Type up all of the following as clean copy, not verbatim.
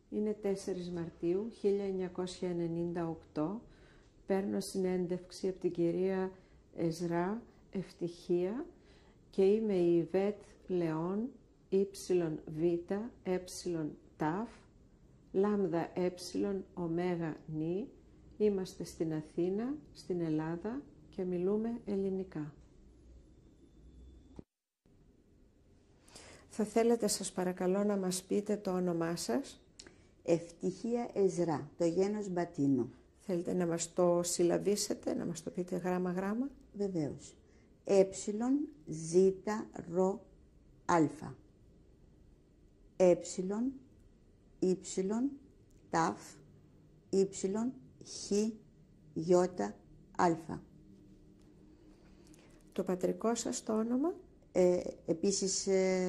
Είναι 4 Μαρτίου 1998. Παίρνω συνέντευξη από την κυρία Εζρά Ευτυχία και είμαι η Ιβέτ Λεόν, ΙΒ, ταφ, λάμδα ωμέγα νη. Είμαστε στην Αθήνα, στην Ελλάδα και μιλούμε ελληνικά. Θα θέλετε σας παρακαλώ να μας πείτε το όνομά σας? Ευτυχία Εζρά, το γένος Μπατίνο. Θέλετε να μας το συλλαβήσετε, να μας το πείτε γράμμα-γράμμα? Βεβαίως. Ζ, Ρο, Α. Ταφ, Χ, Ι, Α. Το πατρικό σας το όνομα? Επίσης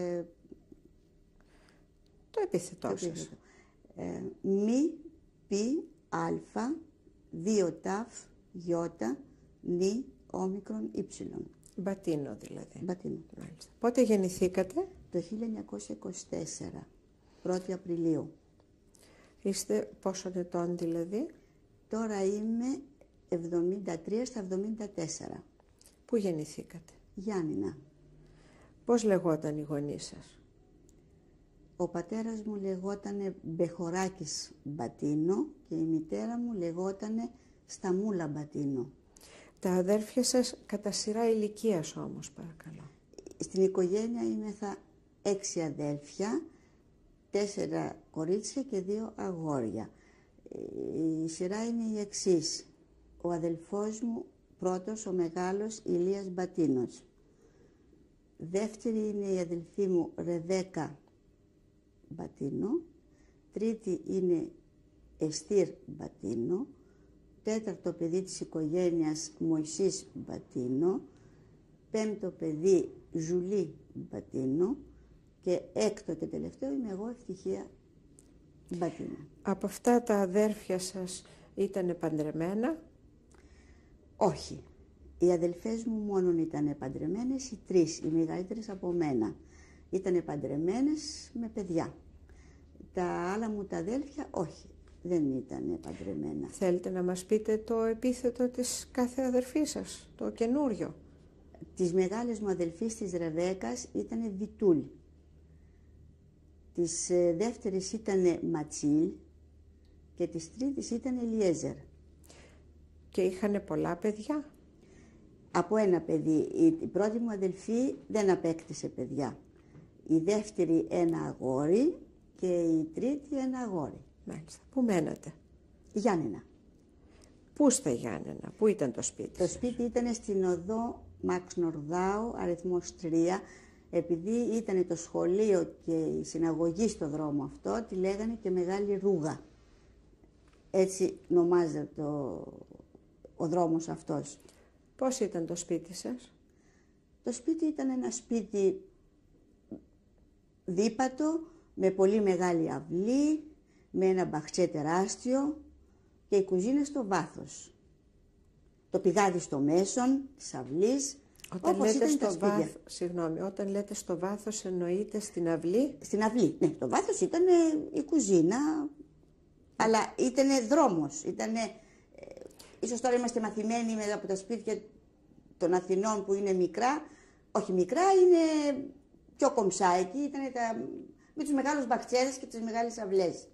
το επίθετό σας. Μη, Πι, Α, 2 ταφ, Ι, Νι, όμικρον, Υ. Μπατίνο δηλαδή. Μπατίνο. Μάλιστα. Πότε γεννηθήκατε? Το 1924, 1η Απριλίου. Είστε πόσο ετών δηλαδή? Τώρα είμαι 73 στα 74. Πού γεννηθήκατε? Γιάννηνα. Πώς λεγόταν οι γονείς σας? Ο πατέρας μου λεγότανε Μπεχοράκης Μπατίνο και η μητέρα μου λεγότανε Σταμούλα Μπατίνο. Τα αδέρφια σας κατά σειρά ηλικίας όμως, παρακαλώ. Στην οικογένεια είμεθα 6 αδέλφια, 4 κορίτσια και 2 αγόρια. Η σειρά είναι η εξής. Ο αδελφός μου πρώτος, ο μεγάλος, Ηλίας Μπατίνος. Δεύτερη είναι η αδελφή μου Ρεβέκα Μπατίνο. Τρίτη είναι Εστίρ Μπατίνο. Τέταρτο παιδί της οικογένειας Μωυσής Μπατίνο. Πέμπτο παιδί Ζουλή Μπατίνο. Και έκτο και τελευταίο είμαι εγώ, Ευτυχία Μπατίνο. Από αυτά τα αδέρφια σας ήτανε παντρεμένα? Όχι. Οι αδελφές μου μόνον ήτανε παντρεμένες, οι 3, οι μεγαλύτερες από μένα. Ήτανε παντρεμένες με παιδιά. Τα άλλα μου τα αδέλφια όχι, δεν ήτανε παντρεμένα. Θέλετε να μας πείτε το επίθετο της κάθε αδερφής σας, το καινούριο? Τις μεγάλες μου αδελφής της Ρεβέκας ήτανε Βιτούλ. Της δεύτερης ήτανε Ματσίλ και της τρίτης ήτανε Ελιέζερ. Και είχανε πολλά παιδιά? Από ένα παιδί. Η πρώτη μου αδελφή δεν απέκτησε παιδιά. Η δεύτερη ένα αγόρι και η τρίτη ένα αγόρι. Μάλιστα. Πού μένατε? Γιάννηνα. Πού στα Γιάννηνα, πού ήταν το σπίτι? Το σπίτι ήταν στην οδό Μαξ Νορδάου, αριθμός 3. Επειδή ήταν το σχολείο και η συναγωγή στο δρόμο αυτό, τη λέγανε και Μεγάλη Ρούγα. Έτσι ονομάζεται ο δρόμος αυτός. Πώς ήταν το σπίτι σας? Το σπίτι ήταν ένα σπίτι δίπατο, με πολύ μεγάλη αυλή, με ένα μπαχτσέ τεράστιο και η κουζίνα στο βάθος. Το πηγάδι στο μέσον της αυλής. Όταν λέτε στο βάθος, συγγνώμη, όταν λέτε στο βάθος εννοείται στην αυλή? Στην αυλή, ναι. Το βάθος ήταν η κουζίνα, αλλά ήταν δρόμος. Ίσως τώρα είμαστε μαθημένοι από τα σπίτια των Αθηνών που είναι μικρά. Όχι μικρά, είναι πιο κομψά. Εκεί ήταν με τους μεγάλους μπαχτσέρες και τις μεγάλες αυλές.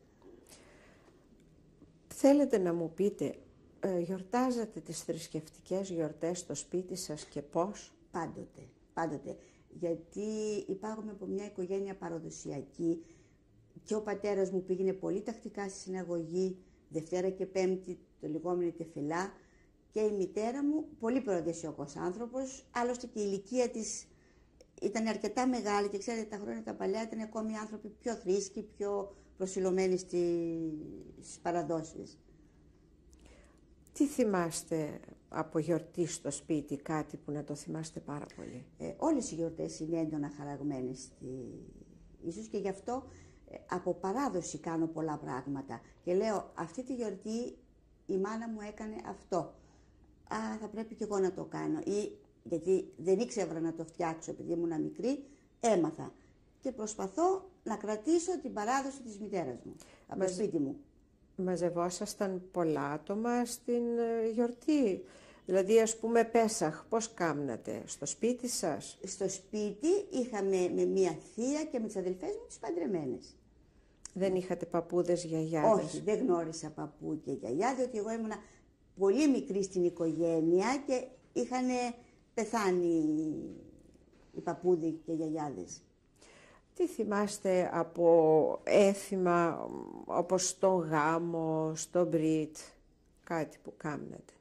Θέλετε να μου πείτε, γιορτάζατε τις θρησκευτικές γιορτές στο σπίτι σας και πώς? Πάντοτε. Γιατί υπάρχουμε από μια οικογένεια παραδοσιακή και ο πατέρας μου πήγαινε πολύ τακτικά στη συναγωγή, Δευτέρα και Πέμπτη, το λεγόμενο τεφιλά, και η μητέρα μου πολύ παραδοσιακός άνθρωπος, άλλωστε και η ηλικία της ήταν αρκετά μεγάλη και ξέρετε τα χρόνια τα παλιά ήταν ακόμη άνθρωποι πιο θρήσκοι, πιο προσιλωμένοι στις παραδόσεις. Τι θυμάστε από γιορτή στο σπίτι, κάτι που να το θυμάστε πάρα πολύ? Όλες οι γιορτές είναι έντονα χαραγμένες. Ίσως και γι' αυτό από παράδοση κάνω πολλά πράγματα. Και λέω, αυτή τη γιορτή η μάνα μου έκανε αυτό. Θα πρέπει και εγώ να το κάνω. Ή γιατί δεν ήξερα να το φτιάξω επειδή ήμουν μικρή, έμαθα. Και προσπαθώ να κρατήσω την παράδοση της μητέρας μου, από το σπίτι μου. Μαζευόσασταν πολλά άτομα στην γιορτή? Δηλαδή, ας πούμε, Πέσαχ, πώς κάμνατε, στο σπίτι σας? Στο σπίτι είχαμε με μία θεία και με τις αδελφές μου τις παντρεμένες. Δεν είχατε παππούδες, γιαγιάδες? Όχι, δεν γνώρισα παππού και γιαγιά, διότι εγώ ήμουνα πολύ μικρή στην οικογένεια και είχαν πεθάνει οι παππούδοι και οι γιαγιάδες. Τι θυμάστε από έθιμα, όπως στον γάμο, στο μπρίτ, κάτι που κάμνατε?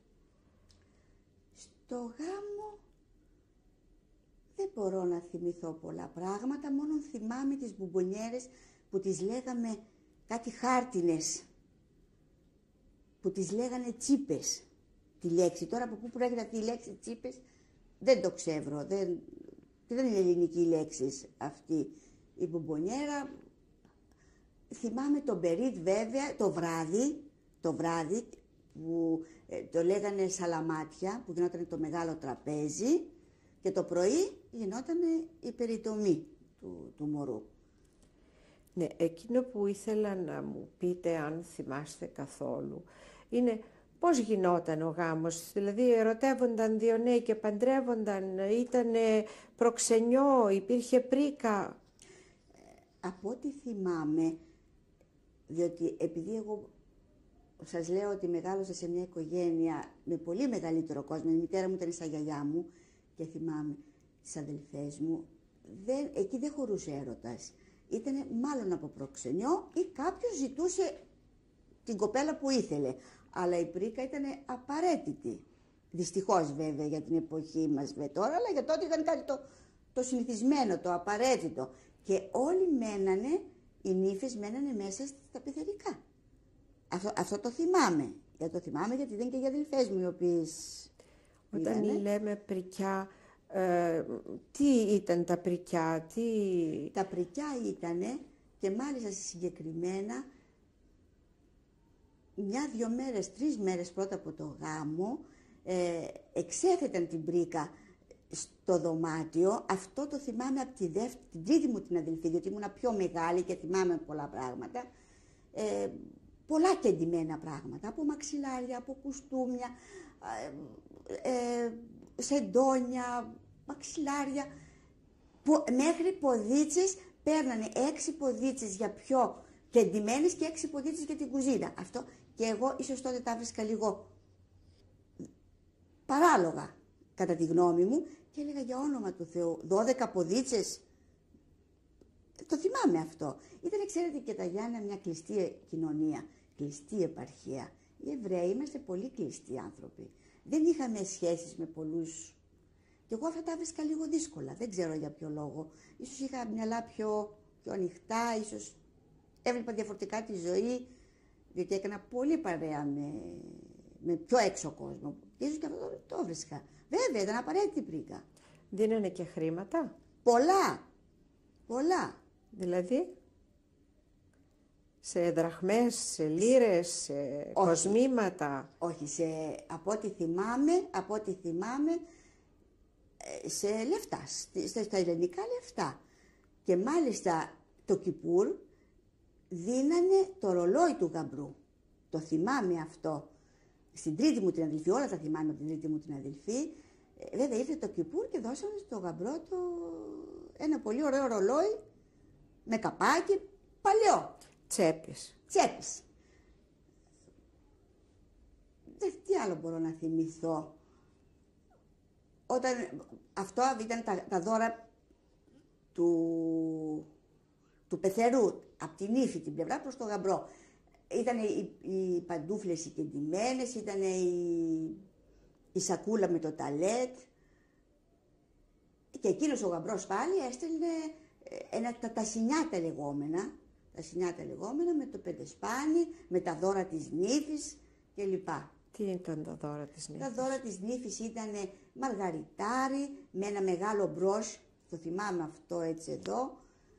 Στο γάμο δεν μπορώ να θυμηθώ πολλά πράγματα, μόνο θυμάμαι τις μπουμπονιέρες που τις λέγαμε κάτι χάρτινες, που τις λέγανε τσίπες, τη λέξη. Τώρα από πού προέρχεται αυτή η λέξη τσίπες δεν το ξέρω, δεν είναι ελληνική λέξη αυτή η μπουμπονιέρα. Θυμάμαι τον μπερίτ βέβαια, το βράδυ που το λέγανε σαλαμάτια, που γινόταν το μεγάλο τραπέζι και το πρωί γινόταν η περιτομή του μωρού. Ναι, εκείνο που ήθελα να μου πείτε, αν θυμάστε καθόλου, είναι πώς γινόταν ο γάμος. Δηλαδή ερωτεύονταν δύο νέοι και παντρεύονταν, ήτανε προξενιό, υπήρχε πρίκα? Από ό,τι θυμάμαι, διότι επειδή εγώ σας λέω ότι μεγάλωσα σε μια οικογένεια με πολύ μεγαλύτερο κόσμο, η μητέρα μου ήταν σαν γιαγιά μου και θυμάμαι τις αδελφές μου, εκεί δεν χωρούσε έρωτας. Ήτανε μάλλον από προξενιό ή κάποιος ζητούσε την κοπέλα που ήθελε. Αλλά η πρίκα ήταν απαραίτητη. Δυστυχώς βέβαια για την εποχή μας τώρα, αλλά για τότε ήταν κάτι το συνηθισμένο, το απαραίτητο. Και όλοι μένανε, οι νύφες μένανε μέσα στα πεθερικά. Αυτό το θυμάμαι. Το θυμάμαι γιατί δεν και οι αδελφές μου οι οποίες Όταν λέμε πρικιά, τι ήταν τα πρικιά, Τα πρικιά ήτανε, και μάλιστα συγκεκριμένα, 1-2 μέρες, 3 μέρες πρώτα από το γάμο, εξέθεταν την πρίκα στο δωμάτιο. Αυτό το θυμάμαι από την τρίτη μου την αδελφή, διότι ήμουνα πιο μεγάλη και θυμάμαι πολλά πράγματα. Πολλά κεντυμένα πράγματα, από μαξιλάρια, από κουστούμια, σεντόνια, μαξιλάρια, μέχρι ποδίτσες. Παίρνανε 6 ποδίτσες για πιο κεντυμένες και 6 ποδίτσες για την κουζίνα. Αυτό και εγώ ίσως τότε τα βρίσκα λίγο παράλογα κατά τη γνώμη μου και έλεγα για όνομα του Θεού 12 ποδίτσες. Το θυμάμαι αυτό. Ήταν, ξέρετε, και τα Γιάννα μια κλειστή κοινωνία, κλειστή επαρχία. Οι Εβραίοι είμαστε πολύ κλειστοί άνθρωποι. Δεν είχαμε σχέσεις με πολλούς. Και εγώ αυτά τα βρίσκα λίγο δύσκολα. Δεν ξέρω για ποιο λόγο. Ίσως είχα μυαλά πιο ανοιχτά, ίσως έβλεπα διαφορετικά τη ζωή, διότι έκανα πολύ παρέα με πιο έξω κόσμο. Ίσως και αυτό το βρίσκα. Βέβαια, ήταν απαραίτητη πρίκα. Δίνανε και χρήματα? Πολλά. Δηλαδή, σε δραχμές, σε λίρες, σε κοσμήματα? Όχι, από ό,τι θυμάμαι, σε λεφτά, στα ελληνικά λεφτά. Και μάλιστα το Κιπούρ δίνανε το ρολόι του γαμπρού. Το θυμάμαι αυτό. Στην τρίτη μου την αδελφή, όλα τα θυμάμαι από την τρίτη μου την αδελφή. Βέβαια ήρθε το Κιπούρ και δώσανε στο γαμπρό ένα πολύ ωραίο ρολόι με καπάκι, παλαιό. Τσέπης. Τι άλλο μπορώ να θυμηθώ. Αυτό ήταν τα δώρα του πεθερού, από την ύφη την πλευρά προς το γαμπρό. Ήταν οι παντούφλες οι κεντυμένες, ήταν η σακούλα με το ταλέτ. Και εκείνος ο γαμπρός πάλι έστελνε τα σινιάτα λεγόμενα, με το πεντεσπάνι, με τα δώρα της νύφης κλπ. Τι ήταν τα δώρα της νύφης? Τα δώρα της νύφης ήταν μαργαριτάρι με ένα μεγάλο μπρος, το θυμάμαι αυτό έτσι εδώ.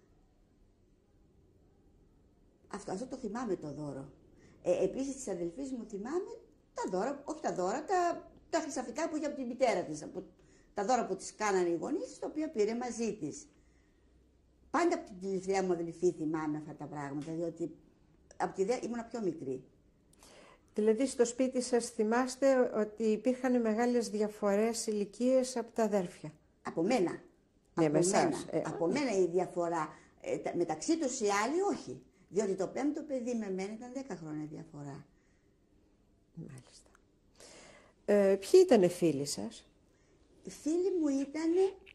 Αυτό το θυμάμαι το δώρο. Επίσης της αδελφής μου θυμάμαι τα δώρα, όχι τα δώρα, τα χρυσαφικά που είχε από την μητέρα της, τα δώρα που της κάνανε οι γονείς, τα οποία πήρε μαζί της. Πάντα από την τελευταία μου αδελφή θυμάμαι αυτά τα πράγματα, διότι από τη ήμουνα πιο μικρή. Δηλαδή στο σπίτι σας θυμάστε ότι υπήρχαν μεγάλες διαφορές ηλικίες από τα αδέρφια. Από μένα. Ναι, από, εσάς, μένα. Από μένα η διαφορά. Μεταξύ τους οι άλλοι όχι. Διότι το πέμπτο παιδί με μένα ήταν 10 χρόνια διαφορά. Μάλιστα. Ποιοι ήταν φίλοι σας? Οι φίλοι μου ήταν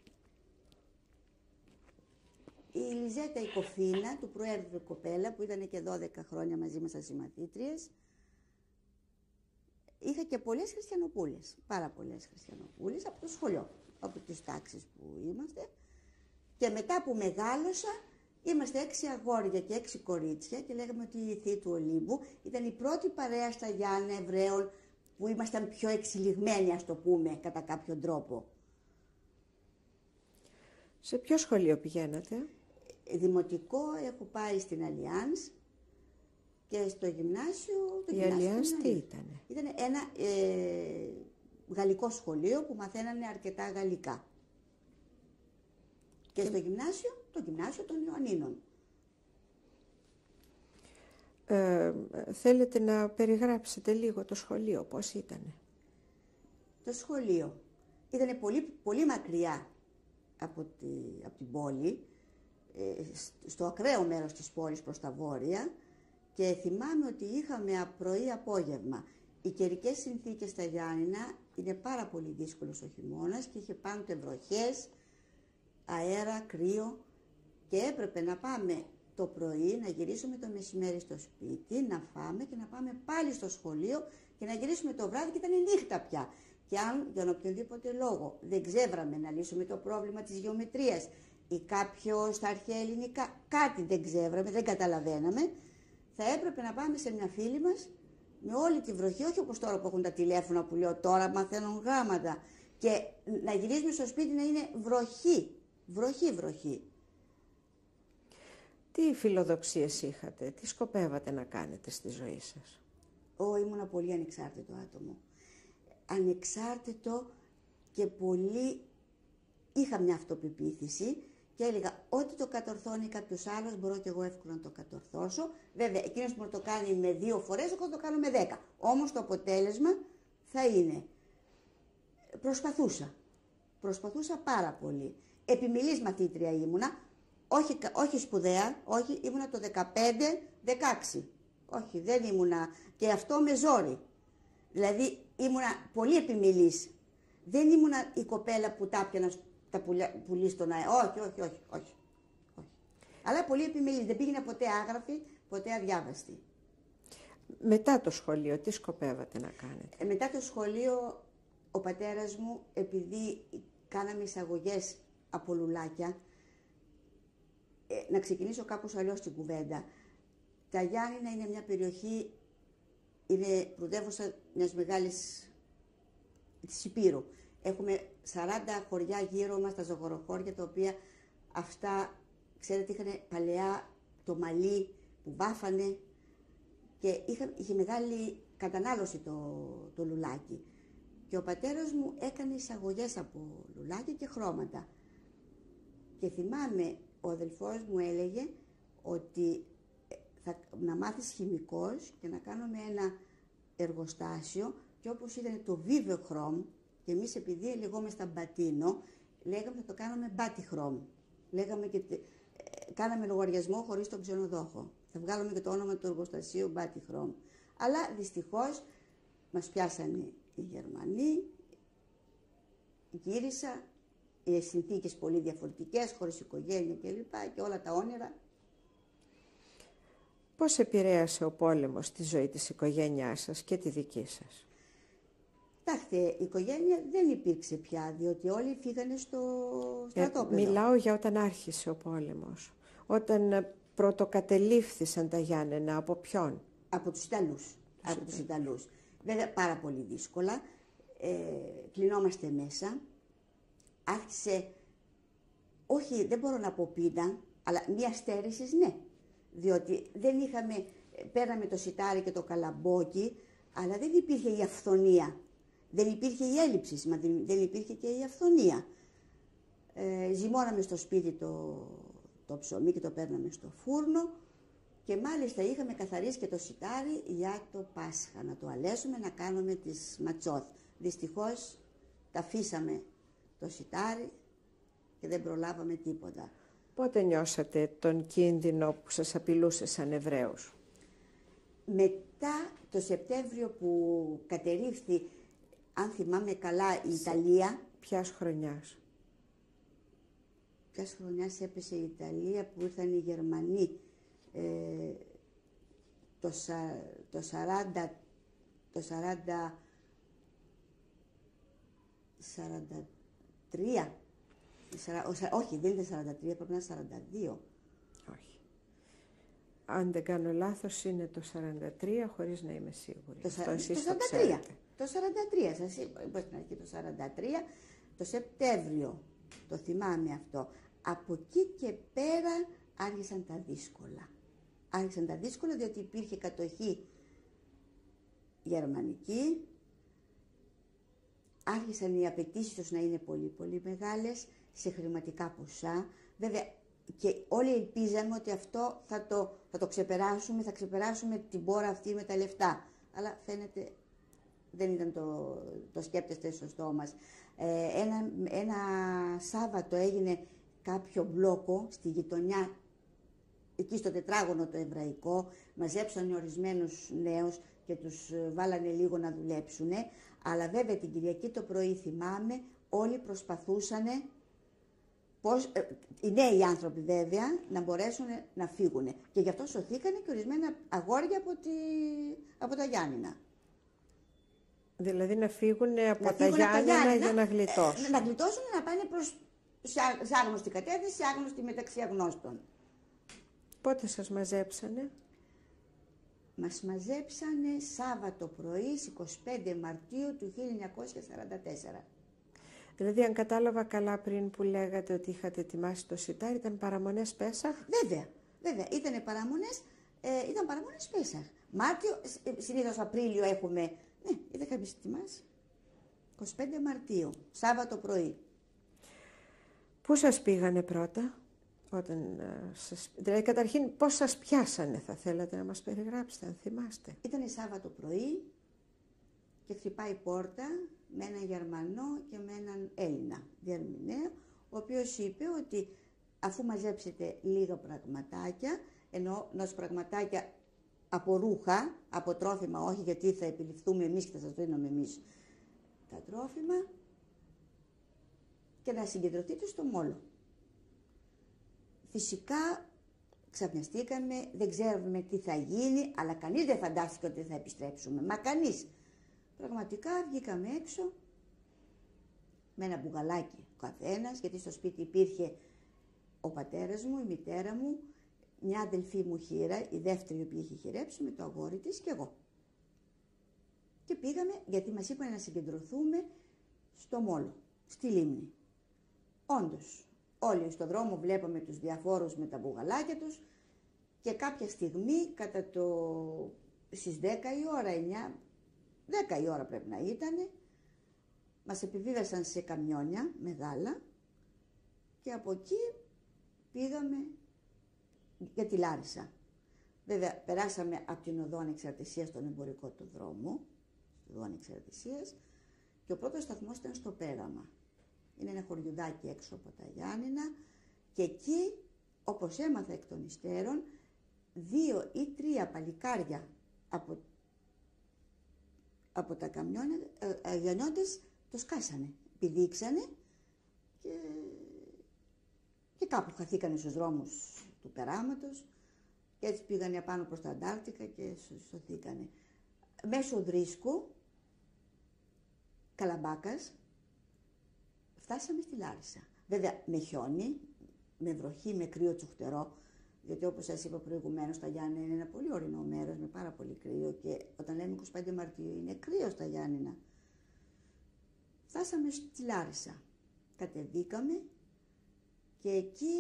η Λιζέτα η Κοφίνα, του Προέδρου κοπέλα, που ήταν και 12 χρόνια μαζί μας σαν συμμαθήτριες. Είχα και πολλές χριστιανοπούλες, πάρα πολλές χριστιανοπούλες από το σχολείο, από τις τάξεις που είμαστε. Και μετά που μεγάλωσα, είμαστε 6 αγόρια και 6 κορίτσια και λέγαμε ότι η Θεία του Ολύμπου ήταν η πρώτη παρέα στα Γιάννα Εβραίων που ήμασταν πιο εξελιγμένοι, ας το πούμε, κατά κάποιον τρόπο. Σε ποιο σχολείο πηγαίνατε? Δημοτικό έχω πάει στην Αλιάνς και στο γυμνάσιο... Η Αλιάνς τι ήτανε? Ήταν ένα γαλλικό σχολείο που μαθαίνανε αρκετά γαλλικά. Και στο γυμνάσιο, το γυμνάσιο των Ιωαννίνων. Θέλετε να περιγράψετε λίγο το σχολείο, πώς ήτανε? Το σχολείο ήταν πολύ, πολύ μακριά από την πόλη, στο ακραίο μέρος της πόλης προς τα βόρεια, και θυμάμαι ότι είχαμε πρωί-απόγευμα. Οι καιρικές συνθήκες στα Γιάννηνα είναι πάρα πολύ δύσκολος ο χειμώνας και είχε πάντοτε βροχές, αέρα, κρύο, και έπρεπε να πάμε το πρωί, να γυρίσουμε το μεσημέρι στο σπίτι, να φάμε και να πάμε πάλι στο σχολείο και να γυρίσουμε το βράδυ, και ήταν νύχτα πια. Και αν για οποιονδήποτε λόγο δεν ξέβραμε να λύσουμε το πρόβλημα της γεωμετρίας ή κάποιο στα αρχαία ελληνικά, κάτι δεν ξέβραμε, δεν καταλαβαίναμε, θα έπρεπε να πάμε σε μια φίλη μας με όλη τη βροχή, όχι όπως τώρα που έχουν τα τηλέφωνα που λέω τώρα μαθαίνουν γράμματα, και να γυρίσουμε στο σπίτι να είναι βροχή, βροχή. Τι φιλοδοξίες είχατε, τι σκοπεύατε να κάνετε στη ζωή σας? Ήμουνα πολύ ανεξάρτητο άτομο. Ανεξάρτητο και πολύ... Είχα μια αυτοπεποίθηση και έλεγα ότι το κατορθώνει κάποιος άλλος, μπορώ και εγώ εύκολα να το κατορθώσω. Βέβαια, εκείνος που το κάνει με 2 φορές, εγώ το κάνω με 10. Όμως το αποτέλεσμα θα είναι... Προσπαθούσα πάρα πολύ. Επιμελής μαθήτρια ήμουνα, όχι σπουδαία, όχι, ήμουνα το 15-16. Όχι, δεν ήμουνα, και αυτό με ζόρι. Δηλαδή ήμουνα πολύ επιμελής. Δεν ήμουνα η κοπέλα που τα έπιανα τα πουλί στον αέρα. Όχι. Αλλά πολύ επιμελής. Δεν πήγαινα ποτέ άγραφη, ποτέ αδιάβαστη. Μετά το σχολείο, τι σκοπεύατε να κάνετε? Μετά το σχολείο, ο πατέρας μου, επειδή κάναμε εισαγωγές από λουλάκια, να ξεκινήσω κάπως αλλιώς την κουβέντα. Τα Γιάννηνα είναι μια περιοχή, είναι πρωτεύουσα μιας μεγάλης της Υπήρου. Έχουμε 40 χωριά γύρω μας, τα ζωγοροχώρια, τα οποία αυτά, ξέρετε, είχαν παλαιά το μαλλί που βάφανε και είχε μεγάλη κατανάλωση το λουλάκι. Και ο πατέρας μου έκανε εισαγωγές από λουλάκια και χρώματα. Και θυμάμαι, ο αδελφός μου έλεγε ότι να μάθεις χημικός και να κάνουμε ένα εργοστάσιο, και όπως ήταν το Viveochrome, και εμείς επειδή λεγόμαστε μπατίνο, λέγαμε θα το κάνουμε Batichrome. Λέγαμε και κάναμε λογαριασμό χωρίς τον ξενοδόχο. Θα βγάλουμε και το όνομα του εργοστασίου Batichrome. Αλλά δυστυχώς μας πιάσανε οι Γερμανοί, γύρισα, οι συνθήκες πολύ διαφορετικές, χωρίς οικογένεια κλπ. Και όλα τα όνειρα. Πώς επηρέασε ο πόλεμος τη ζωή της οικογένειάς σας και τη δική σας? Κοιτάξτε, η οικογένεια δεν υπήρξε πια, διότι όλοι φύγανε στο στρατόπεδο. Μιλάω για όταν άρχισε ο πόλεμος. Όταν πρωτοκατελήφθησαν τα Γιάννενα, από ποιον? Από τους Ιταλούς. Βέβαια πάρα πολύ δύσκολα. Κλεινόμαστε μέσα. Άρχισε, όχι δεν μπορώ να πω πείνα, αλλά μία στέρηση ναι. Διότι δεν είχαμε, πέραμε το σιτάρι και το καλαμπόκι, αλλά δεν υπήρχε η αυθονία. Δεν υπήρχε η έλλειψη, δεν υπήρχε και η αυθονία. Ζυμώναμε στο σπίτι το ψωμί και το παίρναμε στο φούρνο και μάλιστα είχαμε καθαρίσει και το σιτάρι για το Πάσχα, να το αλέσουμε, να κάνουμε τις ματσόθ. Δυστυχώς τα αφήσαμε το σιτάρι και δεν προλάβαμε τίποτα. Πότε νιώσατε τον κίνδυνο που σας απειλούσε σαν Εβραίους? Μετά το Σεπτέμβριο που κατερρίφθη, αν θυμάμαι καλά, η Ιταλία. Ποιας χρονιάς? Ποιας χρονιάς έπεσε η Ιταλία που ήρθαν οι Γερμανοί? Το 43. Όχι, δεν είναι 43, πρέπει να είναι 42. Όχι. Αν δεν κάνω λάθος είναι το 43, χωρίς να είμαι σίγουρη. Το 43. Το 43, σας είπα στην αρχή το 43, το Σεπτέμβριο, το θυμάμαι αυτό. Από εκεί και πέρα άρχισαν τα δύσκολα. Άρχισαν τα δύσκολα διότι υπήρχε κατοχή γερμανική, άρχισαν οι απαιτήσεις τους να είναι πολύ πολύ μεγάλες σε χρηματικά ποσά. Βέβαια και όλοι ελπίζαμε ότι αυτό θα το ξεπεράσουμε, θα ξεπεράσουμε την πόρα αυτή με τα λεφτά. Αλλά φαίνεται δεν ήταν το σκέπτεστε σωστό μας. Ένα Σάββατο έγινε κάποιο μπλόκο στη γειτονιά, εκεί στο τετράγωνο το εβραϊκό, μαζέψανε ορισμένους νέους και τους βάλανε λίγο να δουλέψουνε, αλλά βέβαια την Κυριακή το πρωί θυμάμαι όλοι προσπαθούσανε, οι νέοι άνθρωποι βέβαια, να μπορέσουν να φύγουν. Και γι' αυτό σωθήκανε και ορισμένα αγόρια από τα Γιάννηνα. Δηλαδή να φύγουν από τα Γιάννηνα για να γλιτώσουν. Να γλιτώσουν, να πάνε σε άγνωστη κατεύθυνση, σε άγνωστη μεταξύ αγνώστων. Πότε σας μαζέψανε? Μας μαζέψανε Σάββατο πρωί, 25 Μαρτίου του 1944. Δηλαδή, αν κατάλαβα καλά πριν που λέγατε ότι είχατε ετοιμάσει το σιτάρι, ήταν παραμονές Πέσαχ? Βέβαια, ήταν παραμονές Πέσαχ. Μάρτιο, συνήθως Απρίλιο έχουμε, ναι, είχαμε ετοιμάσει. 25 Μαρτίου, Σάββατο πρωί. Πού σας πήγανε πρώτα? Δηλαδή, καταρχήν, πώς σας πιάσανε, θα θέλατε να μας περιγράψετε, αν θυμάστε? Ήτανε Σάββατο πρωί και χτυπάει η πόρτα με έναν Γερμανό και με έναν Έλληνα διερμηνέα, ο οποίος είπε ότι αφού μαζέψετε λίγα πραγματάκια, ενώ πραγματάκια από ρούχα, από τρόφιμα, όχι γιατί θα επιληφθούμε εμείς και θα σας δίνουμε εμείς τα τρόφιμα, και να συγκεντρωθείτε στο Μόλο. Φυσικά ξαφνιαστήκαμε, δεν ξέρουμε τι θα γίνει, αλλά κανείς δεν φαντάστηκε ότι θα επιστρέψουμε. Μα κανείς. Πραγματικά βγήκαμε έξω με ένα μπουγαλάκι ο καθένας, γιατί στο σπίτι υπήρχε ο πατέρας μου, η μητέρα μου, μια αδελφή μου Χήρα, η δεύτερη που είχε χειρέψει με το αγόρι της και εγώ. Και πήγαμε, γιατί μας είπαν να συγκεντρωθούμε στο Μόλο, στη λίμνη. Όντως, όλοι στον δρόμο βλέπαμε τους διαφόρους με τα μπουγαλάκια τους και κάποια στιγμή, στις 10 η ώρα, 10 η ώρα πρέπει να ήτανε, μας επιβίβασαν σε καμιόνια μεγάλα και από εκεί πήγαμε για τη Λάρισα. Βέβαια, περάσαμε από την οδό Ανεξαρτησίας στον εμπορικό του δρόμο, στην οδό Ανεξαρτησίας, και ο πρώτος σταθμός ήταν στο Πέραμα. Είναι ένα χωριουδάκι έξω από τα Γιάννηνα και εκεί, όπως έμαθα εκ των υστέρων, 2 ή 3 παλικάρια από τα καμιόνια, αγιανιώτες, το σκάσανε, πηδήξανε και κάπου χαθήκανε στους δρόμους του περάματος και έτσι πήγανε απάνω προς τα Αντάρτικα και σωθήκανε. Μέσω Δρίσκου, Καλαμπάκας, φτάσαμε στη Λάρισα. Βέβαια με χιόνι, με βροχή, με κρύο τσουχτερό, γιατί όπως σας είπα προηγουμένως, τα Γιάννηνα είναι ένα πολύ ορεινό μέρος με πάρα πολύ κρύο και όταν λέμε 25 Μαρτίου είναι κρύο στα Γιάννηνα. Φτάσαμε στη Λάρισα, κατεβήκαμε και εκεί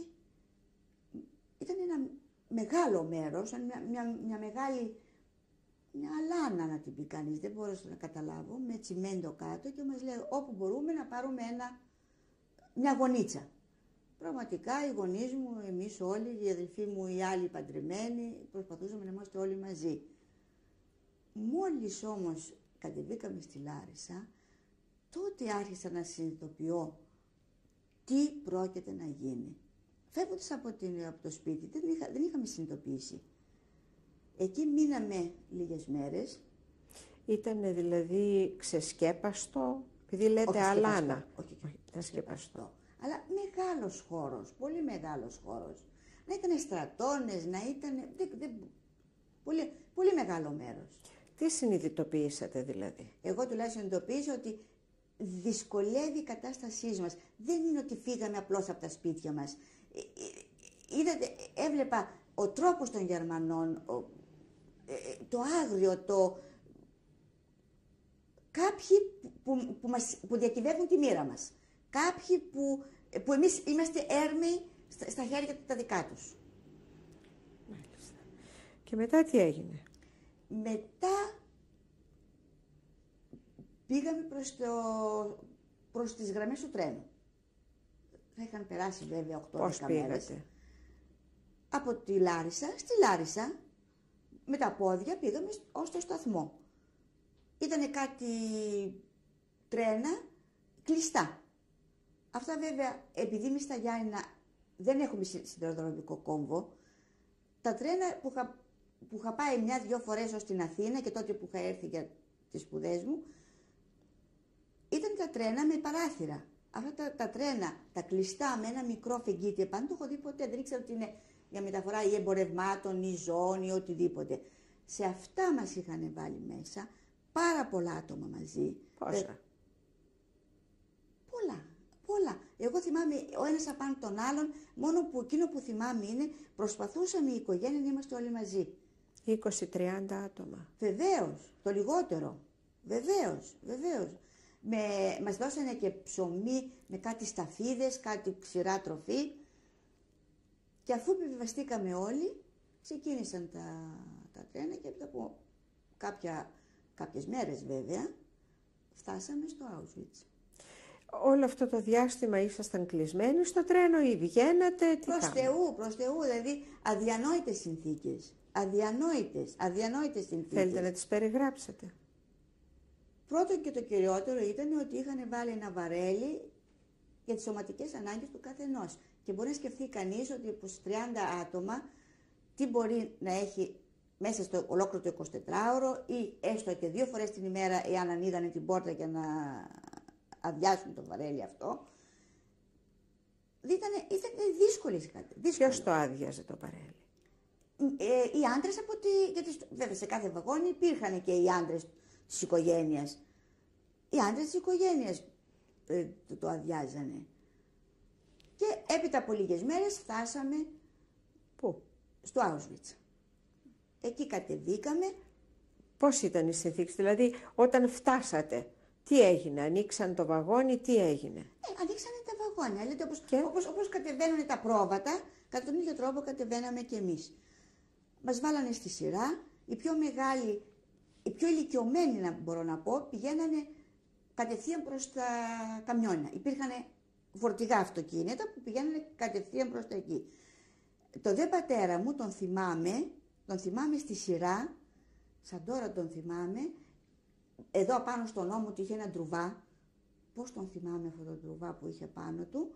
ήταν ένα μεγάλο μέρος, μια μεγάλη, μια λάνα να την πει κανείς, δεν μπορούσα να καταλάβω, με τσιμέντο κάτω και μας λέει όπου μπορούμε να πάρουμε μια γωνίτσα. Πραγματικά οι γονείς μου, εμείς όλοι, οι αδελφοί μου, οι άλλοι παντρεμένοι, προσπαθούσαμε να είμαστε όλοι μαζί. Μόλις όμως κατεβήκαμε στη Λάρισα, τότε άρχισα να συνειδητοποιώ τι πρόκειται να γίνει. Φεύγοντας από το σπίτι, δεν είχαμε συνειδητοποιήσει. Εκεί μείναμε λίγες μέρες. Ήτανε δηλαδή ξεσκέπαστο, επειδή λέτε Αλάνα. Όχι, ήταν σκεπαστό. Αλλά μεγάλος χώρος, πολύ μεγάλος χώρος. Να ήταν στρατώνες, να ήταν πολύ, πολύ μεγάλο μέρος. Τι συνειδητοποιήσατε δηλαδή? Εγώ τουλάχιστον συνειδητοποίησα ότι δυσκολεύει η κατάστασή μας. Δεν είναι ότι φύγαμε απλώς από τα σπίτια μας. Είδατε, έβλεπα ο τρόπος των Γερμανών, το άγριο, κάποιοι που διακυβεύουν τη μοίρα μας. Κάποιοι που εμείς είμαστε έρμεοι στα χέρια τα δικά τους. Μάλιστα. Και μετά τι έγινε? Μετά πήγαμε προς τις γραμμές του τρένου. Θα είχαν περάσει βέβαια 8-10 μέρες. Πώς πήγατε? Από τη Λάρισα, στη Λάρισα, με τα πόδια πήγαμε ως το σταθμό. Ήτανε κάτι τρένα κλειστά. Αυτά βέβαια, επειδή εμείς στα Γιάννηνα δεν έχουμε σιδηροδρομικό κόμβο, τα τρένα που είχα πάει 1-2 φορές ως την Αθήνα και τότε που είχα έρθει για τις σπουδές μου, ήταν τα τρένα με παράθυρα. Αυτά τα τρένα, τα κλειστά με ένα μικρό φεγγίτι επάνω, το έχω δει ποτέ. Δεν ήξερα ότι είναι για μεταφορά ή εμπορευμάτων ή ζώων ή οτιδήποτε. Σε αυτά μας είχαν βάλει μέσα πάρα πολλά άτομα μαζί. Πόσα? Πολλά. Εγώ θυμάμαι ο ένας απάνω τον άλλον, μόνο που εκείνο που θυμάμαι είναι προσπαθούσαμε η οικογένεια να είμαστε όλοι μαζί. 20-30 άτομα. Βεβαίως, το λιγότερο. Βεβαίως. Μας δώσανε και ψωμί με κάτι σταφίδες, κάτι ξηρά τροφή. Και αφού επιβιβαστήκαμε όλοι, ξεκίνησαν τα τρένα και από κάποιες μέρες βέβαια, φτάσαμε στο Auschwitz. Όλο αυτό το διάστημα ήσασταν κλεισμένοι στο τρένο ή βγαίνατε? Προς Θεού, δηλαδή αδιανόητες συνθήκες. Αδιανόητες συνθήκες. Θέλετε να τις περιγράψετε? Πρώτο και το κυριότερο ήταν ότι είχαν βάλει ένα βαρέλι για τις σωματικές ανάγκες του καθενός. Και μπορεί να σκεφτεί κανείς ότι από 30 άτομα τι μπορεί να έχει μέσα στο ολόκληρο το 24ωρο ή έστω και 2 φορές την ημέρα εάν ανοίγανε την πόρτα για να αδειάσουν το βαρέλι αυτό. Ήταν δύσκολες κάτι. Ποιος το άδειαζε το βαρέλι? Οι άντρες γιατί βέβαια σε κάθε βαγόνι υπήρχαν και οι άντρες της οικογένειας. Οι άντρες της οικογένειας το αδειάζανε. Και έπειτα από λίγες μέρες φτάσαμε. Πού? Στο Auschwitz. Εκεί κατεβήκαμε. Πώς ήταν οι συνθήκες, δηλαδή όταν φτάσατε, τι έγινε, ανοίξαν το βαγόνι, τι έγινε? Ανοίξανε τα βαγόνια, λέτε, όπως κατεβαίνουν τα πρόβατα, κατά τον ίδιο τρόπο κατεβαίναμε κι εμείς. Μας βάλανε στη σειρά, οι πιο μεγάλοι, οι πιο ηλικιωμένοι να μπορώ να πω, πηγαίνανε κατευθείαν προς τα καμιόνια. Υπήρχαν φορτηγά αυτοκίνητα που πηγαίνανε κατευθείαν προς τα εκεί. Το δε πατέρα μου τον θυμάμαι στη σειρά, σαν τώρα τον θυμάμαι, εδώ πάνω στον ώμο του είχε ένα ντρουβά. Πώς τον θυμάμαι αυτό το ντρουβά που είχε πάνω του?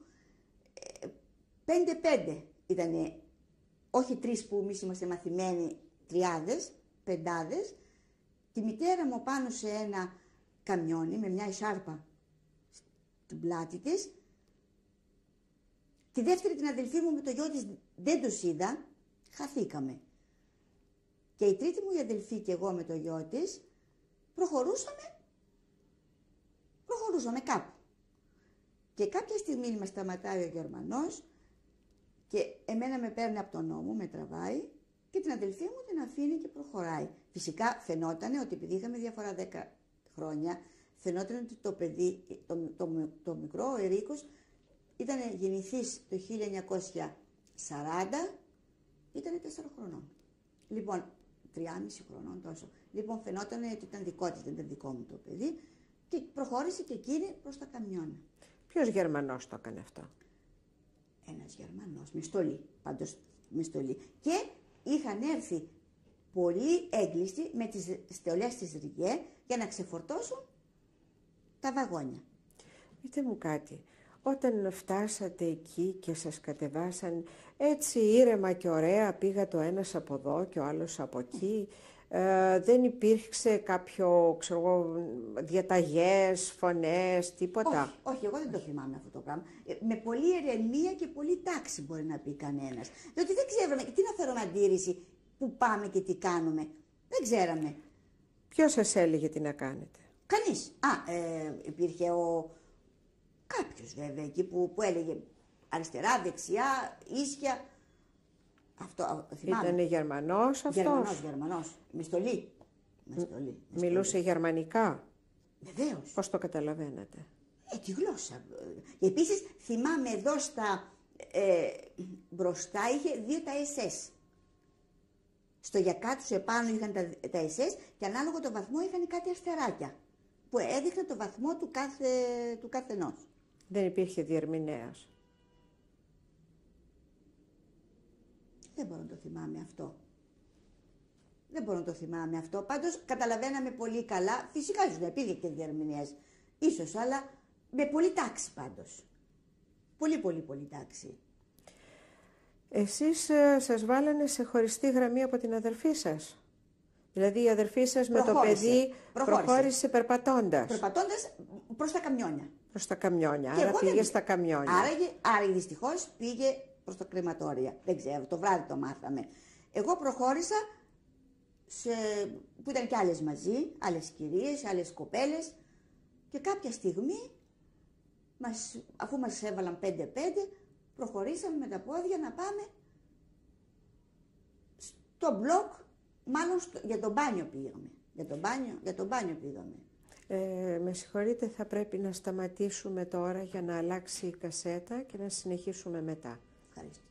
5-5 ήτανε, όχι 3 που εμείς είμαστε μαθημένοι, 3, 5. Τη μητέρα μου πάνω σε ένα καμιόνι με μια εισάρπα στην πλάτη της. Τη δεύτερη την αδελφή μου με το γιο της δεν τους είδα, χαθήκαμε. Και η τρίτη μου η αδελφή και εγώ με το γιο της προχωρούσαμε κάπου. Και κάποια στιγμή με σταματάει ο Γερμανός και εμένα με παίρνει από τον ώμο, με τραβάει και την αδελφή μου την αφήνει και προχωράει. Φυσικά φαινότανε ότι επειδή είχαμε διαφορά 10 χρόνια, φαινότανε ότι το παιδί, το μικρό, ο Ερίκος, ήταν γεννηθής το 1940, ήταν 4 χρονών. Λοιπόν, 3,5 χρονών τόσο. Λοιπόν, φαινόταν ότι ήταν δικό της, δεν ήταν δικό μου το παιδί. Και προχώρησε και εκείνη προς τα καμιόνια. Ποιος Γερμανός το έκανε αυτό? Ένας Γερμανός, με στολή, πάντως με στολή. Και είχαν έρθει πολύ έγκλειστοι με τις στολές της ΡΙΓΕ για να ξεφορτώσουν τα βαγόνια. Πείτε μου κάτι, όταν φτάσατε εκεί και σας κατεβάσαν έτσι ήρεμα και ωραία, πήγατε ο ένας από εδώ και ο άλλος από εκεί, δεν υπήρξε κάποιο, ξέρω εγώ, διαταγές, φωνές, τίποτα? Όχι, όχι, εγώ δεν το θυμάμαι αυτό το πράγμα. Με πολλή ηρεμία και πολλή τάξη μπορεί να πει κανένας. Διότι δεν ξέραμε τι να φέρουμε αντίρρηση, πού πάμε και τι κάνουμε. Δεν ξέραμε. Ποιος σας έλεγε τι να κάνετε? Κανείς. Υπήρχε κάποιος βέβαια εκεί που έλεγε αριστερά, δεξιά, ίσια. Αυτό θυμάμαι. Ήτανε Γερμανός αυτός? Γερμανός. Με στολή. Μιλούσε γερμανικά? Βεβαίως. Πώς το καταλαβαίνατε? Τη γλώσσα. Επίσης θυμάμαι εδώ μπροστά είχε 2 τα SS. Στο γιακά τους επάνω είχαν τα SS και ανάλογα το βαθμό είχαν κάτι αστεράκια που έδειχνε το βαθμό του καθενός. Δεν υπήρχε διερμηνέας? Δεν μπορώ να το θυμάμαι αυτό. Δεν μπορώ να το θυμάμαι αυτό. Πάντως καταλαβαίναμε πολύ καλά. Φυσικά ίσως να υπήρχε και διερμηνέας. Ίσως, αλλά με πολύ τάξη πάντως. Πολύ τάξη. Εσείς σας βάλανε σε χωριστή γραμμή από την αδερφή σας? Δηλαδή η αδερφή σας με το παιδί προχώρησε περπατώντας? Περπατώντας προς τα καμιόνια. Προς τα καμιόνια, άρα πήγε στα καμιόνια. Άρα δυστυχώς πήγε προς τα κρεματόρια. Δεν ξέρω, το βράδυ το μάθαμε. Εγώ προχώρησα που ήταν και άλλες μαζί, άλλες κυρίες, άλλες κοπέλες και κάποια στιγμή, αφού μας έβαλαν 5-5, προχωρήσαμε με τα πόδια να πάμε στο μπλοκ, μάλλον για το μπάνιο πήγαμε. Για το μπάνιο πήγαμε. Με συγχωρείτε, θα πρέπει να σταματήσουμε τώρα για να αλλάξει η κασέτα και να συνεχίσουμε μετά. Ευχαριστώ.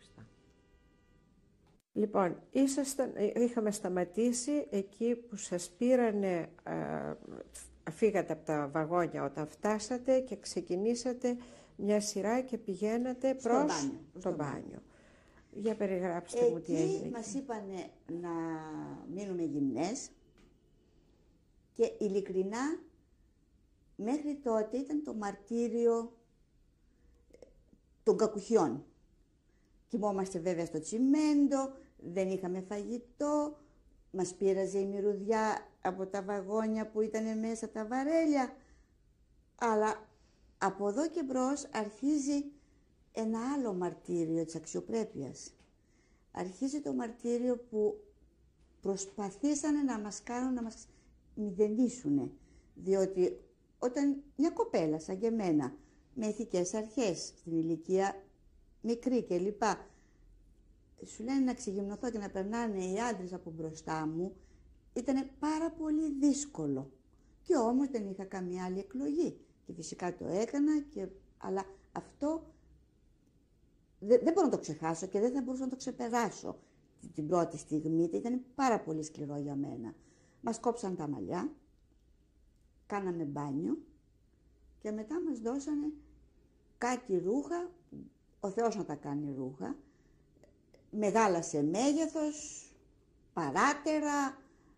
Λοιπόν, είχαμε σταματήσει εκεί που σας πήρανε, φύγατε από τα βαγόνια όταν φτάσατε και ξεκινήσατε μια σειρά και πηγαίνατε προς το μπάνιο. Για περιγράψτε μου τι έγινε. Εκεί μας είπανε να μείνουμε γυμνές και ειλικρινά μέχρι τότε ήταν το μαρτύριο των κακουχιών. Κοιμόμαστε βέβαια στο τσιμέντο, δεν είχαμε φαγητό, μας πείραζε η μυρωδιά από τα βαγόνια που ήταν μέσα τα βαρέλια. Αλλά από εδώ και μπρος αρχίζει ένα άλλο μαρτύριο της αξιοπρέπειας. Αρχίζει το μαρτύριο που προσπαθήσανε να μας κάνουν να μας μηδενίσουνε. Διότι όταν μια κοπέλα σαν και εμένα, με ηθικές αρχές, στην ηλικία μικρή κλπ, σου λένε να ξεγυμνοθώ και να περνάνε οι άντρες από μπροστά μου, ήταν πάρα πολύ δύσκολο. Και όμως δεν είχα καμία άλλη εκλογή. Και φυσικά το έκανα, αλλά αυτό δεν μπορώ να το ξεχάσω και δεν θα μπορούσα να το ξεπεράσω την πρώτη στιγμή. Ήταν πάρα πολύ σκληρό για μένα. Μας κόψαν τα μαλλιά, κάναμε μπάνιο και μετά μας δώσανε κάτι ρούχα, ο Θεός να τα κάνει ρούχα, μεγάλα σε μέγεθος, παράτερα.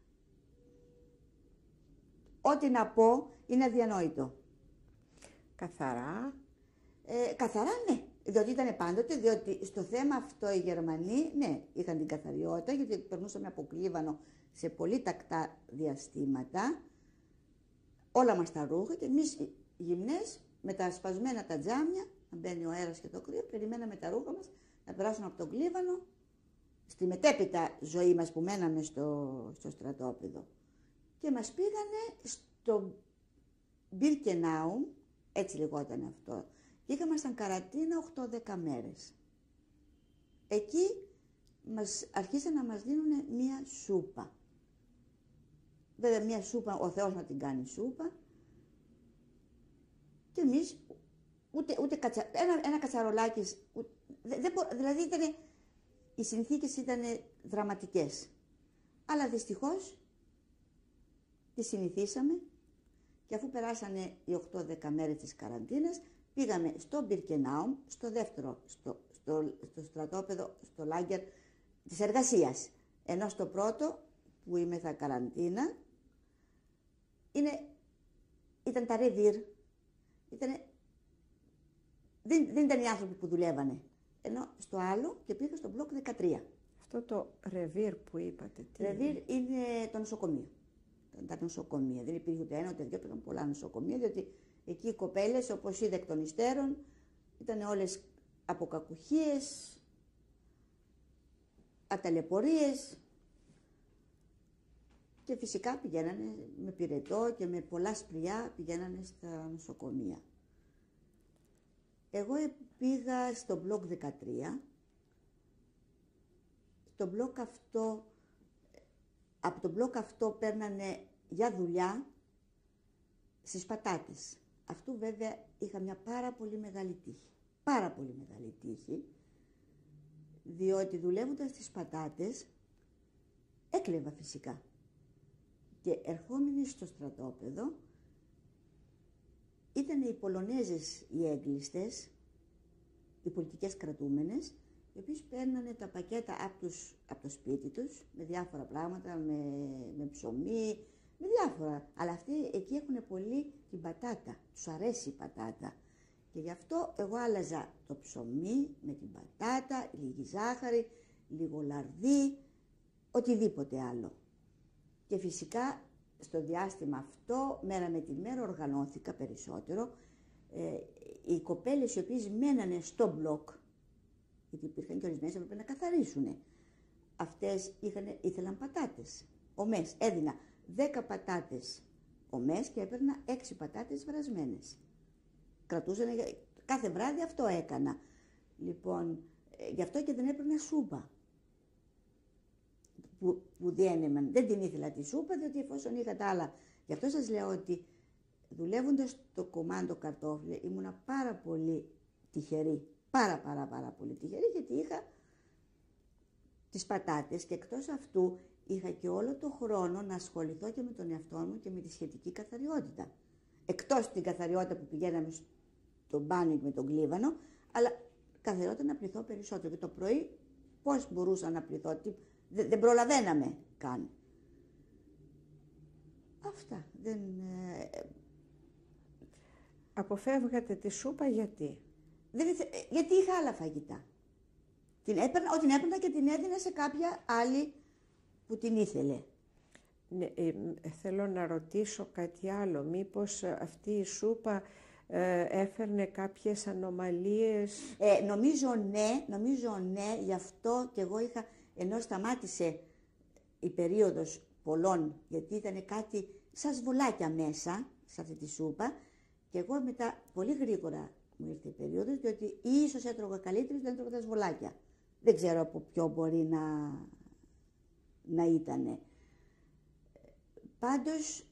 Ό,τι να πω είναι αδιανόητο. Καθαρά? Καθαρά ναι, διότι ήταν πάντοτε, διότι στο θέμα αυτό οι Γερμανοί, ναι, είχαν την καθαριότητα, γιατί περνούσαμε από κλίβανο σε πολύ τακτά διαστήματα, όλα μας τα ρούχα και εμείς γυμνές με τα σπασμένα τα τζάμια, να μπαίνει ο αέρας και το κρύο, περιμέναμε τα ρούχα μας να περάσουν από τον κλίβανο στη μετέπειτα ζωή μας που μέναμε στο στρατόπεδο. Και μας πήγανε στο Μπίρκενάου, έτσι λεγόταν αυτό, και ήμασταν καραντίνα 8-10 μέρες. Εκεί αρχίσαν να μας δίνουν μία σούπα. Βέβαια μία σούπα, ο Θεός να την κάνει σούπα. Και εμείς ούτε ένα κατσαρολάκι, δηλαδή οι συνθήκες ήταν δραματικές. Αλλά δυστυχώς τις συνηθίσαμε και αφού περάσανε οι 8-10 μέρες της καραντίνας, πήγαμε στο Μπιρκενάου, στο δεύτερο, στο στρατόπεδο, στο Λάγκερ της εργασίας. Ενώ στο πρώτο, που είμαι στα καραντίνα, ήταν τα ρεβίρ. Δεν ήταν οι άνθρωποι που δουλεύανε. Ενώ στο άλλο, και πήγα στο μπλοκ 13. Αυτό το ρεβίρ που είπατε, τι Ρεβίρ είναι το νοσοκομείο. Τα νοσοκομεία. Δεν υπήρχε ούτε ένα ούτε δύο, πήγαν πολλά νοσοκομεία, διότι εκεί οι κοπέλες, όπως είδε εκ των υστέρων, ήταν όλες από κακουχίες, αταλαιπωρίες, και φυσικά πηγαίνανε με πυρετό και με πολλά σπριά, πηγαίνανε στα νοσοκομεία. Εγώ πήγα στο μπλοκ 13. Στο μπλοκ αυτό, από το μπλοκ αυτό παίρνανε για δουλειά στις πατάτες. Αυτού βέβαια είχα μια πάρα πολύ μεγάλη τύχη. Πάρα πολύ μεγάλη τύχη, διότι δουλεύοντας στις πατάτες έκλεβα φυσικά. Και ερχόμενοι στο στρατόπεδο ήταν οι Πολωνέζες οι έγκλειστες, οι πολιτικές κρατούμενες, οι οποίες παίρνανε τα πακέτα από το σπίτι τους με διάφορα πράγματα, με ψωμί, με διάφορα. Αλλά αυτοί εκεί έχουν πολύ την πατάτα, τους αρέσει η πατάτα. Και γι' αυτό εγώ άλλαζα το ψωμί με την πατάτα, λίγη ζάχαρη, λίγο λαρδί, οτιδήποτε άλλο. Και φυσικά στο διάστημα αυτό, μέρα με τη μέρα, οργανώθηκα περισσότερο. Οι κοπέλες οι οποίες μένανε στο μπλοκ, γιατί υπήρχαν και ορισμένες που έπρεπε να καθαρίσουν, αυτές ήθελαν πατάτες, ομές. Έδινα 10 πατάτες ομές και έπαιρνα 6 πατάτες βρασμένες. Κρατούσαν, κάθε βράδυ αυτό έκανα. Λοιπόν, γι' αυτό και δεν έπαιρνα σούπα. Που δεν την ήθελα τη σούπα, διότι εφόσον είχα τα άλλα. Γι' αυτό σας λέω ότι δουλεύοντας το κομμάντο καρτόφλι ήμουνα πάρα πολύ τυχερή. Πάρα πολύ τυχερή, γιατί είχα τις πατάτες και εκτός αυτού είχα και όλο το χρόνο να ασχοληθώ και με τον εαυτό μου και με τη σχετική καθαριότητα. Εκτός την καθαριότητα που πηγαίναμε στο μπάνιο με τον κλίβανο, αλλά καθαριότητα να πληθώ περισσότερο. Και το πρωί πώς μπορούσα να πληθώ, δεν προλαβαίναμε καν. Αυτά. Αποφεύγατε τη σούπα γιατί? Γιατί είχα άλλα φαγητά. Όταν έπαιρνα και την έδινα σε κάποια άλλη που την ήθελε. Ναι, θέλω να ρωτήσω κάτι άλλο. Μήπως αυτή η σούπα έφερνε κάποιες ανομαλίες? Νομίζω ναι, γι' αυτό και εγώ είχα, ενώ σταμάτησε η περίοδος πολλών, γιατί ήταν κάτι σαν σβολάκια μέσα σε αυτή τη σούπα, και εγώ μετά πολύ γρήγορα μου ήρθε η περίοδος, διότι ίσως έτρωγα καλύτερα, δεν έτρωγα τα σβολάκια. Δεν ξέρω από ποιο μπορεί να ήτανε. Πάντως,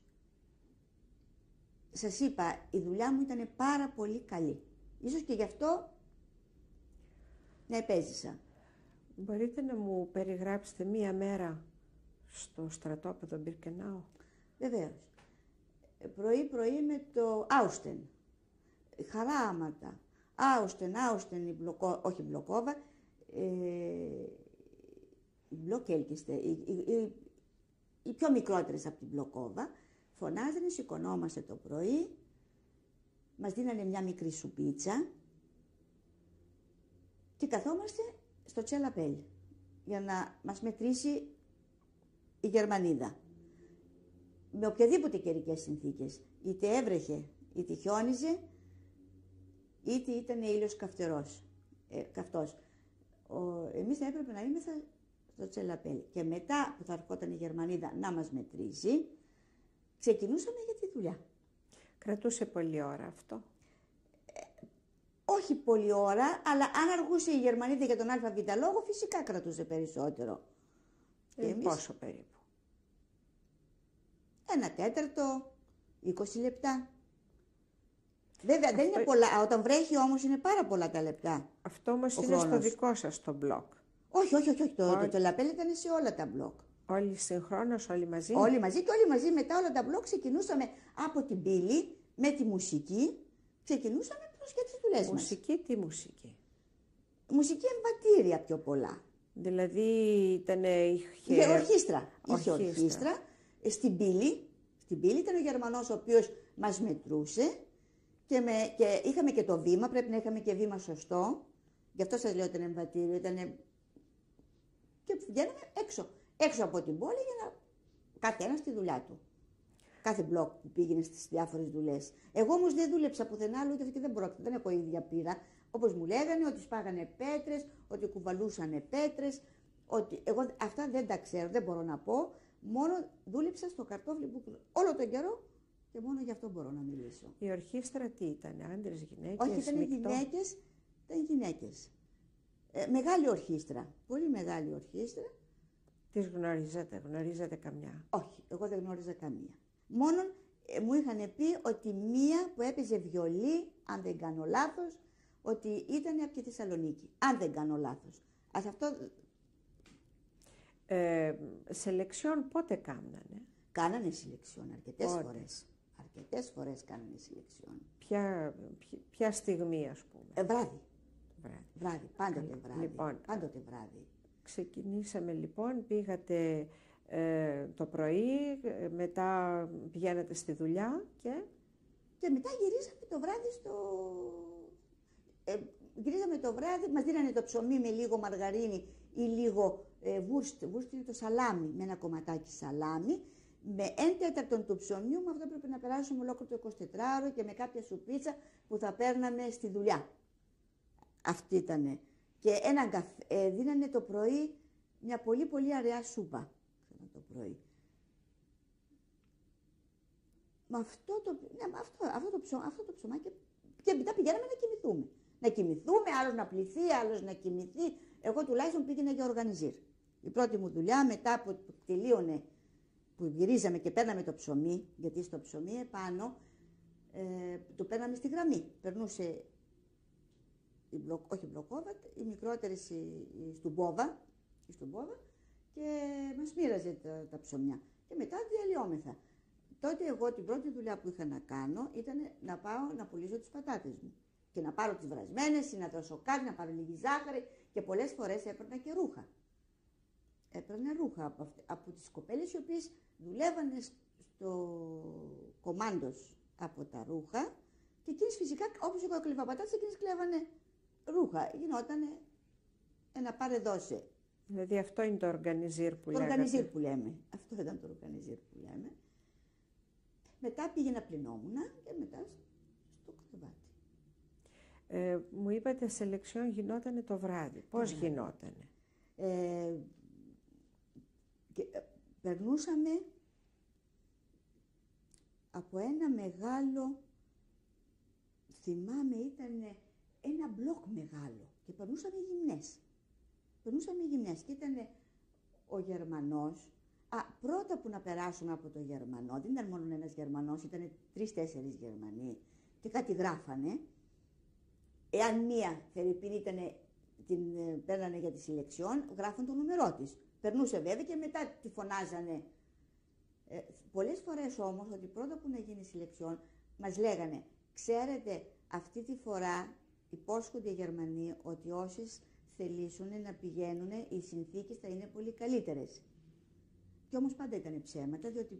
σας είπα, η δουλειά μου ήταν πάρα πολύ καλή. Ίσως και γι' αυτό να επέζησα. Μπορείτε να μου περιγράψετε μία μέρα στο στρατόπεδο Μπιρκενάου? Βεβαίως. Πρωί με το Άουστεν. Χαράματα. Άουστεν, όχι Μπλοκόβα, Μπλοκέλκιστε. Οι πιο μικρότερες από την Μπλοκόβα. Φωνάζανε, σηκωνόμαστε το πρωί, μας δίνανε μια μικρή σουπίτσα και καθόμαστε στο Τσέλαπέλ για να μας μετρήσει η Γερμανίδα. Με οποιαδήποτε καιρικές συνθήκες, είτε έβρεχε, είτε χιόνιζε, είτε ήταν ήλιος καυτός. Εμείς θα έπρεπε να είμαστε στο Τσέλαπέλ. Και μετά που θα ερχόταν η Γερμανίδα να μας μετρήσει, ξεκινούσαμε για τη δουλειά. Κρατούσε πολλή ώρα αυτό? Όχι πολλή ώρα, αλλά αν αργούσε η Γερμανίδα για τον ΑΒ λόγο, φυσικά κρατούσε περισσότερο. Πόσο περίπου? 1/4, 20 λεπτά. Βέβαια δεν είναι πολλά, όταν βρέχει όμως είναι πάρα πολλά τα λεπτά. Αυτό όμως είναι στο δικό σας το μπλοκ? Όχι, το Τσέλαπέλ ήταν σε όλα τα μπλοκ. Όλοι συγχρόνως, όλοι μαζί? Όλοι μαζί, και όλοι μαζί μετά όλα τα μπλοκ ξεκινούσαμε από την πύλη με τη μουσική. Ξεκινούσαμε προφανώς και τις δουλειές μας. Μουσική, τι μουσική? Μουσική εμβατήρια πιο πολλά. Δηλαδή Είχε ορχήστρα. Είχε ορχήστρα. Στην πύλη ήταν ο Γερμανός ο οποίος μας μετρούσε και είχαμε και το βήμα, πρέπει να είχαμε και βήμα σωστό. Γι' αυτό σας λέω ότι ήταν εμβατήριο. Και βγαίναμε έξω από την πόλη για να καθένα στη δουλειά του. Κάθε μπλοκ που πήγαινε στις διάφορες δουλειές. Εγώ όμως δεν δούλεψα πουθενά άλλο, ούτε δεν πρόκειται, δεν έχω ίδια πείρα. Όπως μου λέγανε, ότι σπάγανε πέτρες, ότι κουβαλούσανε πέτρες, ότι εγώ αυτά δεν τα ξέρω, δεν μπορώ να πω. Μόνο δούλεψα στο καρτόφλι που όλο τον καιρό και μόνο γι' αυτό μπορώ να μιλήσω. Η ορχήστρα τι ήταν, άντρες, γυναίκες? Όχι, ήταν γυναίκες. Μεγάλη ορχήστρα, πολύ μεγάλη ορχήστρα. Τις γνωρίζατε καμιά? Όχι, εγώ δεν γνώριζα καμία. Μόνο μου είχαν πει ότι μία που έπαιζε βιολί, αν δεν κάνω λάθος, ότι ήταν από τη Θεσσαλονίκη. Αν δεν κάνω λάθος. Αυτό... Σελεξιόν πότε κάνανε? Κάνανε σελεξιόν αρκετές φορές. Αρκετές φορές κάνανε σελεξιόν. Ποια στιγμή, ας πούμε? Βράδυ, πάντοτε βράδυ. Λοιπόν, πάντοτε βράδυ. Ξεκινήσαμε λοιπόν, πήγατε το πρωί, μετά πηγαίνατε στη δουλειά και μετά γυρίσαμε το βράδυ γυρίζαμε το βράδυ, μας δίνανε το ψωμί με λίγο μαργαρίνη ή λίγο βούρστ. Βούρστ είναι το σαλάμι, με ένα κομματάκι σαλάμι. Με 1/4 του ψωμιού, με αυτό πρέπει να περάσουμε ολόκληρο το 24ωρο και με κάποια σουπίτσα που θα παίρναμε στη δουλειά. Αυτή ήτανε. Και δίνανε το πρωί μια πολύ πολύ αραιά σούπα. Το πρωί. Με αυτό το ψωμάκι και μετά πηγαίναμε να κοιμηθούμε. Να κοιμηθούμε, άλλος να πληθεί, άλλος να κοιμηθεί. Εγώ τουλάχιστον πήγαινα για οργανιζήρ. Η πρώτη μου δουλειά μετά που τελείωνε, που γυρίζαμε και παίρναμε το ψωμί, γιατί στο ψωμί επάνω το παίρναμε στη γραμμή. Περνούσε όχι η μπλοκόβα, οι μικρότερες η Στουμπόβα και μας μοίραζε τα ψωμιά. Και μετά διαλυόμεθα. Τότε εγώ την πρώτη δουλειά που είχα να κάνω ήταν να πάω να πουλήσω τις πατάτες μου. Και να πάρω τις βρασμένες, να δώσω κάτι, να πάρω λίγη ζάχαρη και πολλές φορές έπαιρνα και ρούχα. Έπαιρνα ρούχα από τις κοπέλες οι οποίες δουλεύανε στο κομάντος από τα ρούχα και εκείνες φυσικά, όπως εγώ έκλεβα πατάτες, εκείνες κλέβανε ρούχα. Γινότανε ένα πάρε δώσε. Δηλαδή αυτό είναι το οργανιζήρ που λέμε. Το οργανιζήρ που λέμε. Αυτό ήταν το οργανιζήρ που λέμε. Μετά πήγαινα πλυνόμουνα και μετά στο κρεβάτι. Μου είπατε σελεξιόν γινότανε το βράδυ. Πώς γινότανε? Περνούσαμε από ένα μεγάλο, θυμάμαι ήταν ένα μπλοκ μεγάλο και περνούσαμε γυμνές. Και ήταν ο Γερμανός. Πρώτα που να περάσουμε από το Γερμανό, δεν ήταν μόνο ένας Γερμανός, ήταν 3-4 Γερμανοί και κάτι γράφανε. Εάν μία Φερρυπίν την παίρνανε για τη σελεξιόν, γράφαν το νούμερό της. Περνούσε βέβαια και μετά τη φωνάζανε. Πολλές φορές όμως, ότι πρώτα που να γίνει σελεξιόν, μας λέγανε, ξέρετε, αυτή τη φορά υπόσχονται οι Γερμανοί ότι όσες θελήσουν να πηγαίνουν, οι συνθήκες θα είναι πολύ καλύτερες. Και όμως πάντα ήταν ψέματα, διότι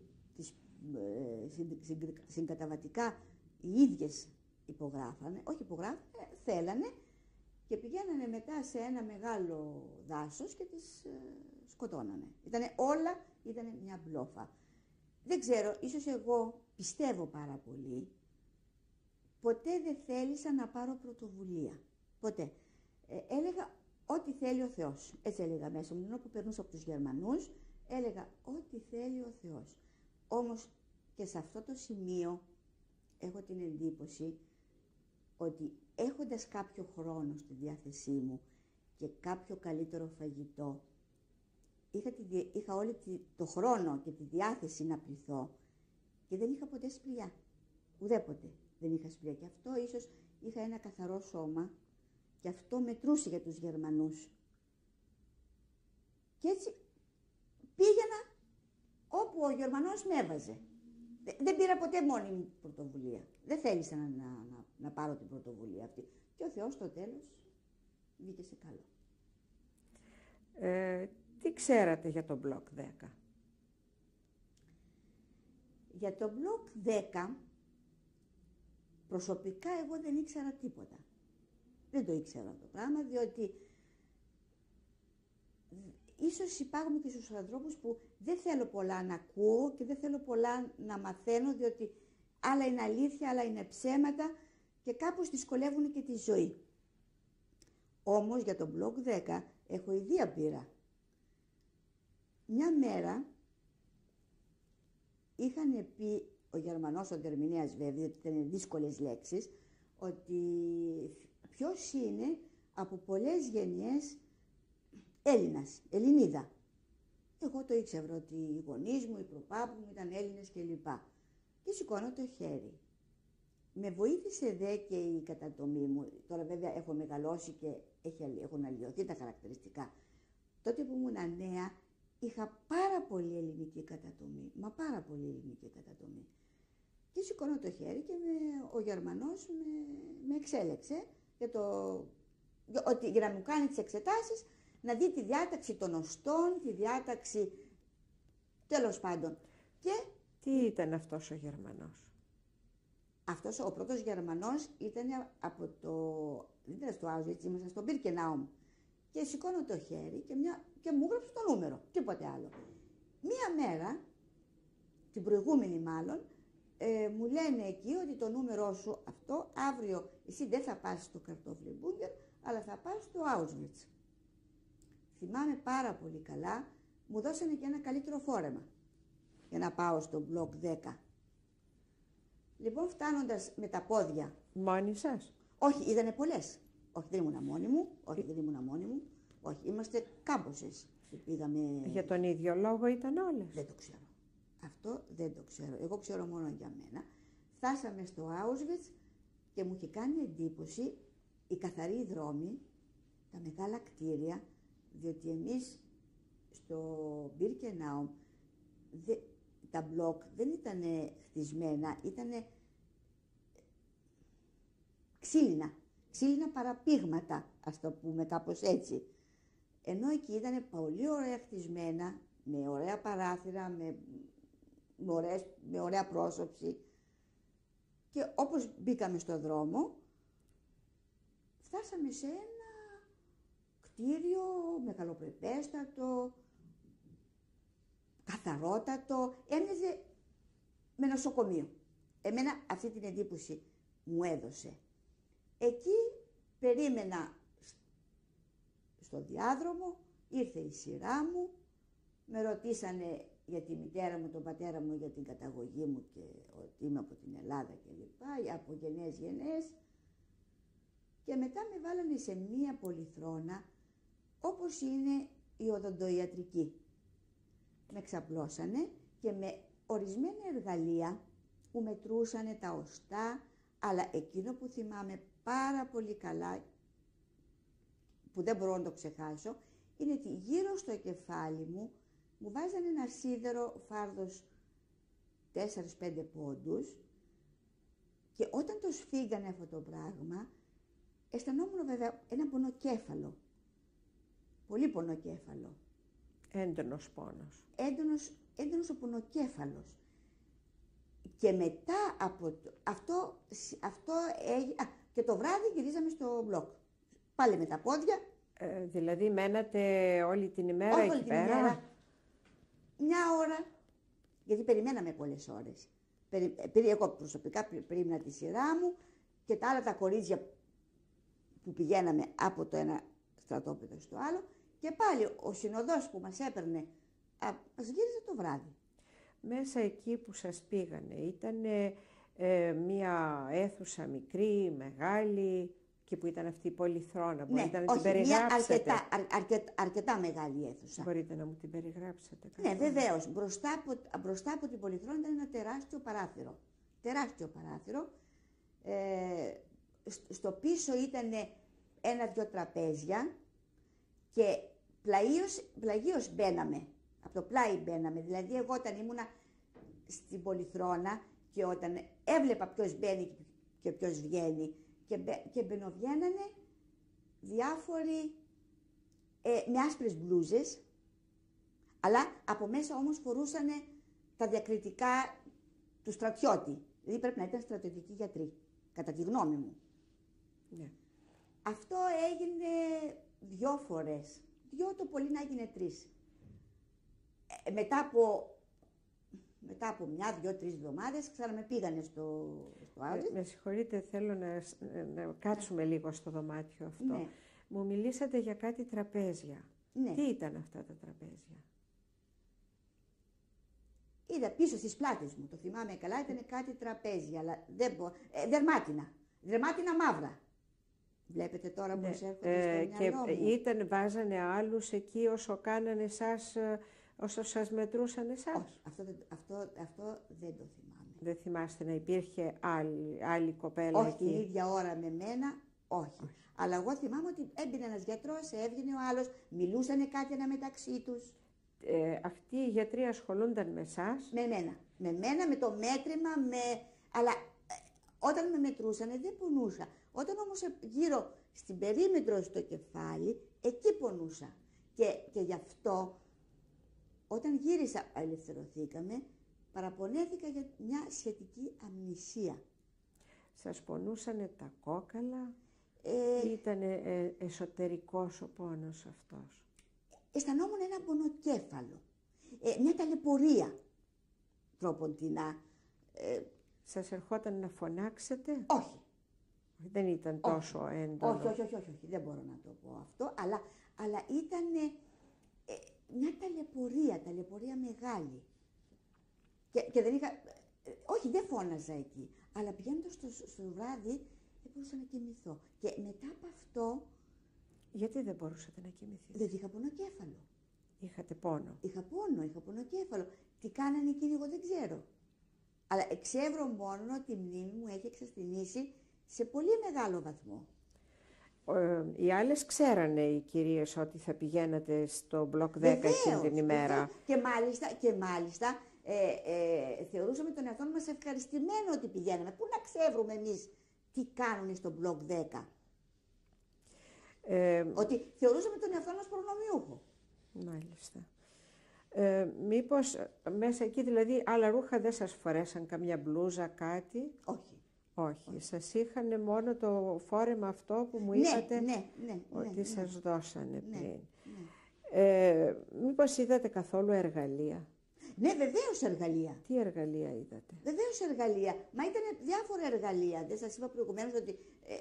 συγκαταβατικά οι ίδιες θέλανε και πηγαίνανε μετά σε ένα μεγάλο δάσος και τις σκοτώνανε. Ήτανε μια μπλόφα. Δεν ξέρω, ίσως εγώ πιστεύω πάρα πολύ. Ποτέ δεν θέλησα να πάρω πρωτοβουλία. Ποτέ. Έλεγα ό,τι θέλει ο Θεός. Έτσι έλεγα μέσα μου, ενώ που περνούσα από τους Γερμανούς, έλεγα ό,τι θέλει ο Θεός. Όμως και σε αυτό το σημείο έχω την εντύπωση ότι έχοντας κάποιο χρόνο στη διάθεσή μου και κάποιο καλύτερο φαγητό, είχα όλη το χρόνο και τη διάθεση να πληθώ και δεν είχα ποτέ σπηλιά. Ουδέποτε δεν είχα σπηλιά. Και αυτό ίσως είχα ένα καθαρό σώμα και αυτό μετρούσε για τους Γερμανούς. Και έτσι πήγαινα όπου ο Γερμανός με έβαζε. Δεν πήρα ποτέ μόνη μου πρωτοβουλία. Δεν θέλησα να πάρω την πρωτοβουλία αυτή. Και ο Θεός στο τέλος βγήκε σε καλό. Τι ξέρατε για το Μπλοκ 10? Για το Μπλοκ 10, προσωπικά εγώ δεν ήξερα τίποτα. Δεν το ήξερα το πράγμα, διότι ίσως υπάρχουν και στους ανθρώπους που δεν θέλω πολλά να ακούω και δεν θέλω πολλά να μαθαίνω, διότι άλλα είναι αλήθεια, άλλα είναι ψέματα και κάπως δυσκολεύουν και τη ζωή. Όμως για το Μπλοκ 10 έχω ιδία πείρα. Μια μέρα είχαν πει ο Γερμανός, ο Τερμηνέας βέβαια, ότι ήταν δύσκολες λέξεις, ότι ποιος είναι από πολλές γενιές Έλληνας, Ελληνίδα. Εγώ το ήξερα ότι οι γονείς μου, οι προπάπου μου ήταν Έλληνες κλπ. Και σηκώνω το χέρι. Με βοήθησε δε και η κατατομή μου. Τώρα βέβαια έχω μεγαλώσει και έχουν αλλοιωθεί τα χαρακτηριστικά. Τότε που ήμουν νέα είχα πάρα πολύ ελληνική κατατομή. Μα πάρα πολύ ελληνική κατατομή. Και σηκώνω το χέρι και ο Γερμανός με εξέλεξε για να μου κάνει τις εξετάσεις, να δει τη διάταξη των οστών, τη διάταξη τέλος πάντων. Και τι ήταν αυτός ο Γερμανός? Αυτός ο πρώτος Γερμανός ήταν από δεν ήταν στο Auschwitz, ήμασταν στο Birkenau. Και σηκώνω το χέρι και μου έγραψε το νούμερο, τίποτε άλλο. Μία μέρα, την προηγούμενη μάλλον, μου λένε εκεί ότι το νούμερό σου αυτό, αύριο εσύ δεν θα πας στο Καρτόφλιμπούγκερ, αλλά θα πας στο Auschwitz. Θυμάμαι πάρα πολύ καλά, μου δώσανε και ένα καλύτερο φόρεμα για να πάω στο Μπλοκ 10. Λοιπόν, φτάνοντας με τα πόδια. Μόνοι σας? Όχι, είδανε πολλές. Όχι, δεν ήμουν μόνη μου. Όχι, είμαστε κάμποσες που πήγαμε. Για τον ίδιο λόγο ήταν όλες? Δεν το ξέρω. Αυτό δεν το ξέρω. Εγώ ξέρω μόνο για μένα. Φτάσαμε στο Auschwitz και μου είχε κάνει εντύπωση οι καθαροί δρόμοι, τα μεγάλα κτίρια, διότι εμείς στο Birkenau τα μπλοκ δεν ήταν χτισμένα, ήταν ξύλινα παραπήγματα, ας το πούμε κάπως έτσι. Ενώ εκεί ήταν πολύ ωραία χτισμένα, με ωραία παράθυρα, με ωραία πρόσωψη. Και όπως μπήκαμε στο δρόμο, φτάσαμε σε ένα κτίριο μεγαλοπρεπέστατο, καθαρότατο, έμοιαζε με νοσοκομείο. Εμένα αυτή την εντύπωση μου έδωσε. Εκεί περίμενα στο διάδρομο, ήρθε η σειρά μου, με ρωτήσανε για τη μητέρα μου, τον πατέρα μου, για την καταγωγή μου και ότι είμαι από την Ελλάδα κλπ, από γενές. Και μετά με βάλανε σε μία πολυθρόνα, όπως είναι η οδοντοιατρική. Με ξαπλώσανε και με ορισμένα εργαλεία που μετρούσανε τα οστά, αλλά εκείνο που θυμάμαι πάρα πολύ καλά, που δεν μπορώ να το ξεχάσω, είναι ότι γύρω στο κεφάλι μου βάζανε ένα σίδερο φάρδος 4-5 πόντους και όταν το σφίγγανε αυτό το πράγμα, αισθανόμουν βέβαια ένα πονοκέφαλο. Πολύ πονοκέφαλο. Έντονος πόνος. Έντονος ο πονοκέφαλος. Και μετά από αυτό έγινε. Και το βράδυ γυρίζαμε στο μπλοκ. Πάλι με τα πόδια. Δηλαδή μένατε όλη την ημέρα Όχι εκεί όλη την πέρα? ημέρα. Μια ώρα. Γιατί περιμέναμε πολλές ώρες. Εγώ προσωπικά περίμενα τη σειρά μου και τα άλλα τα κορίτσια που πηγαίναμε από το ένα στρατόπεδο στο άλλο. Και πάλι ο συνοδός που μας έπαιρνε μας γύριζε το βράδυ. Μέσα εκεί που σας πήγανε ήταν μια αίθουσα μικρή, μεγάλη, και που ήταν αυτή η πολυθρόνα? Μπορείτε να την περιγράψετε? Αρκετά μεγάλη αίθουσα. Μπορείτε να μου την περιγράψετε? Ναι, βεβαίως. Μπροστά από την πολυθρόνα ήταν ένα τεράστιο παράθυρο. Στο πίσω ήταν ένα-δυο τραπέζια και πλαγίως μπαίναμε. Από το πλάι μπαίναμε. Δηλαδή εγώ όταν ήμουνα στην πολυθρόνα και όταν έβλεπα ποιος μπαίνει και ποιος βγαίνει. Και μπαινοβγαίνανε διάφοροι με άσπρες μπλούζες, αλλά από μέσα όμως φορούσαν τα διακριτικά του στρατιώτη. Δηλαδή πρέπει να ήταν στρατιωτικοί γιατροί, κατά τη γνώμη μου. Ναι. Αυτό έγινε 2 φορές. 2 το πολύ να έγινε 3. Μετά από 1, 2, 3 εβδομάδες ξαναμε πήγανε στο Outlet. Με συγχωρείτε, θέλω να κάτσουμε λίγο στο δωμάτιο αυτό. Ναι. Μου μιλήσατε για κάτι τραπέζια. Ναι. Τι ήταν αυτά τα τραπέζια? Είδα πίσω στις πλάτες μου, το θυμάμαι καλά, ήταν κάτι τραπέζια, αλλά δεν μπορώ. Δερμάτινα μαύρα. Βλέπετε τώρα πώς έρχονται στο μυαλό μου. Βάζανε άλλους εκεί όσο κάνανε εσάς, όσο σας μετρούσαν εσάς? Όχι, αυτό δεν το θυμάμαι. Δεν θυμάστε να υπήρχε άλλη κοπέλα όχι, εκεί? την ίδια ώρα με μένα, όχι. Αλλά εγώ θυμάμαι ότι έμπαινε ένας γιατρός, έβγαινε ο άλλος, μιλούσανε κάτι μεταξύ τους. Αυτοί οι γιατροί ασχολούνταν με εσάς? Με μένα. Με μένα, με το μέτρημα, αλλά όταν με μετρούσανε δεν πονούσα. Όταν όμως γύρω στην περίμετρο στο κεφάλι, εκεί πονούσα. Και γι' αυτό, όταν γύρισα, ελευθερωθήκαμε, παραπονέθηκα για μια σχετική αμνησία. Σας πονούσανε τα κόκαλα ή ήταν εσωτερικός ο πόνος αυτός? Αισθανόμουν ένα πονοκέφαλο, μια ταλαιπωρία τρόποντινά. Σας ερχόταν να φωνάξετε? Όχι. Δεν ήταν τόσο έντονο? Όχι, δεν μπορώ να το πω αυτό, αλλά ήταν μια ταλαιπωρία μεγάλη. Και δεν είχα, όχι δεν φώναζα εκεί, αλλά πηγαίνοντας στο βράδυ δεν μπορούσα να κοιμηθώ. Και μετά από αυτό... Γιατί δεν μπορούσατε να κοιμηθείτε? Δεν είχα πονοκέφαλο. Είχατε πόνο? Είχα πονοκέφαλο. Τι κάνανε εκείνοι εγώ δεν ξέρω. Αλλά εξεύρω μόνο ότι η μνήμη μου έχει εξασθενήσει σε πολύ μεγάλο βαθμό. Οι άλλες ξέρανε οι κυρίες ότι θα πηγαίνατε στο μπλοκ 10 εκείνη την ημέρα? Και μάλιστα θεωρούσαμε τον εαυτό μας ευχαριστημένο ότι πηγαίναμε. Πού να ξέρουμε εμείς τι κάνουν στο μπλοκ 10. Ότι θεωρούσαμε τον εαυτό μας προνομιούχο. Μάλιστα. Μήπως μέσα εκεί δηλαδή άλλα ρούχα δεν σας φορέσαν, καμιά μπλούζα, κάτι? Όχι. Σας είχαν μόνο το φόρεμα αυτό που μου είπατε ότι σας δώσανε πριν. Μήπως είδατε καθόλου εργαλεία? Ναι, βεβαίως εργαλεία. Τι εργαλεία είδατε? Βεβαίως εργαλεία. Μα ήταν διάφορα εργαλεία. Δεν σας είπα προηγουμένως ότι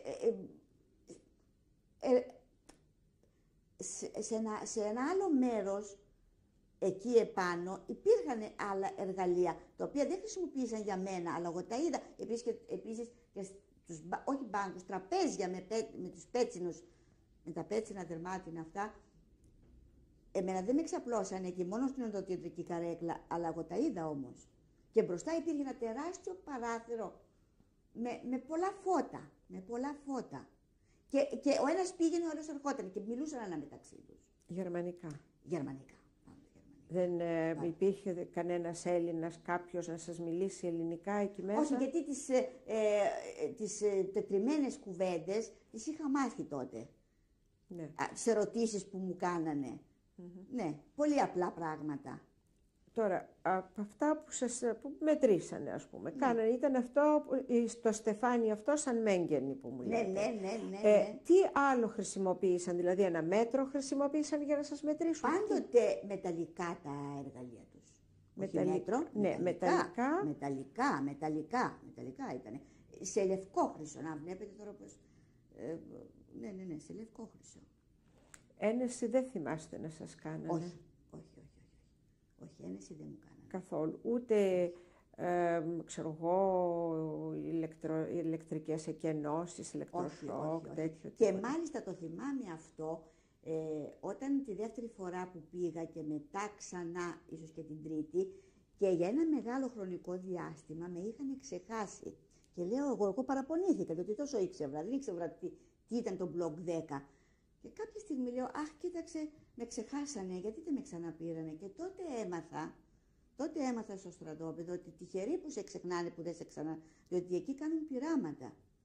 σε ένα άλλο μέρος εκεί επάνω υπήρχαν άλλα εργαλεία, τα οποία δεν χρησιμοποίησαν για μένα, αλλά εγώ τα είδα. Επίσης και στους, όχι μπάνκους, τραπέζια με τους πέτσινους, με τα πέτσινα δερμάτινα αυτά. Εμένα δεν με εξαπλώσανε εκεί μόνο στην οντοτιατρική καρέκλα, αλλά εγώ τα είδα όμως. Και μπροστά υπήρχε ένα τεράστιο παράθυρο με πολλά φώτα. Και ο ένας πήγαινε, ο άλλος ερχόταν και μιλούσαν αναμεταξύ τους. Γερμανικά? Γερμανικά. Δεν υπήρχε κανένας Έλληνας, κάποιος να σας μιλήσει ελληνικά εκεί μέσα? Όχι, γιατί τις τετριμένες κουβέντες τις είχα μάθει τότε. Ναι. Τις ερωτήσεις που μου κάνανε. Ναι, πολύ απλά πράγματα. Τώρα, από αυτά που μετρήσανε, ας πούμε, κάνανε, ήταν αυτό, στο στεφάνι αυτό, σαν μέγενη που μου λέτε. Ναι. Τι άλλο χρησιμοποίησαν, δηλαδή ένα μέτρο χρησιμοποίησαν για να σας μετρήσουν? Πάντοτε μεταλλικά τα εργαλεία τους. Μέτρο, ναι, μεταλλικά ήταν. Σε λευκό χρυσό, να βλέπετε τώρα πώς... Ναι, σε λευκό χρυσό. Ένεση δεν θυμάστε να σας κάνανε? Όχι, ένεση δεν μου κάνανε. Καθόλου. Ούτε, ξέρω εγώ, ηλεκτρικές εκενώσεις, ηλεκτροσόκ, τέτοιο Και τίποτα? μάλιστα το θυμάμαι αυτό, όταν τη δεύτερη φορά που πήγα και μετά ξανά, ίσως και την τρίτη, και για ένα μεγάλο χρονικό διάστημα με είχαν ξεχάσει. Και λέω εγώ παραπονήθηκα, γιατί τόσο ήξερα, δεν ήξερα τι ήταν το μπλοκ 10. Και κάποια στιγμή λέω, αχ, κοίταξε, με ξεχάσανε, γιατί δεν με ξαναπήρανε. Και τότε έμαθα στο στρατόπεδο ότι τυχεροί που σε ξεχνάνε που δεν σε ξανά, διότι εκεί κάνουν πειράματα.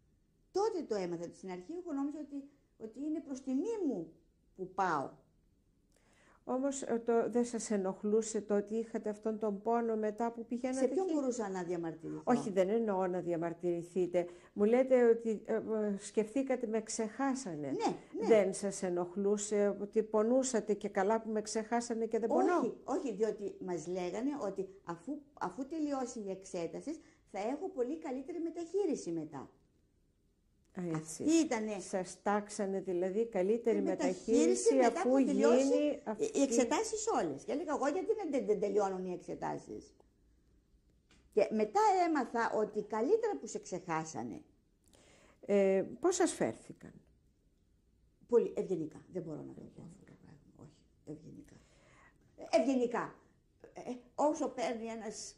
Τότε το έμαθα. Στην αρχή εγώ νόμιζα ότι είναι προς τιμή μου που πάω. Όμως δεν σας ενοχλούσε το ότι είχατε αυτόν τον πόνο μετά που πηγαίνατε Σε ποιον εκεί? μπορούσα να διαμαρτυρηθώ? Όχι, δεν εννοώ να διαμαρτυρηθείτε. Μου λέτε ότι σκεφτήκατε με ξεχάσανε. Ναι, ναι. Δεν σας ενοχλούσε ότι πονούσατε και καλά που με ξεχάσανε και δεν πονώ? Όχι, όχι, διότι μας λέγανε ότι αφού τελειώσει η εξέταση θα έχω πολύ καλύτερη μεταχείριση μετά. Έτσι. Αυτή ήτανε. Σας τάξανε δηλαδή καλύτερη μεταχείριση μετά αφού που τελειώσει γίνει αυτή... οι εξετάσεις όλες. Και έλεγα εγώ γιατί δεν τελειώνουν οι εξετάσεις. Και μετά έμαθα ότι καλύτερα που σε ξεχάσανε. Πώς σας φέρθηκαν? Πολύ ευγενικά. Δεν μπορώ να το πω αυτό το πράγμα. Όχι, ευγενικά. Ευγενικά. Όσο παίρνει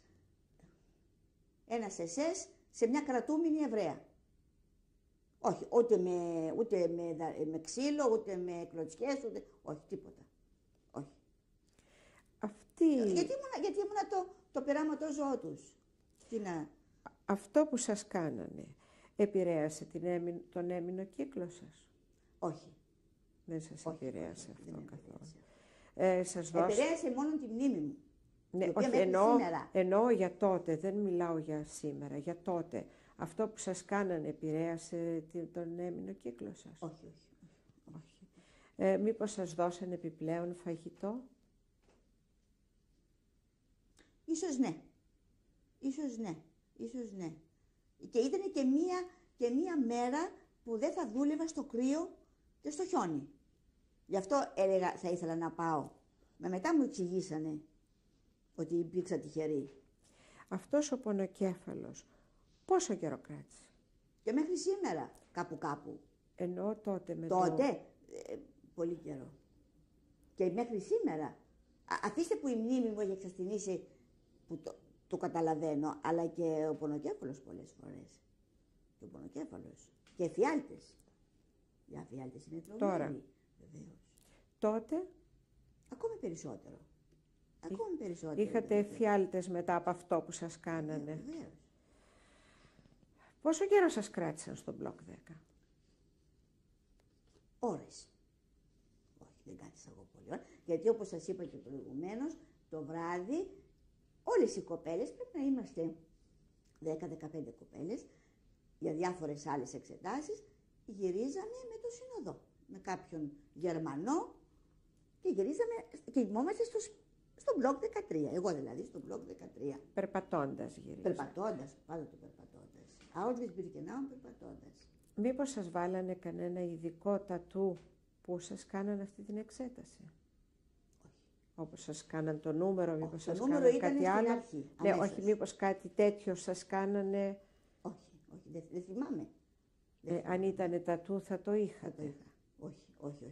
ένας εσές σε μια κρατούμενη Εβραία. Όχι, ούτε με ξύλο, ούτε με κλωτσιές, ούτε... Όχι, τίποτα. Όχι. Γιατί ήμουνα το πειράματο ζώο τους. Αυτό που σας κάνανε επηρέασε τον έμεινο κύκλο σας? Όχι. Δεν σας επηρέασε αυτό καθόλου. Επηρέασε μόνο τη μνήμη μου. Ναι, όχι, εννοώ για τότε, δεν μιλάω για σήμερα, για τότε. Αυτό που σας κάνανε επηρέασε τον έμεινο κύκλο σας? Όχι. Μήπως σας δώσανε επιπλέον φαγητό? Ίσως ναι. Και ήταν και μία μέρα που δεν θα δούλευα στο κρύο και στο χιόνι. Γι' αυτό έλεγα θα ήθελα να πάω. Μετά μου εξηγήσανε ότι υπήρξα τυχερή. Αυτός ο πονοκέφαλος πόσο καιρό κράτησε? Και μέχρι σήμερα, κάπου. Εννοώ τότε με τότε, πολύ καιρό. Και μέχρι σήμερα. Αφήστε που η μνήμη μου έχει εξασθενήσει, που το καταλαβαίνω, αλλά και ο πονοκέφαλος πολλές φορές. Και ο πονοκέφαλος. Και εφιάλτες. Οι εφιάλτες είναι τρομεροί. Τώρα. Βεβαίως. Τότε. Ακόμη περισσότερο. Είχατε εφιάλτες μετά από αυτό που σας κάνανε. Βεβαίως. Πόσο καιρό σας κράτησαν στο μπλοκ 10? Ώρες. Όχι, δεν κράτησα εγώ πολύ ώρα. Γιατί όπως σας είπα και προηγουμένως, το βράδυ όλες οι κοπέλες, πρέπει να είμαστε 10-15 κοπέλες, για διάφορες άλλες εξετάσεις, γυρίζαμε με το Συνοδό. Με κάποιον Γερμανό και γυρίζαμε και κοιμόμαστε στο μπλοκ 13. Εγώ δηλαδή στο μπλοκ 13. Περπατώντας γυρίζατε? Περπατώντας, πάντοτε περπατώντας. Auschwitz Birkenau περπατώντας. Μήπως σας βάλανε κανένα ειδικό τατού που σας κάνανε αυτή την εξέταση? Όχι. Όπως σας κάναν το νούμερο, μήπως σας νούμερο κάνανε ήταν κάτι στην άλλο? αρχή, Ναι, αμέσως. όχι, μήπως κάτι τέτοιο σας κάνανε? Όχι, δεν θυμάμαι. Αν ήταν τατού θα το είχατε? Θα το είχα. Όχι.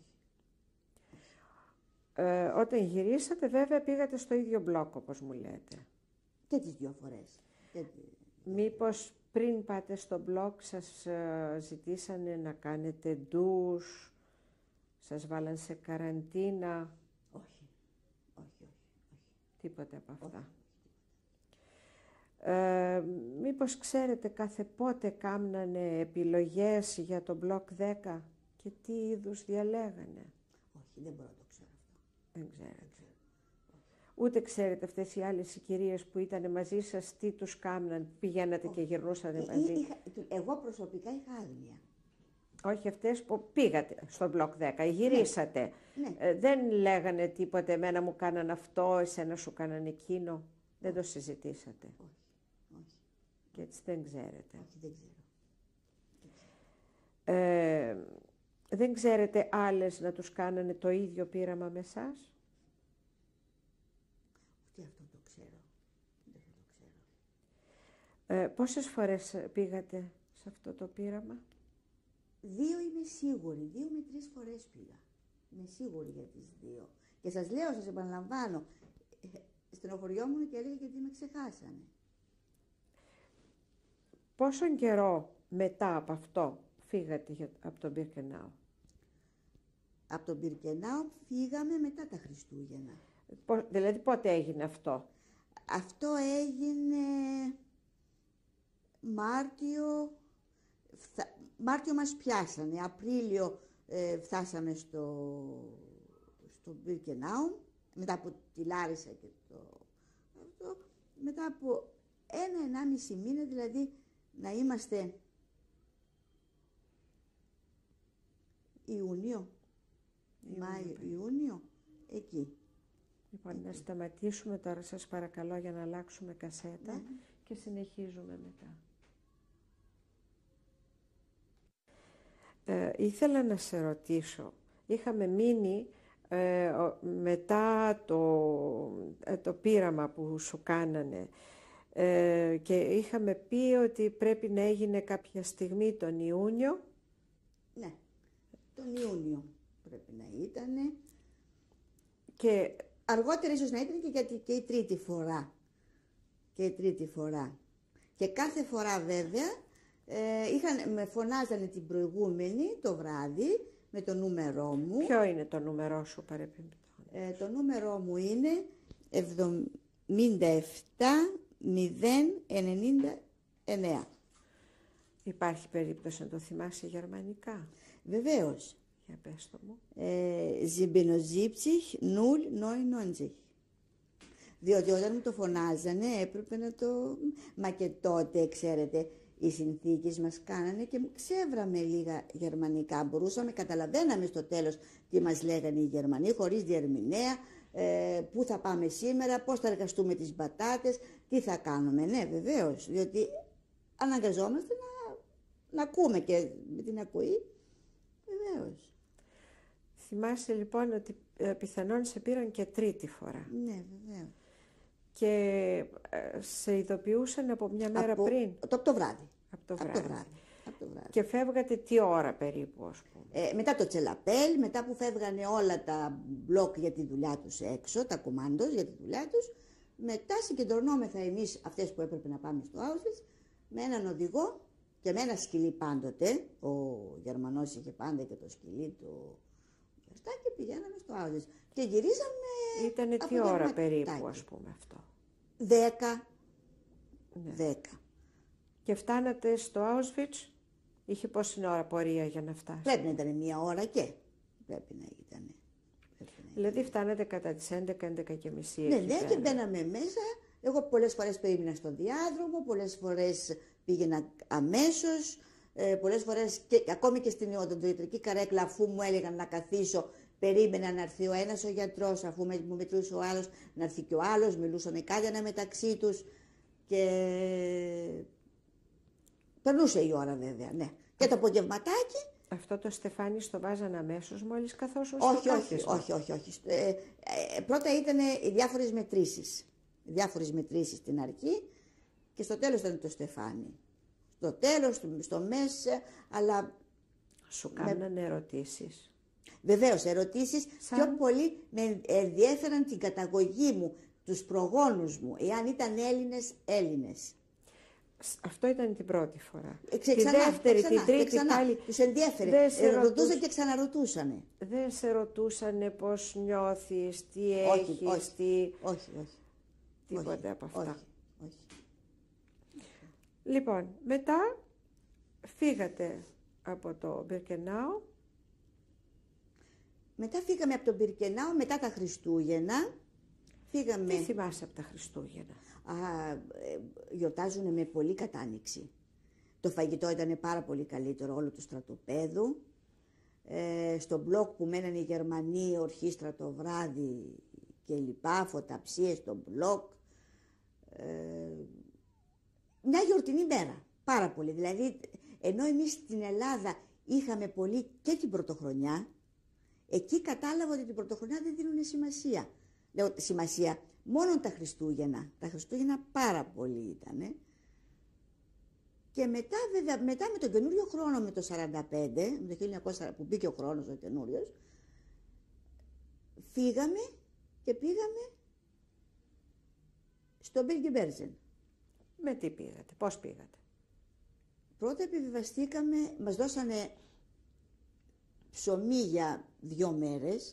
Όταν γυρίσατε βέβαια πήγατε στο ίδιο μπλοκ όπως μου λέτε. Και τις δύο φορές. Μήπως πριν πάτε στο μπλοκ σας ζητήσανε να κάνετε ντους, σας βάλαν σε καραντίνα? Όχι. Τίποτα από αυτά. Μήπως ξέρετε κάθε πότε κάμνανε επιλογές για το μπλοκ 10 και τι είδους διαλέγανε? Όχι, δεν μπορώ να το ξέρω αυτό. Δεν ξέρετε. Ούτε ξέρετε αυτές οι άλλες οι κυρίες που ήταν μαζί σας τι τους κάμναν, πηγαίνατε και γυρνούσατε μαζί? Εγώ προσωπικά είχα άγνοια. Όχι αυτές που πήγατε στο μπλοκ 10, γυρίσατε. Ναι. Δεν λέγανε τίποτε, εμένα μου κάναν αυτό, εσένα σου κάναν εκείνο? Δεν το συζητήσατε? Όχι. Και έτσι δεν ξέρετε? Όχι, δεν ξέρω. Δεν ξέρετε άλλες να τους κάνανε το ίδιο πείραμα με εσάς? Ούτε αυτό το ξέρω. Δεν το ξέρω. Πόσες φορές πήγατε σε αυτό το πείραμα? 2 είμαι σίγουρη. 2 με 3 φορές πήγα. Είμαι σίγουρη για τις 2. Και σας λέω, σας επαναλαμβάνω, στενοχωριόμουν και έλεγα γιατί με ξεχάσανε. Πόσον καιρό μετά από αυτό φύγατε από τον Μπιρκενάου? Από τον Μπιρκενάου φύγαμε μετά τα Χριστούγεννα. Δηλαδή πότε έγινε αυτό? Αυτό έγινε Μάρτιο, Μάρτιο μας πιάσανε, Απρίλιο φτάσαμε στο Μπιρκενάου, μετά από τη Λάρισα και αυτό, μετά από 1-1,5 μήνα, δηλαδή να είμαστε Μάιο-Ιούνιο, εκεί. Λοιπόν, να σταματήσουμε τώρα, σας παρακαλώ, για να αλλάξουμε κασέτα και συνεχίζουμε μετά. Ήθελα να σε ρωτήσω, είχαμε μείνει μετά το πείραμα που σου κάνανε και είχαμε πει ότι πρέπει να έγινε κάποια στιγμή τον Ιούνιο. Ναι, τον Ιούνιο πρέπει να ήτανε. Και αργότερα ίσως να ήταν και η τρίτη φορά. Και κάθε φορά βέβαια με φωνάζανε την προηγούμενη το βράδυ με το νούμερό μου. Ποιο είναι το νούμερό σου, παρεπιπτόν? Το νούμερό μου είναι 77-099. Υπάρχει περίπτωση να το θυμάσαι γερμανικά? Βεβαίως. Για πες το μου. 77-099. Διότι όταν μου το φωνάζανε έπρεπε να το... Μα και τότε, ξέρετε, οι συνθήκες μας κάνανε και ξέβραμε λίγα γερμανικά. Μπορούσαμε, καταλαβαίναμε στο τέλος τι μας λέγανε οι Γερμανοί, χωρίς διερμηνέα, πού θα πάμε σήμερα, πώς θα εργαστούμε τις μπατάτες, τι θα κάνουμε. Ναι, βεβαίως, διότι αναγκαζόμαστε να ακούμε και με την ακοή, βεβαίως. Θυμάσαι λοιπόν ότι πιθανόν σε πήραν και τρίτη φορά. Ναι, βεβαίως. Και σε ειδοποιούσαν από μια μέρα πριν. Από το βράδυ. Από το βράδυ. Από το βράδυ. Και φεύγατε τι ώρα περίπου, ας πούμε? Μετά το τσελαπέλ, μετά που φεύγανε όλα τα μπλοκ για τη δουλειά τους έξω, τα κομμάντος για τη δουλειά τους, μετά συγκεντρωνόμεθα εμείς αυτές που έπρεπε να πάμε στο Auschwitz με έναν οδηγό και με ένα σκυλί πάντοτε. Ο Γερμανός είχε πάντα και το σκυλί του και πηγαίναμε στο Auschwitz. Και γυρίζαμε. Ήτανε τι ώρα περίπου, ας πούμε, αυτό? 10. Ναι. 10. Και φτάνατε στο Auschwitz, είχε πόση ώρα πορεία για να φτάσει? Πρέπει να ήταν μία ώρα και. Πρέπει να ήταν. Δηλαδή φτάνατε κατά τις 11 και μισή. Ναι, και μπαίναμε μέσα. Εγώ πολλές φορές περίμενα στον διάδρομο, πολλές φορές πήγαινα αμέσως, πολλές φορές και ακόμη και στην οδοντιατρική καρέκλα, αφού μου έλεγαν να καθίσω, περίμενα να έρθει ο ένας ο γιατρός, αφού μου μετρούσε ο άλλος, να έρθει και ο άλλος, μιλούσαν κάτι ένα μεταξύ τους και περνούσε η ώρα βέβαια, ναι. Και το απογευματάκι. Αυτό το στεφάνι στο βάζανε αμέσως μόλις καθόσουν στο κάθισμα? Όχι. Πρώτα ήταν οι διάφορες μετρήσεις στην αρχή και στο τέλος ήταν το στεφάνι. Στο τέλος, στο μέσα, αλλά... Σου κάνανε ερωτήσεις? Βεβαίως, ερωτήσεις. Πιο πολύ με ενδιέφεραν την καταγωγή μου, τους προγόνους μου, εάν ήταν Έλληνες. Αυτό ήταν την πρώτη φορά. Τη δεύτερη, την τρίτη πάλι. Τους ενδιέφερε. Ρωτούσαν και ξαναρωτούσανε. Δεν σε ρωτούσανε πώς νιώθεις, τι έχεις, τι... Όχι. Τίποτε από αυτά. Όχι. Λοιπόν, μετά φύγατε από το Μπιρκενάου. Μετά φύγαμε από το Μπιρκενάου, μετά τα Χριστούγεννα. Φύγαμε... Τι θυμάσαι από τα Χριστούγεννα? Γιορτάζουν με πολύ κατάνοιξη. Το φαγητό ήταν πάρα πολύ καλύτερο όλο του στρατοπέδου. Στο μπλοκ που μένανε οι Γερμανοί, ορχήστρα το βράδυ και λοιπά, φωταψίες στο μπλοκ. Μια γιορτινή μέρα, πάρα πολύ. Δηλαδή, ενώ εμείς στην Ελλάδα είχαμε πολύ και την πρωτοχρονιά, εκεί κατάλαβα ότι την πρωτοχρονιά δεν δίνουν σημασία. Λέω σημασία μόνο τα Χριστούγεννα. Τα Χριστούγεννα πάρα πολύ ήτανε. Και μετά, βέβαια, μετά με τον καινούριο χρόνο, με το 45, με το 1940, που μπήκε ο χρόνος ο καινούριος, φύγαμε και πήγαμε στο Μπέργκεν-Μπέλζεν. Με τι πήγατε, πώς πήγατε? Πρώτα επιβιβαστήκαμε, μας δώσανε ψωμί για 2 μέρες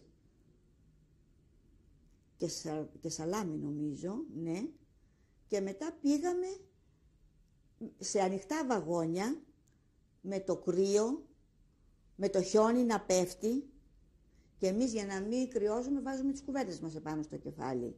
και σαλάμι νομίζω, ναι. Και μετά πήγαμε σε ανοιχτά βαγόνια με το κρύο, με το χιόνι να πέφτει και εμείς για να μην κρυώσουμε βάζουμε τις κουβέρτες μας επάνω στο κεφάλι.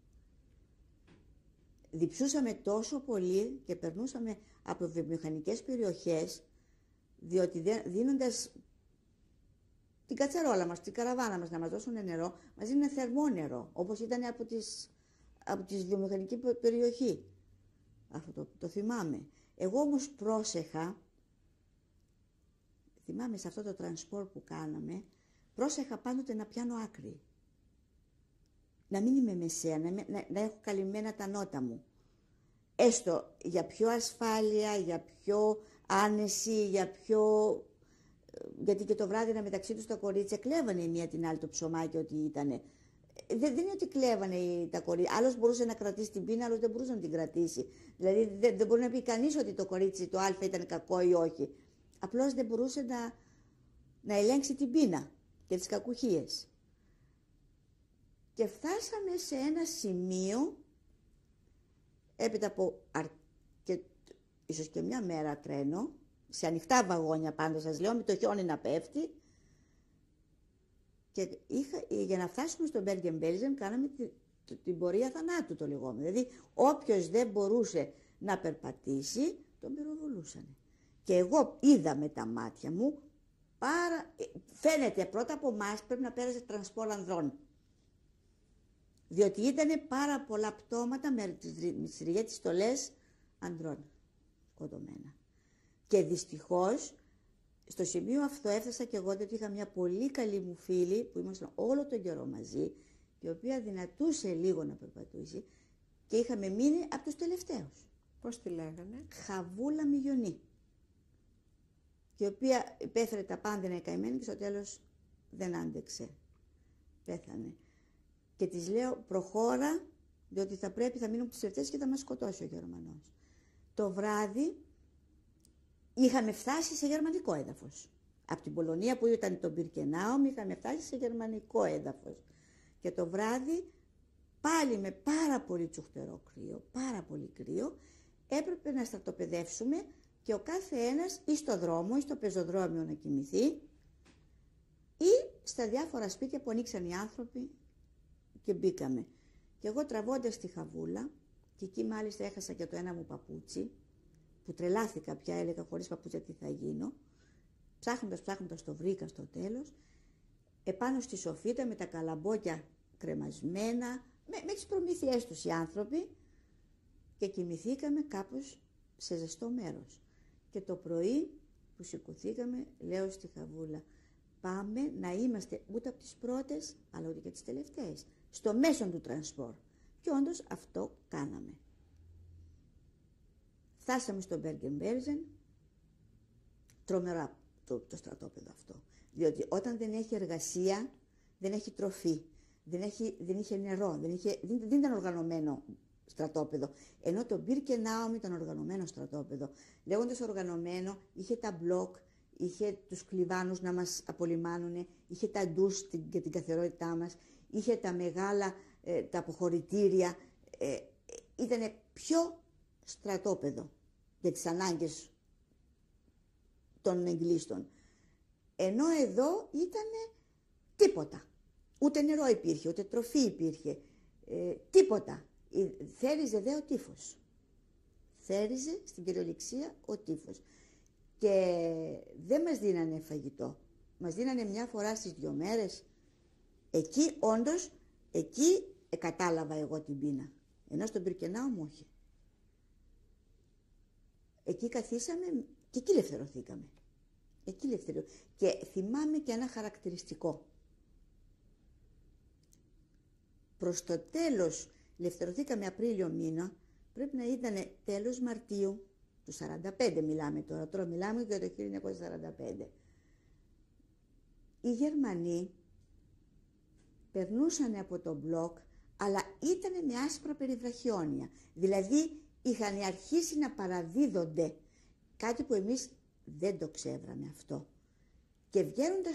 Διψούσαμε τόσο πολύ και περνούσαμε από βιομηχανικές περιοχές, διότι δίνοντας την κατσαρόλα μας, την καραβάνα μας να μας δώσουν νερό, μας δίνουν θερμό νερό, όπως ήταν από τη βιομηχανική περιοχή. Αυτό το θυμάμαι. Εγώ όμως πρόσεχα, θυμάμαι σε αυτό το τρανσπορ που κάναμε, πρόσεχα πάντοτε να πιάνω άκρη. Να μην είμαι μεσαία, να έχω καλυμμένα τα νότα μου. Έστω για πιο ασφάλεια, για πιο άνεση, για πιο... Γιατί και το βράδυ μεταξύ τους τα κορίτσια κλέβανε η μία την άλλη το ψωμάκι ότι ήτανε. Δεν είναι ότι κλέβανε τα κορίτσια. Άλλος μπορούσε να κρατήσει την πείνα, άλλος δεν μπορούσε να την κρατήσει. Δηλαδή δεν μπορεί να πει κανείς ότι το κορίτσι το α ήταν κακό ή όχι. Απλώς δεν μπορούσε να ελέγξει την πείνα και τις κακουχίες. Και φτάσαμε σε ένα σημείο, έπειτα από ίσως και μια μέρα τρένο, σε ανοιχτά βαγόνια πάντα σας λέω, με το χιόνι να πέφτει, και για να φτάσουμε στο Bergen-Belsen κάναμε την πορεία θανάτου το λεγόμενο. Δηλαδή όποιος δεν μπορούσε να περπατήσει, τον πυροβολούσανε. Και εγώ είδα με τα μάτια μου, φαίνεται πρώτα από εμάς πρέπει να πέρασε τρανσπορ ανδρών. Διότι ήταν πάρα πολλά πτώματα με τις ρηγέτες στολές ανδρών σκοτωμένα. Και δυστυχώς στο σημείο αυτό έφτασα και εγώ, διότι είχα μια πολύ καλή μου φίλη που ήμασταν όλο τον καιρό μαζί, η οποία δυνατούσε λίγο να περπατήσει και είχαμε μείνει από τους τελευταίους. Πώς τη λέγανε? Χαβούλα Μιγιονή. Και η οποία υπέφερε τα πάντα, είναι καημένη και στο τέλος δεν άντεξε. Πέθανε. Και της λέω προχώρα, διότι θα μείνουμε από τους τελευταίους και θα μας σκοτώσει ο Γερμανός. Το βράδυ είχαμε φτάσει σε γερμανικό έδαφος. Από την Πολωνία που ήταν το Μπιρκενάουμ είχαμε φτάσει σε γερμανικό έδαφος. Και το βράδυ πάλι με πάρα πολύ τσουχτερό κρύο, πάρα πολύ κρύο, έπρεπε να στρατοπεδεύσουμε και ο κάθε ένας ή στο δρόμο ή στο πεζοδρόμιο να κοιμηθεί ή στα διάφορα σπίτια που ανοίξαν οι άνθρωποι και μπήκαμε. Και εγώ τραβώντας τη χαβούλα, και εκεί μάλιστα έχασα και το ένα μου παπούτσι, που τρελάθηκα πια, έλεγα χωρίς παπούτσια τι θα γίνω, ψάχνοντας το βρήκα στο τέλος, επάνω στη σοφίτα με τα καλαμπόκια κρεμασμένα, με τις προμήθειές τους οι άνθρωποι, και κοιμηθήκαμε κάπως σε ζεστό μέρος. Και το πρωί που σηκωθήκαμε, λέω στη χαβούλα, πάμε να είμαστε ούτε από τις πρώτες, αλλά ούτε και τις τελευταίες, στο μέσον του τρανσπορ. Και όντως αυτό κάναμε. Φτάσαμε στο Bergen-Belsen, τρομερά το στρατόπεδο αυτό. Διότι όταν δεν έχει εργασία, δεν έχει τροφή, δεν είχε νερό, δεν ήταν οργανωμένο στρατόπεδο. Ενώ το Birkenau ήταν οργανωμένο στρατόπεδο. Λέγοντας οργανωμένο, είχε τα μπλοκ, είχε τους κλιβάνους να μας απολυμάνουν, είχε τα ντους για την καθαρότητά μας, είχε τα μεγάλα, τα αποχωρητήρια. Ήταν πιο στρατόπεδο για τις ανάγκες των εγκλήστων. Ενώ εδώ ήταν τίποτα. Ούτε νερό υπήρχε, ούτε τροφή υπήρχε. Τίποτα. Θέριζε δε ο τύφος. Θέριζε στην κυριολεξία ο τύφος. Και δεν μας δίνανε φαγητό. Μας δίνανε μια φορά στις 2 μέρες. Εκεί όντως, εκεί κατάλαβα εγώ την πείνα. Ενώ στον Μπιρκενάουμ όχι. Εκεί καθίσαμε και εκεί ελευθερωθήκαμε. Και θυμάμαι και ένα χαρακτηριστικό. Προς το τέλος, ελευθερωθήκαμε Απρίλιο μήνα, πρέπει να ήταν τέλος Μαρτίου, του 45 μιλάμε τώρα μιλάμε για το 1945. Οι Γερμανοί περνούσαν από το μπλοκ, αλλά ήταν με άσπρα περιβραχιόνια. Δηλαδή είχαν αρχίσει να παραδίδονται, κάτι που εμείς δεν το ξέραμε αυτό. Και βγαίνοντας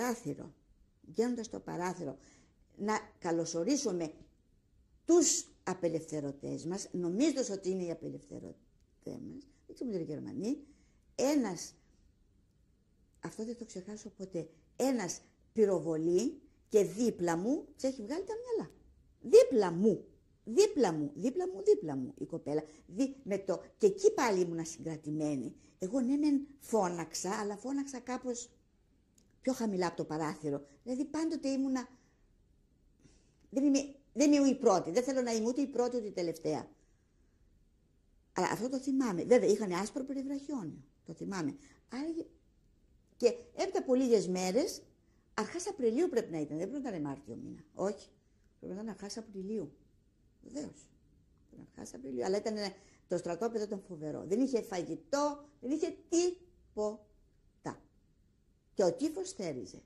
στο παράθυρο, να καλωσορίσουμε τους απελευθερωτές μας, νομίζοντας ότι είναι οι απελευθερωτές μας, δεν ξέρουμε οι Γερμανοί, ένας αυτό δεν το ξεχάσω ποτέ. Ένας πυροβολεί και δίπλα μου της έχει βγάλει τα μυαλά. Δίπλα μου η κοπέλα. Και εκεί πάλι ήμουνα συγκρατημένη. Εγώ ναι μεν φώναξα, αλλά φώναξα κάπως πιο χαμηλά από το παράθυρο. Δηλαδή πάντοτε ήμουνα... Δεν είμαι η πρώτη, δεν θέλω να είμαι ούτε η πρώτη ούτε η τελευταία. Αλλά αυτό το θυμάμαι. Βέβαια είχαν άσπρο περιβραχιόνιο, το θυμάμαι. Άρα, και έπειτα από λίγες μέρες, αρχάς Απριλίου πρέπει να ήταν, δεν πρέπει να ήταν Μάρτιο μήνα. Όχι, πρέπει να ήταν αρχάς Απριλίου. Βεβαίως. Αρχάς Απριλίου. Αλλά το στρατόπεδο ήταν φοβερό. Δεν είχε φαγητό, δεν είχε τίποτα. Και ο τύφος θέριζε.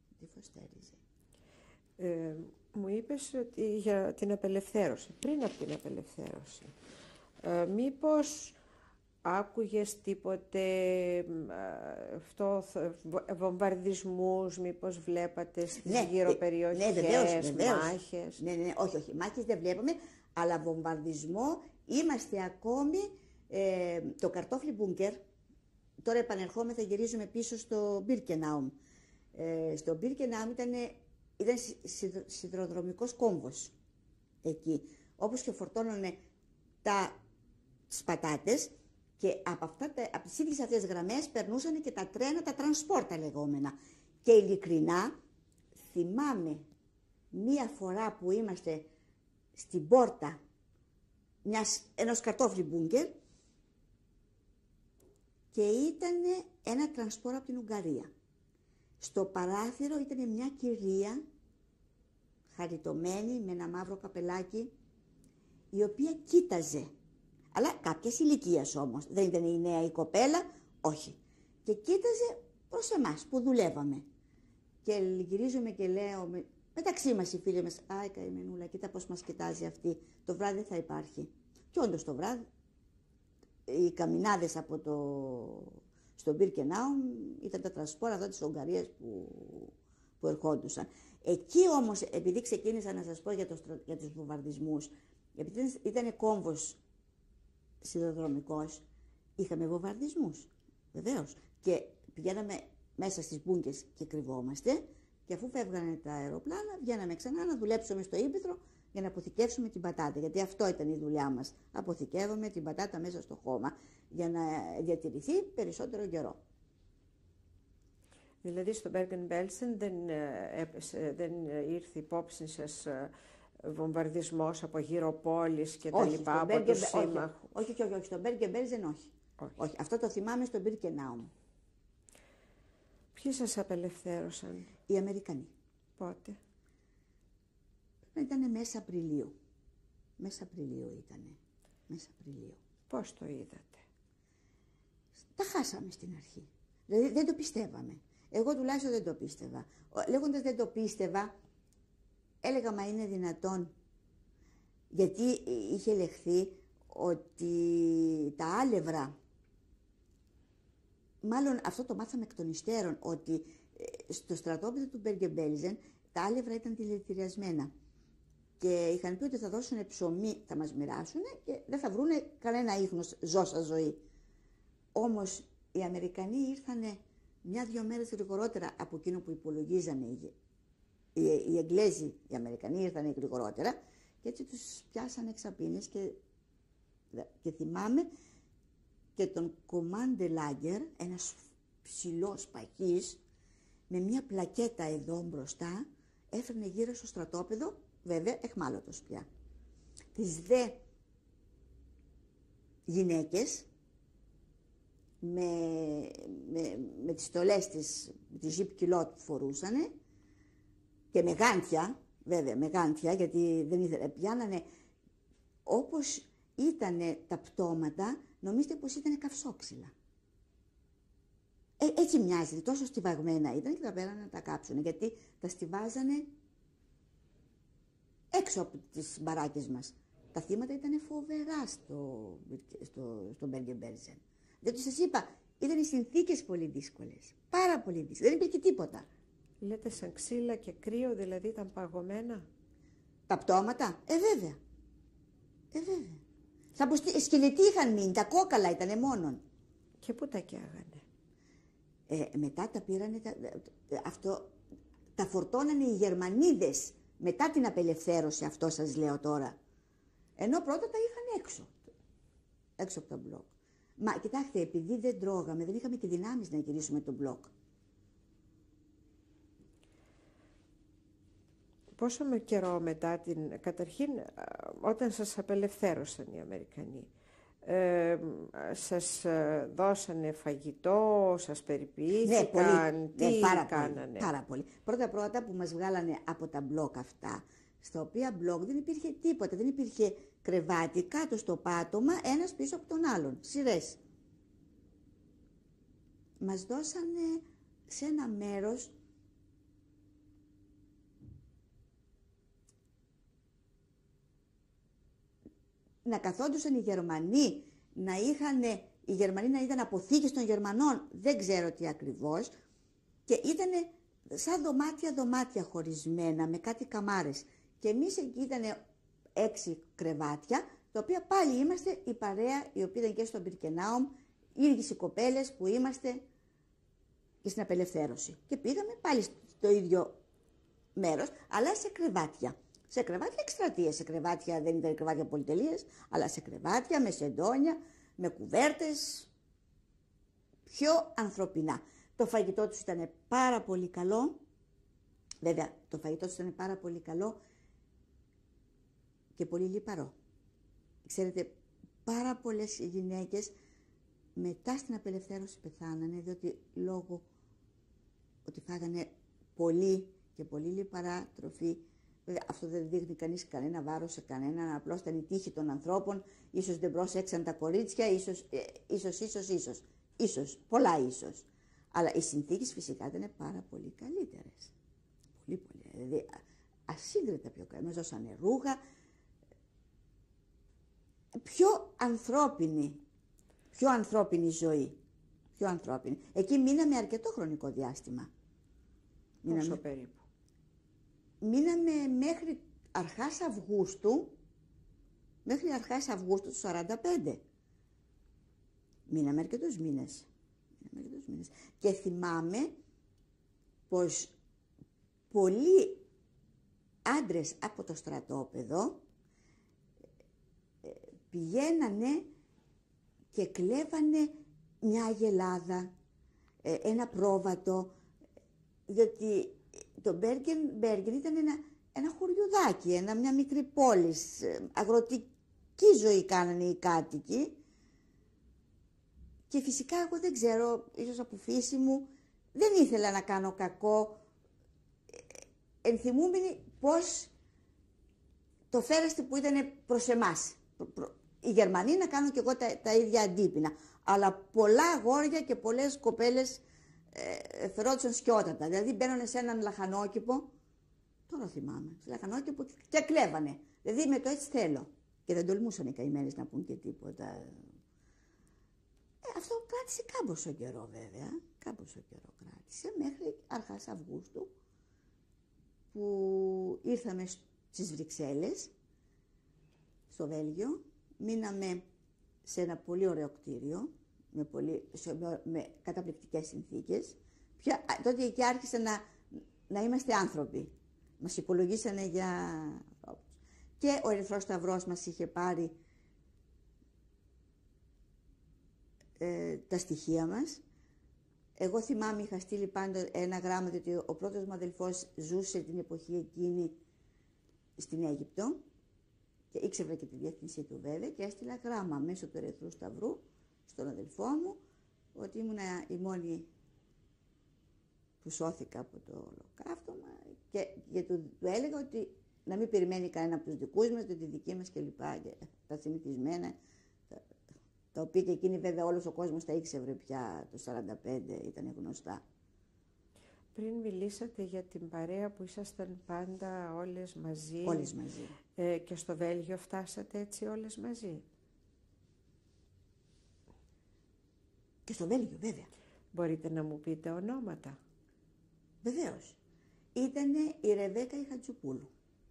Μου είπες ότι για την απελευθέρωση, πριν από την απελευθέρωση, μήπως άκουγες τίποτε βομβαρδισμούς, μήπως βλέπατε στις γύρω περιοχές, βεβαίως. μάχες? Ναι, όχι, μάχες δεν βλέπαμε, αλλά βομβαρδισμό είμαστε ακόμη, το καρτόφλι μπούνκερ, τώρα επανερχόμεθα, γυρίζουμε πίσω στο Μπίρκεναουμ. Στο Μπίρκεναουμ ήταν σιδηροδρομικός κόμβος εκεί, όπως και φορτώνανε τις πατάτες και από τις ίδιες αυτές γραμμές περνούσαν και τα τρένα, τα τρανσπόρτα λεγόμενα. Και ειλικρινά θυμάμαι μία φορά που είμαστε στην πόρτα ενός καρτόφλι μπούνκερ και ήταν ένα τρανσπόρ από την Ουγγαρία. Στο παράθυρο ήταν μια κυρία χαριτωμένη με ένα μαύρο καπελάκι, η οποία κοίταζε. Αλλά κάποιας ηλικίας όμως. Δεν ήταν η νέα η κοπέλα, όχι. Και κοίταζε προς εμάς που δουλεύαμε. Και γυρίζουμε και λέω, μεταξύ μας οι φίλοι μας, «Άι καημενούλα, κοίτα πώς μας κοιτάζει αυτή, το βράδυ δεν θα υπάρχει». Και όντως το βράδυ, οι καμινάδες στο Μπίρκεναουμ ήταν τα τρανσπόρα εδώ της Ουγγαρίας που ερχόντουσαν. Εκεί όμως, επειδή ξεκίνησα να σας πω για τους βομβαρδισμούς, επειδή ήταν κόμβος σιδηροδρομικός, είχαμε βομβαρδισμούς, βεβαίως. Και πηγαίναμε μέσα στις μπούγκες και κρυβόμαστε και αφού φεύγανε τα αεροπλάνα, βγαίναμε ξανά να δουλέψουμε στο ύπαιθρο για να αποθηκεύσουμε την πατάτα, γιατί αυτό ήταν η δουλειά μας. Αποθηκεύαμε την πατάτα μέσα στο χώμα για να διατηρηθεί περισσότερο καιρό. Δηλαδή στο Μπέργεν-Μπέλσεν δεν ήρθε υπόψη σας βομβαρδισμός από γύρω πόλεις και τα λοιπά, από τους σύμμαχους? Όχι, στο Μπέργεν-Μπέλσεν όχι. Αυτό το θυμάμαι στο Μπίρκεναουμ. Ποιοι σας απελευθέρωσαν? Οι Αμερικανοί. Πότε? Ήταν μέσα Απριλίου. Μέσα Απριλίου. Πώς το είδατε? Τα χάσαμε στην αρχή. Δηλαδή δεν το πιστεύαμε. Εγώ τουλάχιστον δεν το πίστευα. Λέγοντας δεν το πίστευα, έλεγα μα είναι δυνατόν. Γιατί είχε λεχθεί ότι τα άλευρα, μάλλον αυτό το μάθαμε εκ των υστέρων, ότι στο στρατόπεδο του Μπέργεν-Μπέλσεν τα άλευρα ήταν δηλητηριασμένα. Και είχαν πει ότι θα δώσουν ψωμί, θα μας μοιράσουν και δεν θα βρούνε κανένα ίχνος ζώσα ζωή. Όμως οι Αμερικανοί ήρθανε 1-2 μέρες γρηγορότερα από εκείνο που υπολογίζαμε. Οι Εγγλέζοι, οι Αμερικανοί ήρθανε γρηγορότερα και έτσι τους πιάσανε εξαπίνες και θυμάμαι και τον Κομάντε Λάγκερ, ένας ψηλός παχής, με μια πλακέτα εδώ μπροστά, έφερνε γύρω στο στρατόπεδο, βέβαια εχμάλωτος πια. Τις δε γυναίκες με τις στολές τη ζιπ κιλότ που φορούσανε και με γάντια, βέβαια με γάντια, γιατί δεν ήθελε, πιάνανε όπως ήτανε τα πτώματα, νομίζετε πως ήτανε καυσόξυλα. Έτσι μοιάζει, τόσο στιβαγμένα ήταν και τα πέρανε να τα κάψουν, γιατί τα στιβάζανε έξω από τις μπαράκες μας. Τα θύματα ήταν φοβερά στο Μπέργεν-Μπέλσεν. Δεν σας είπα, ήταν οι συνθήκες πολύ δύσκολες. Πάρα πολύ δύσκολες. Δεν υπήρχε τίποτα. Λέτε σαν ξύλα και κρύο, δηλαδή ήταν παγωμένα? Τα πτώματα, βέβαια. Σκελετοί είχαν μείνει, τα κόκαλα ήτανε μόνον. Και πού τα καίγανε? Μετά τα πήρανε, τα φορτώνανε οι Γερμανίδες μετά την απελευθέρωση, αυτό σας λέω τώρα. Ενώ πρώτα τα είχαν έξω από τα μπλοκ. Μα κοιτάξτε, επειδή δεν τρώγαμε, δεν είχαμε και δυνάμεις να γυρίσουμε το μπλοκ. Πόσο με καιρό μετά καταρχήν όταν σας απελευθέρωσαν οι Αμερικανοί, σας δώσανε φαγητό, σας περιποιήθηκαν, τι κάνανε? Πάρα πολύ. Πρώτα που μας βγάλανε από τα μπλοκ αυτά, στα οποία μπλοκ δεν υπήρχε τίποτα, δεν υπήρχε κρεβάτι, κάτω στο πάτωμα, ένας πίσω από τον άλλον, σειρές. Μας δώσανε σε ένα μέρος να καθόντουσαν οι Γερμανοί, οι Γερμανοί να ήταν αποθήκες των Γερμανών, δεν ξέρω τι ακριβώς, και ήταν σαν δωμάτια χωρισμένα με κάτι καμάρες. Και εμείς εκεί ήταν 6 κρεβάτια, τα οποία πάλι είμαστε η παρέα η οποία ήταν και στο Μπιρκενάουμ, οι ίδιες οι κοπέλες που είμαστε και στην απελευθέρωση. Και πήγαμε πάλι στο ίδιο μέρος, αλλά σε κρεβάτια. Σε κρεβάτια εκστρατείες, σε κρεβάτια δεν ήταν κρεβάτια πολυτελείες, αλλά σε κρεβάτια με σεντόνια, με κουβέρτες, πιο ανθρωπινά. Το φαγητό τους ήταν πάρα πολύ καλό, βέβαια το φαγητό τους ήταν πάρα πολύ καλό και πολύ λιπαρό. Ξέρετε, πάρα πολλές γυναίκες μετά στην απελευθέρωση πεθάνανε, διότι λόγω ότι φάγανε πολύ και πολύ λιπαρά τροφή. Βέβαια, αυτό δεν δείχνει κανείς κανένα βάρος σε κανέναν, απλώς ήταν η τύχη των ανθρώπων, ίσως δεν πρόσεξαν τα κορίτσια, ίσως, πολλά ίσως. Αλλά οι συνθήκες φυσικά ήταν πάρα πολύ καλύτερες. Πολύ, δηλαδή ασύγκριτα πιο καλύτερες. Μας δώσανε ρούχα, πιο ανθρώπινη ζωή. Πιο ανθρώπινη. Εκεί μείναμε αρκετό χρονικό διάστημα. Πόσο περίπου? Μείναμε μέχρι αρχάς Αυγούστου του 45. Μείναμε αρκετούς μήνες. Και θυμάμαι πως πολλοί άντρες από το στρατόπεδο πηγαίνανε και κλέβανε μια αγελάδα, ένα πρόβατο, διότι το Μπέργεν ήταν ένα χωριουδάκι, μια μικρή πόλη, αγροτική ζωή κάνανε οι κάτοικοι. Και φυσικά εγώ δεν ξέρω, ίσως από φύση μου, δεν ήθελα να κάνω κακό, ενθυμούμενη πώς το φέρεστε που ήταν προς εμάς. Οι Γερμανοί να κάνουν και εγώ τα ίδια αντίπεινα. Αλλά πολλά αγόρια και πολλές κοπέλες φερόντουσαν σκιότατα. Δηλαδή μπαίνανε σε έναν λαχανόκηπο, τώρα θυμάμαι, σε λαχανόκηπο και κλέβανε. Δηλαδή με το έτσι θέλω. Και δεν τολμούσαν οι καημένες να πούν και τίποτα. Αυτό κράτησε κάμποσο καιρό βέβαια. Κάμποσο καιρό κράτησε μέχρι αρχάς Αυγούστου που ήρθαμε στις Βρυξέλλες, στο Βέλγιο. Μείναμε σε ένα πολύ ωραίο κτίριο, με καταπληκτικές συνθήκες. Τότε εκεί άρχισε να είμαστε άνθρωποι. Μας υπολογίσανε για ανθρώπους. Και ο Ερυθρός Σταυρός μας είχε πάρει τα στοιχεία μας. Εγώ θυμάμαι, είχα στείλει πάντα ένα γράμμα, διότι ο πρώτος μου αδελφός ζούσε την εποχή εκείνη στην Αίγυπτο και ήξερα και τη διεύθυνσή του βέβαια, και έστειλα γράμμα μέσω του Ερυθρού Σταυρού στον αδελφό μου ότι ήμουν η μόνη που σώθηκα από το ολοκαύτωμα, και του έλεγα ότι να μην περιμένει κανένα από τους δικούς μας, ότι οι δικοί μας κλπ. Τα συνηθισμένα, τα οποία και εκείνη βέβαια όλος ο κόσμος τα ήξερε πια, το 45 ήταν γνωστά. Πριν μιλήσατε για την παρέα που ήσασταν πάντα όλες μαζί. Όλες μαζί. Και στο Βέλγιο φτάσατε έτσι όλες μαζί? Και στο Βέλγιο βέβαια. Μπορείτε να μου πείτε ονόματα? Βεβαίως. Ήτανε η Ρεβέκα η Χατζοπούλου.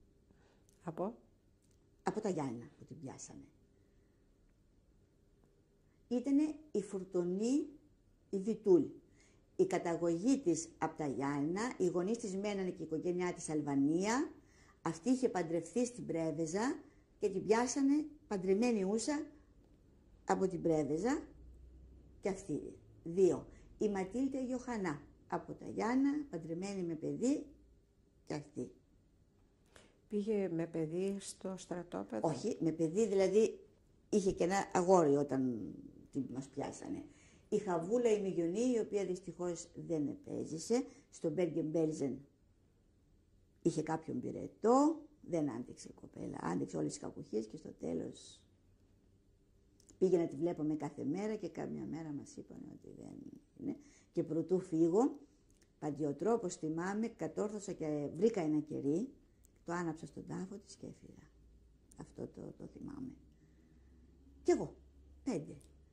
Από τα Γιάννα που την πιάσανε. Ήτανε η Φουρτουνή η Βιτούλ. Η καταγωγή της από τα Γιάννηνα, οι γονείς της μένανε και η οικογένειά της Αλβανία. Αυτή είχε παντρευτεί στην Πρέβεζα και την πιάσανε παντρεμένη ούσα από την Πρέβεζα και αυτοί δύο. Η Ματίλda Ιωχανά από τα Γιάννα, παντρεμένη με παιδί και αυτή. Πήγε με παιδί στο στρατόπεδο? Όχι, με παιδί δηλαδή είχε και ένα αγόρι όταν μας πιάσανε. Η Χαβούλα η Μηγιονή, η οποία δυστυχώς δεν επέζησε, στο Μπέργκεν-Μπέλζεν είχε κάποιον πυρετό, δεν άντεξε η κοπέλα, άντεξε όλες τις κακουχίες και στο τέλος πήγε να τη βλέπαμε κάθε μέρα και κάμια μέρα μας είπαν ότι δεν είναι. Και προτού φύγω, παντιοτρόπος θυμάμαι, κατόρθωσα και βρήκα ένα κερί, το άναψα στον τάφο της και έφυγα. Αυτό το θυμάμαι. Κι εγώ, 5.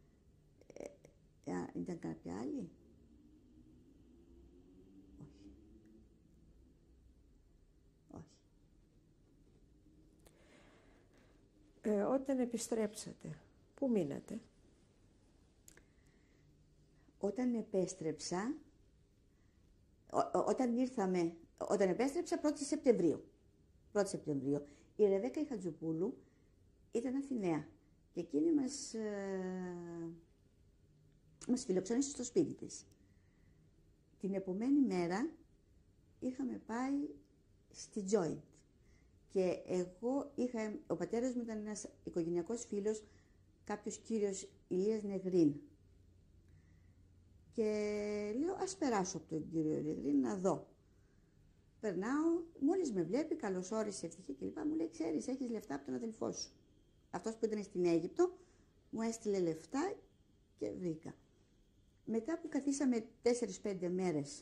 Ήταν κάποια άλλη? Όχι. Όχι. Όταν επιστρέψατε, πού μείνατε? Όταν επέστρεψα, όταν επέστρεψα 1η Σεπτεμβρίου. 1η Σεπτεμβρίου. Η Ρεβέκα η Χατζοπούλου ήταν Αθηναία και εκείνη μας φιλοξένησε στο σπίτι της. Την επομένη μέρα είχαμε πάει στη Joint και εγώ ο πατέρας μου ήταν ένας οικογενειακός φίλος, κάποιος κύριος Ηλίας Νεγρίν. Και λέω ας περάσω από τον κύριο Νεγρίν να δω. Περνάω, μόλις με βλέπει, καλώς όρισε, ευτυχή κλπ. Μου λέει, ξέρεις, έχεις λεφτά από τον αδελφό σου. Αυτός που ήταν στην Αίγυπτο μου έστειλε λεφτά και βρήκα. Μετά που καθίσαμε 4-5 μέρες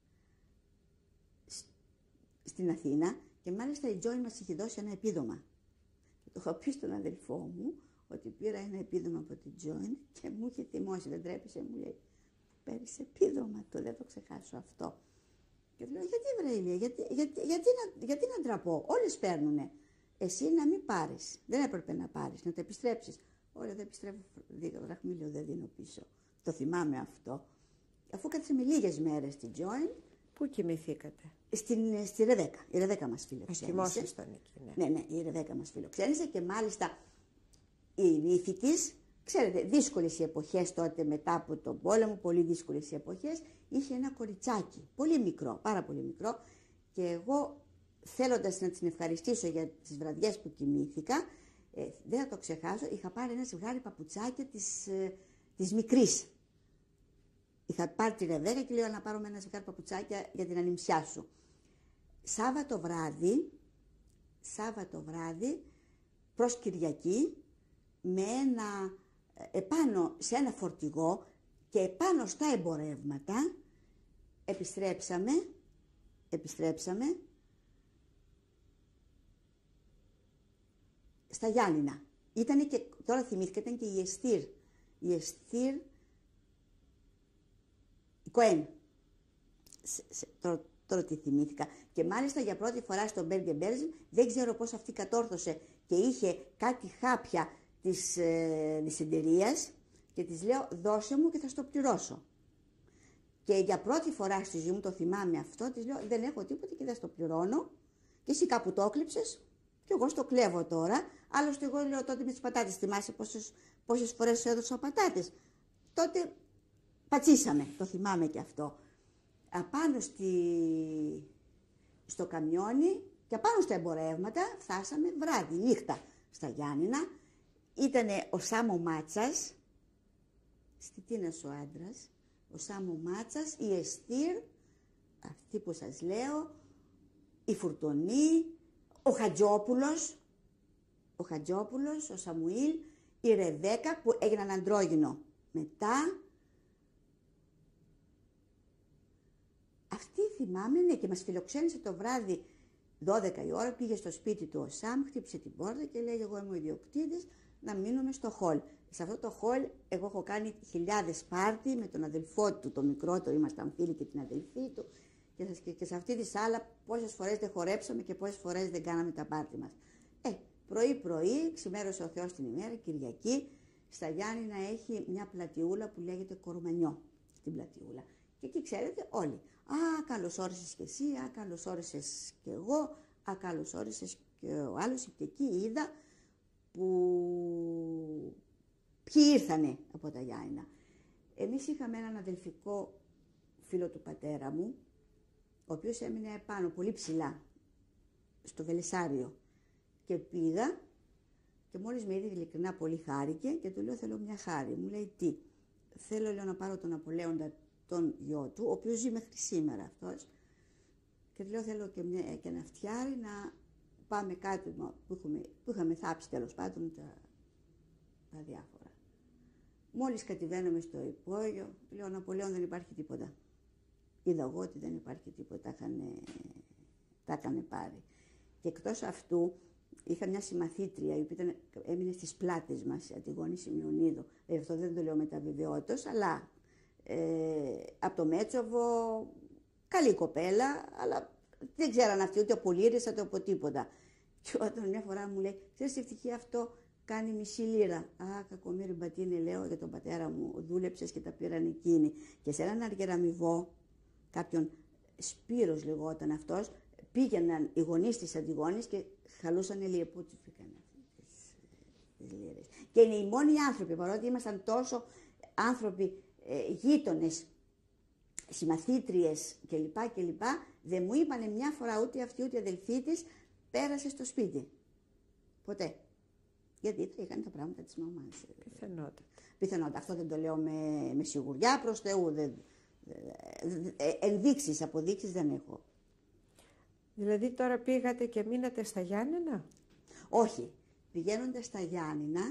στην Αθήνα και μάλιστα η Joy μας είχε δώσει ένα επίδομα. Και το είχα πει στον αδελφό μου ότι πήρα ένα επίδομα από την Joy και μου είχε θυμώσει, δεν τρέπησε, μου λέει, πέρυσι επίδομα, δεν το ξεχάσω αυτό. Και λέω, γιατί βρε Ηλία, γιατί να ντραπώ, όλες παίρνουνε. Εσύ να μην πάρεις, δεν έπρεπε να πάρεις, να τα επιστρέψεις. Ωραία, δεν επιστρέφω, δραχμίλιο δεν δίνω πίσω. Το θυμάμαι αυτό. Αφού κάτσαμε λίγες μέρες στην Joint. Πού κοιμηθήκατε? Στη Ρεβέκα. Η Ρεβέκα μας φιλοξένησε. Κοιμόσασταν εκεί, ναι. Ναι, η Ρεβέκα μας φιλοξένησε και μάλιστα η νύφη της, ξέρετε, δύσκολες οι εποχές τότε μετά από τον πόλεμο, πολύ δύσκολες οι εποχές, είχε ένα κοριτσάκι, πολύ μικρό, πάρα πολύ μικρό, και εγώ θέλοντας να την ευχαριστήσω για τις βραδιές που κοιμήθηκα, δεν θα το ξεχάσω, είχα πάρει ένα ζευγάρι παπουτσάκια της μικρής. Είχα πάρει τη Ρεβέκα και λέω να πάρουμε ένα ζευγάρι παπουτσάκια για την ανιψιά σου. Σάββατο βράδυ προς Κυριακή, με επάνω σε ένα φορτηγό και επάνω στα εμπορεύματα επιστρέψαμε στα Γιάννηνα. Ήτανε και, τώρα θυμήθηκα, ήταν και η Εστήρ Κοέν. Τώρα τη θυμήθηκα. Και μάλιστα για πρώτη φορά στο Μπέργκεν-Μπέλζεν, δεν ξέρω πώς αυτή κατόρθωσε και είχε κάτι χάπια της εταιρείας και της λέω δώσε μου και θα στο πληρώσω. Και για πρώτη φορά στη ζωή μου, το θυμάμαι αυτό, της λέω δεν έχω τίποτα και δεν στο πληρώνω και εσύ κάπου το έκλειψες και εγώ στο κλέβω τώρα. Άλλωστε εγώ λέω τότε με τις πατάτες, θυμάσαι πόσες φορές σου έδωσα πατάτες. Τότε πατσίσαμε, το θυμάμαι και αυτό. Απάνω στο καμιόνι και απάνω στα εμπορεύματα φτάσαμε βράδυ, νύχτα στα Γιάννηνα. Ήτανε ο Σάμο Μάτσας, στη Τίνας ο άντρας, ο Σάμο Μάτσας, η Εστήρ, αυτή που σας λέω, η Φουρτονή, ο Χατζόπουλος, ο Σαμουήλ, η Ρεβέκα που έγιναν αντρόγυνο μετά. Αυτή θυμάμαι, ναι, και μας φιλοξένησε το βράδυ 12 η ώρα, πήγε στο σπίτι του ο Σάμ, χτύπησε την πόρτα και λέει εγώ είμαι ο ιδιοκτήτης, να μείνουμε στο χολ. Σε αυτό το χολ εγώ έχω κάνει χιλιάδες πάρτι με τον αδελφό του, το μικρότερο, ήμασταν φίλοι και την αδελφή του και σε αυτή τη σάλα πόσες φορές δεν χορέψαμε και πόσες φορές δεν κάναμε τα πάρτι μας. Πρωί-πρωί, ξημέρωσε ο Θεός την ημέρα, Κυριακή, στα Γιάννηνα έχει μια πλατιούλα που λέγεται Κορμανιό, στην πλατιούλα. Και Και εκεί ξέρετε όλοι. Α, καλώς όρισες και εσύ, α, καλώς όρισες και εγώ, α, καλώς όρισες και ο άλλος. Και εκεί είδα που ποιοι ήρθανε από τα Γιάννηνα. Εμείς είχαμε έναν αδελφικό φίλο του πατέρα μου, ο οποίος έμεινε επάνω, πολύ ψηλά, στο Βελισσάριο. Και πήγα και μόλις με είδε ειλικρινά πολύ χάρηκε και του λέω θέλω μια χάρη. Μου λέει τι, θέλω λέω, να πάρω τον Απολέοντα τον γιο του, ο οποίος ζει μέχρι σήμερα αυτός. Και του λέω θέλω και ένα φτιάρι να πάμε κάτι που είχαμε θάψει τέλος πάντων τα διάφορα. Μόλις κατεβαίνουμε στο υπόγειο, του λέω Ναπολέον δεν υπάρχει τίποτα. Είδα εγώ ότι δεν υπάρχει τίποτα, τα έκανε πάρει. Και εκτός αυτού είχα μια συμμαθήτρια η οποία έμεινε στις πλάτες μας, τη Γόνη Σιμεωνίδου. Αυτό δεν το λέω με τα βεβαιότητας, αλλά από το Μέτσοβο, καλή κοπέλα, αλλά δεν ξέραν αυτοί ούτε από λίρες, ούτε από τίποτα. Και όταν μια φορά μου λέει, ξέρεις τι ευτυχία αυτό κάνει μισή λίρα. Α, κακομοίρη μπατίνη, λέω για τον πατέρα μου, δούλεψες και τα πήραν εκείνοι. Και σε έναν αργεραμιβό, κάποιον Σπύρος λεγόταν αυτός, πήγαιναν οι γονείς της Αντιγόνης και χαλούσαν ελιεπούτσιφηκαν τις λίρες. Και είναι οι μόνοι άνθρωποι, παρότι ήμασταν τόσο άνθρωποι, γείτονες, συμμαθήτριες κλπ. Δεν μου είπανε μια φορά ούτε αυτή ούτε η αδελφή της πέρασε στο σπίτι. Ποτέ. Γιατί το είχαν τα πράγματα της μαμάς. Πιθανότητα. Αυτό δεν το λέω με σιγουριά προς Θεού. Ενδείξεις, αποδείξεις δεν έχω. Δηλαδή τώρα πήγατε και μείνατε στα Γιάννηνα? Όχι. Πηγαίνοντας στα Γιάννηνα,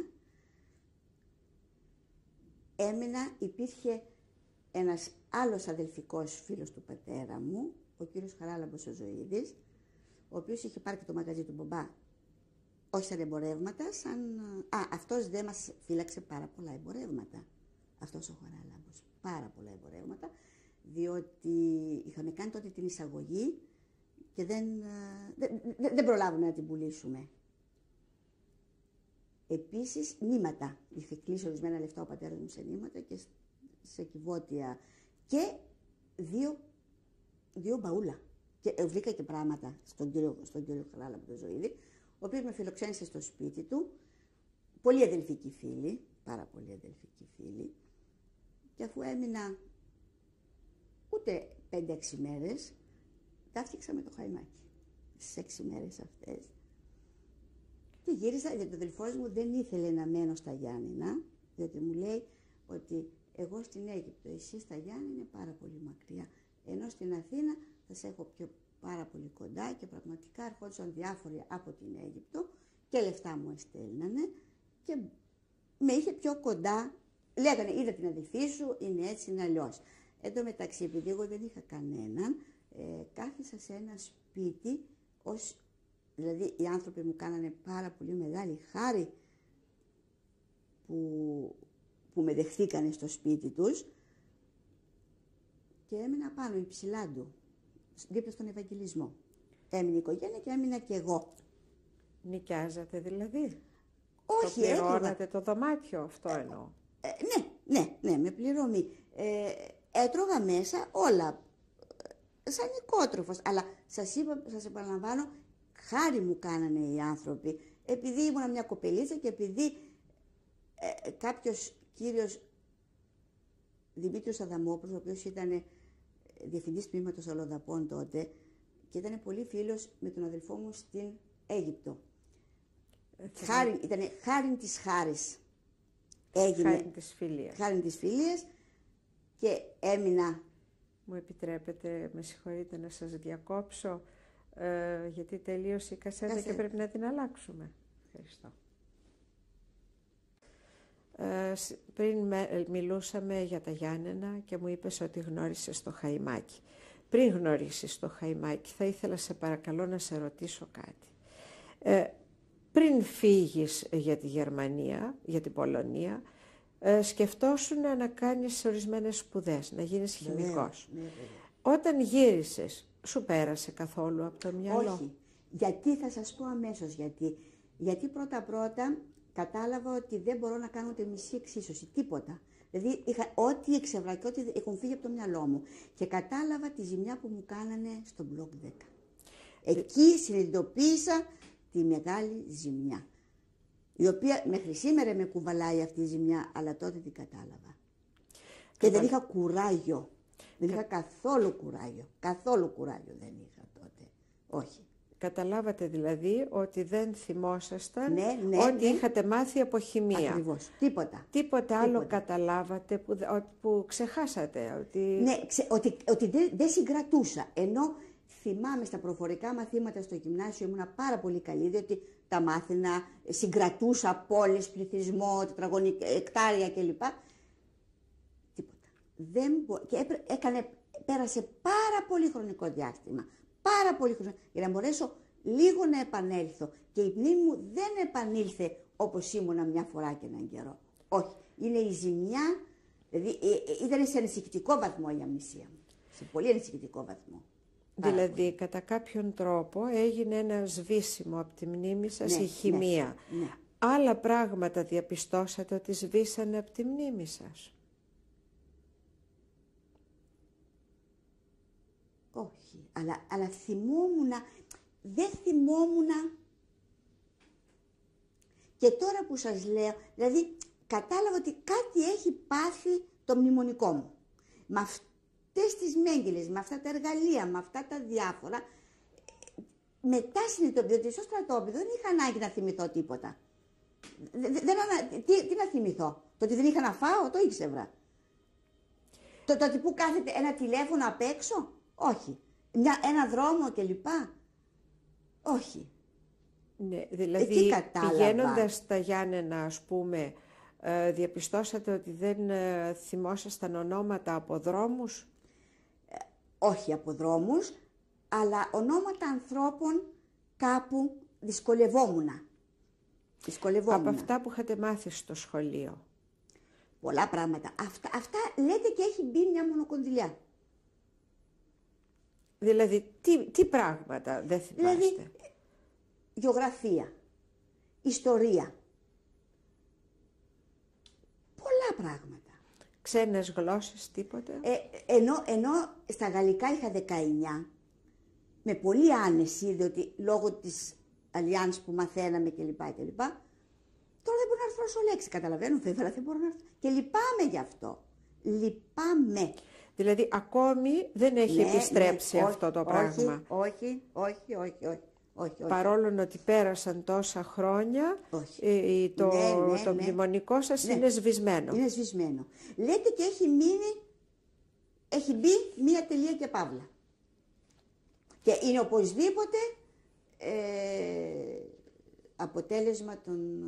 υπήρχε ένας άλλος αδελφικός φίλος του πατέρα μου, ο κύριος Χαράλαμπος ο Ζωήδης, ο οποίος είχε πάρει και το μαγαζί του μπαμπά, όχι σαν εμπορεύματα, αυτός δεν μας φύλαξε πάρα πολλά εμπορεύματα, αυτός ο Χαράλαμπος, πάρα πολλά εμπορεύματα, διότι είχαμε κάνει τότε την εισαγωγή και δεν προλάβουμε να την πουλήσουμε. Επίσης, νήματα. Είχε κλείσει ορισμένα λεφτά ο πατέρας μου σε νήματα και σε κυβότια. Και δύο μπαούλα. Και βρήκα και πράγματα στον κύριο Χαράλαμπο τον Ζωήδη, ο οποίος με φιλοξένησε στο σπίτι του. Πολύ αδελφικοί φίλοι, πάρα πολύ αδελφικοί φίλοι. Και αφού έμεινα ούτε 5-6 μέρες, τα έφτιαξα με το Χαϊμάκι. Στις 6 μέρες αυτές. Και γύρισα, γιατί ο αδελφός μου δεν ήθελε να μένω στα Γιάννηνα, διότι μου λέει ότι εγώ στην Αίγυπτο, εσύ στα Γιάννη είναι πάρα πολύ μακριά, ενώ στην Αθήνα θα σε έχω πάρα πολύ κοντά και πραγματικά ερχόντουσαν διάφοροι από την Αίγυπτο και λεφτά μου εστέλνανε και με είχε πιο κοντά. Λέγανε, είδα την αδελφή σου, είναι έτσι, είναι αλλιώς. Εν τω μεταξύ, επειδή εγώ δεν είχα κανέναν, κάθισα σε ένα σπίτι, δηλαδή οι άνθρωποι μου κάνανε πάρα πολύ μεγάλη χάρη που με δεχθήκανε στο σπίτι τους και έμεινα πάνω υψηλά του, δίπλα στον Ευαγγελισμό. Έμεινε η οικογένεια και έμεινα και εγώ. Νοικιάζατε δηλαδή? Όχι, το πληρώνατε το δωμάτιο, αυτό εννοώ. Ναι, με πληρωμή. Έτρωγα μέσα όλα, σαν οικότροφος, αλλά σας επαναλαμβάνω, χάρη μου κάνανε οι άνθρωποι, επειδή ήμουν μια κοπελίτσα και επειδή κάποιος κύριος Δημήτριος Αδαμόπουλος, ο οποίος ήταν διευθυντής τμήματος Αλλοδαπών τότε και ήταν πολύ φίλος με τον αδελφό μου στην Αίγυπτο. Ήταν χάριν της χάρης. Χάριν της φιλίας και έμεινα. Μου επιτρέπετε, με συγχωρείτε να σας διακόψω, γιατί τελείωσε η κασέτα και πρέπει να την αλλάξουμε. Ευχαριστώ. Πριν μιλούσαμε για τα Γιάννενα και μου είπες ότι γνώρισες το Χαϊμάκι. Πριν γνωρίσεις το Χαϊμάκι, θα ήθελα σε παρακαλώ να σε ρωτήσω κάτι. Πριν φύγεις για τη Γερμανία, για την Πολωνία, σκεφτόσουν να κάνεις ορισμένες σπουδές, να γίνεις χημικός. Ναι. Όταν γύρισες, σου πέρασε καθόλου από το μυαλό? Όχι. Γιατί θα σας πω αμέσως γιατί. Γιατί πρώτα-πρώτα κατάλαβα ότι δεν μπορώ να κάνω ούτε μισή εξίσωση, τίποτα. Δηλαδή είχα ό,τι εξευρά και ό,τι έχουν φύγει από το μυαλό μου. Και κατάλαβα τη ζημιά που μου κάνανε στο Block 10. Εκεί συνειδητοποίησα τη μεγάλη ζημιά. Η οποία μέχρι σήμερα με κουβαλάει αυτή η ζημιά, αλλά τότε την κατάλαβα. Και δεν είχα κουράγιο. Δεν είχα καθόλου κουράγιο. Καθόλου κουράγιο δεν είχα τότε. Όχι. Καταλάβατε δηλαδή ότι δεν θυμόσασταν Ναι, ότι είχατε μάθει από χημεία. Ακριβώς. Τίποτα. Τίποτα άλλο καταλάβατε που ξεχάσατε. Ότι... Ναι, ότι δεν συγκρατούσα. Ενώ θυμάμαι στα προφορικά μαθήματα στο γυμνάσιο ήμουνα πάρα πολύ καλή, διότι τα μάθαινα, συγκρατούσα πόλεις, πληθυσμό, τετραγωνικά, εκτάρια κλπ. Τίποτα. Πέρασε πάρα πολύ χρονικό διάστημα. Πάρα πολύ χρονικό. Για να μπορέσω λίγο να επανέλθω. Και η μνήμη μου δεν επανήλθε όπως ήμουνα μια φορά και έναν καιρό. Όχι. Είναι η ζημιά, δηλαδή ήταν σε ανησυχητικό βαθμό η αμνησία μου. Σε πολύ ανησυχητικό βαθμό. Δηλαδή, κατά κάποιον τρόπο έγινε ένα σβήσιμο από τη μνήμη σας η χημεία. Ναι. Άλλα πράγματα διαπιστώσατε ότι σβήσανε από τη μνήμη σας? Όχι, αλλά θυμόμουνα, δεν θυμόμουνα. Και τώρα που σας λέω, δηλαδή κατάλαβα ότι κάτι έχει πάθει το μνημονικό μου. Με αυτές τις μέγγελες, με αυτά τα εργαλεία, με αυτά τα διάφορα, μετά συνειδητοποιώ ότι στο στρατόπεδο δεν είχα ανάγκη να θυμηθώ τίποτα. Τι να θυμηθώ? Το ότι δεν είχα να φάω, το ήξερα. Το ότι που κάθεται ένα τηλέφωνο απ' έξω, όχι. Ένα δρόμο κλπ. Όχι. Ναι, δηλαδή πηγαίνοντας στα Γιάννενα, ας πούμε, διαπιστώσατε ότι δεν θυμόσασταν ονόματα από δρόμους? Όχι από δρόμους, αλλά ονόματα ανθρώπων κάπου δυσκολευόμουνα. Από αυτά που είχατε μάθει στο σχολείο? Πολλά πράγματα. Αυτά λέτε και έχει μπει μια μονοκονδυλιά. Δηλαδή, τι πράγματα δεν θυμάστε? Δηλαδή, γεωγραφία, ιστορία, πολλά πράγματα. Ξένες γλώσσες, τίποτα? Ενώ στα γαλλικά είχα 19, με πολύ άνεση, διότι λόγω της αλιάνς που μαθαίναμε κλπ. Τώρα δεν μπορώ να αρθρώσω λέξη, καταλαβαίνω βέβαια, δεν μπορώ να αρθρώσω. Και λυπάμαι γι' αυτό. Λυπάμαι. Δηλαδή, ακόμη δεν έχει επιστρέψει αυτό το πράγμα? Όχι. Παρόλο ότι πέρασαν τόσα χρόνια, το μνημονικό σας είναι σβησμένο. Είναι σβησμένο. Λέτε και έχει μπει μία τελεία και παύλα. Και είναι οπωσδήποτε αποτέλεσμα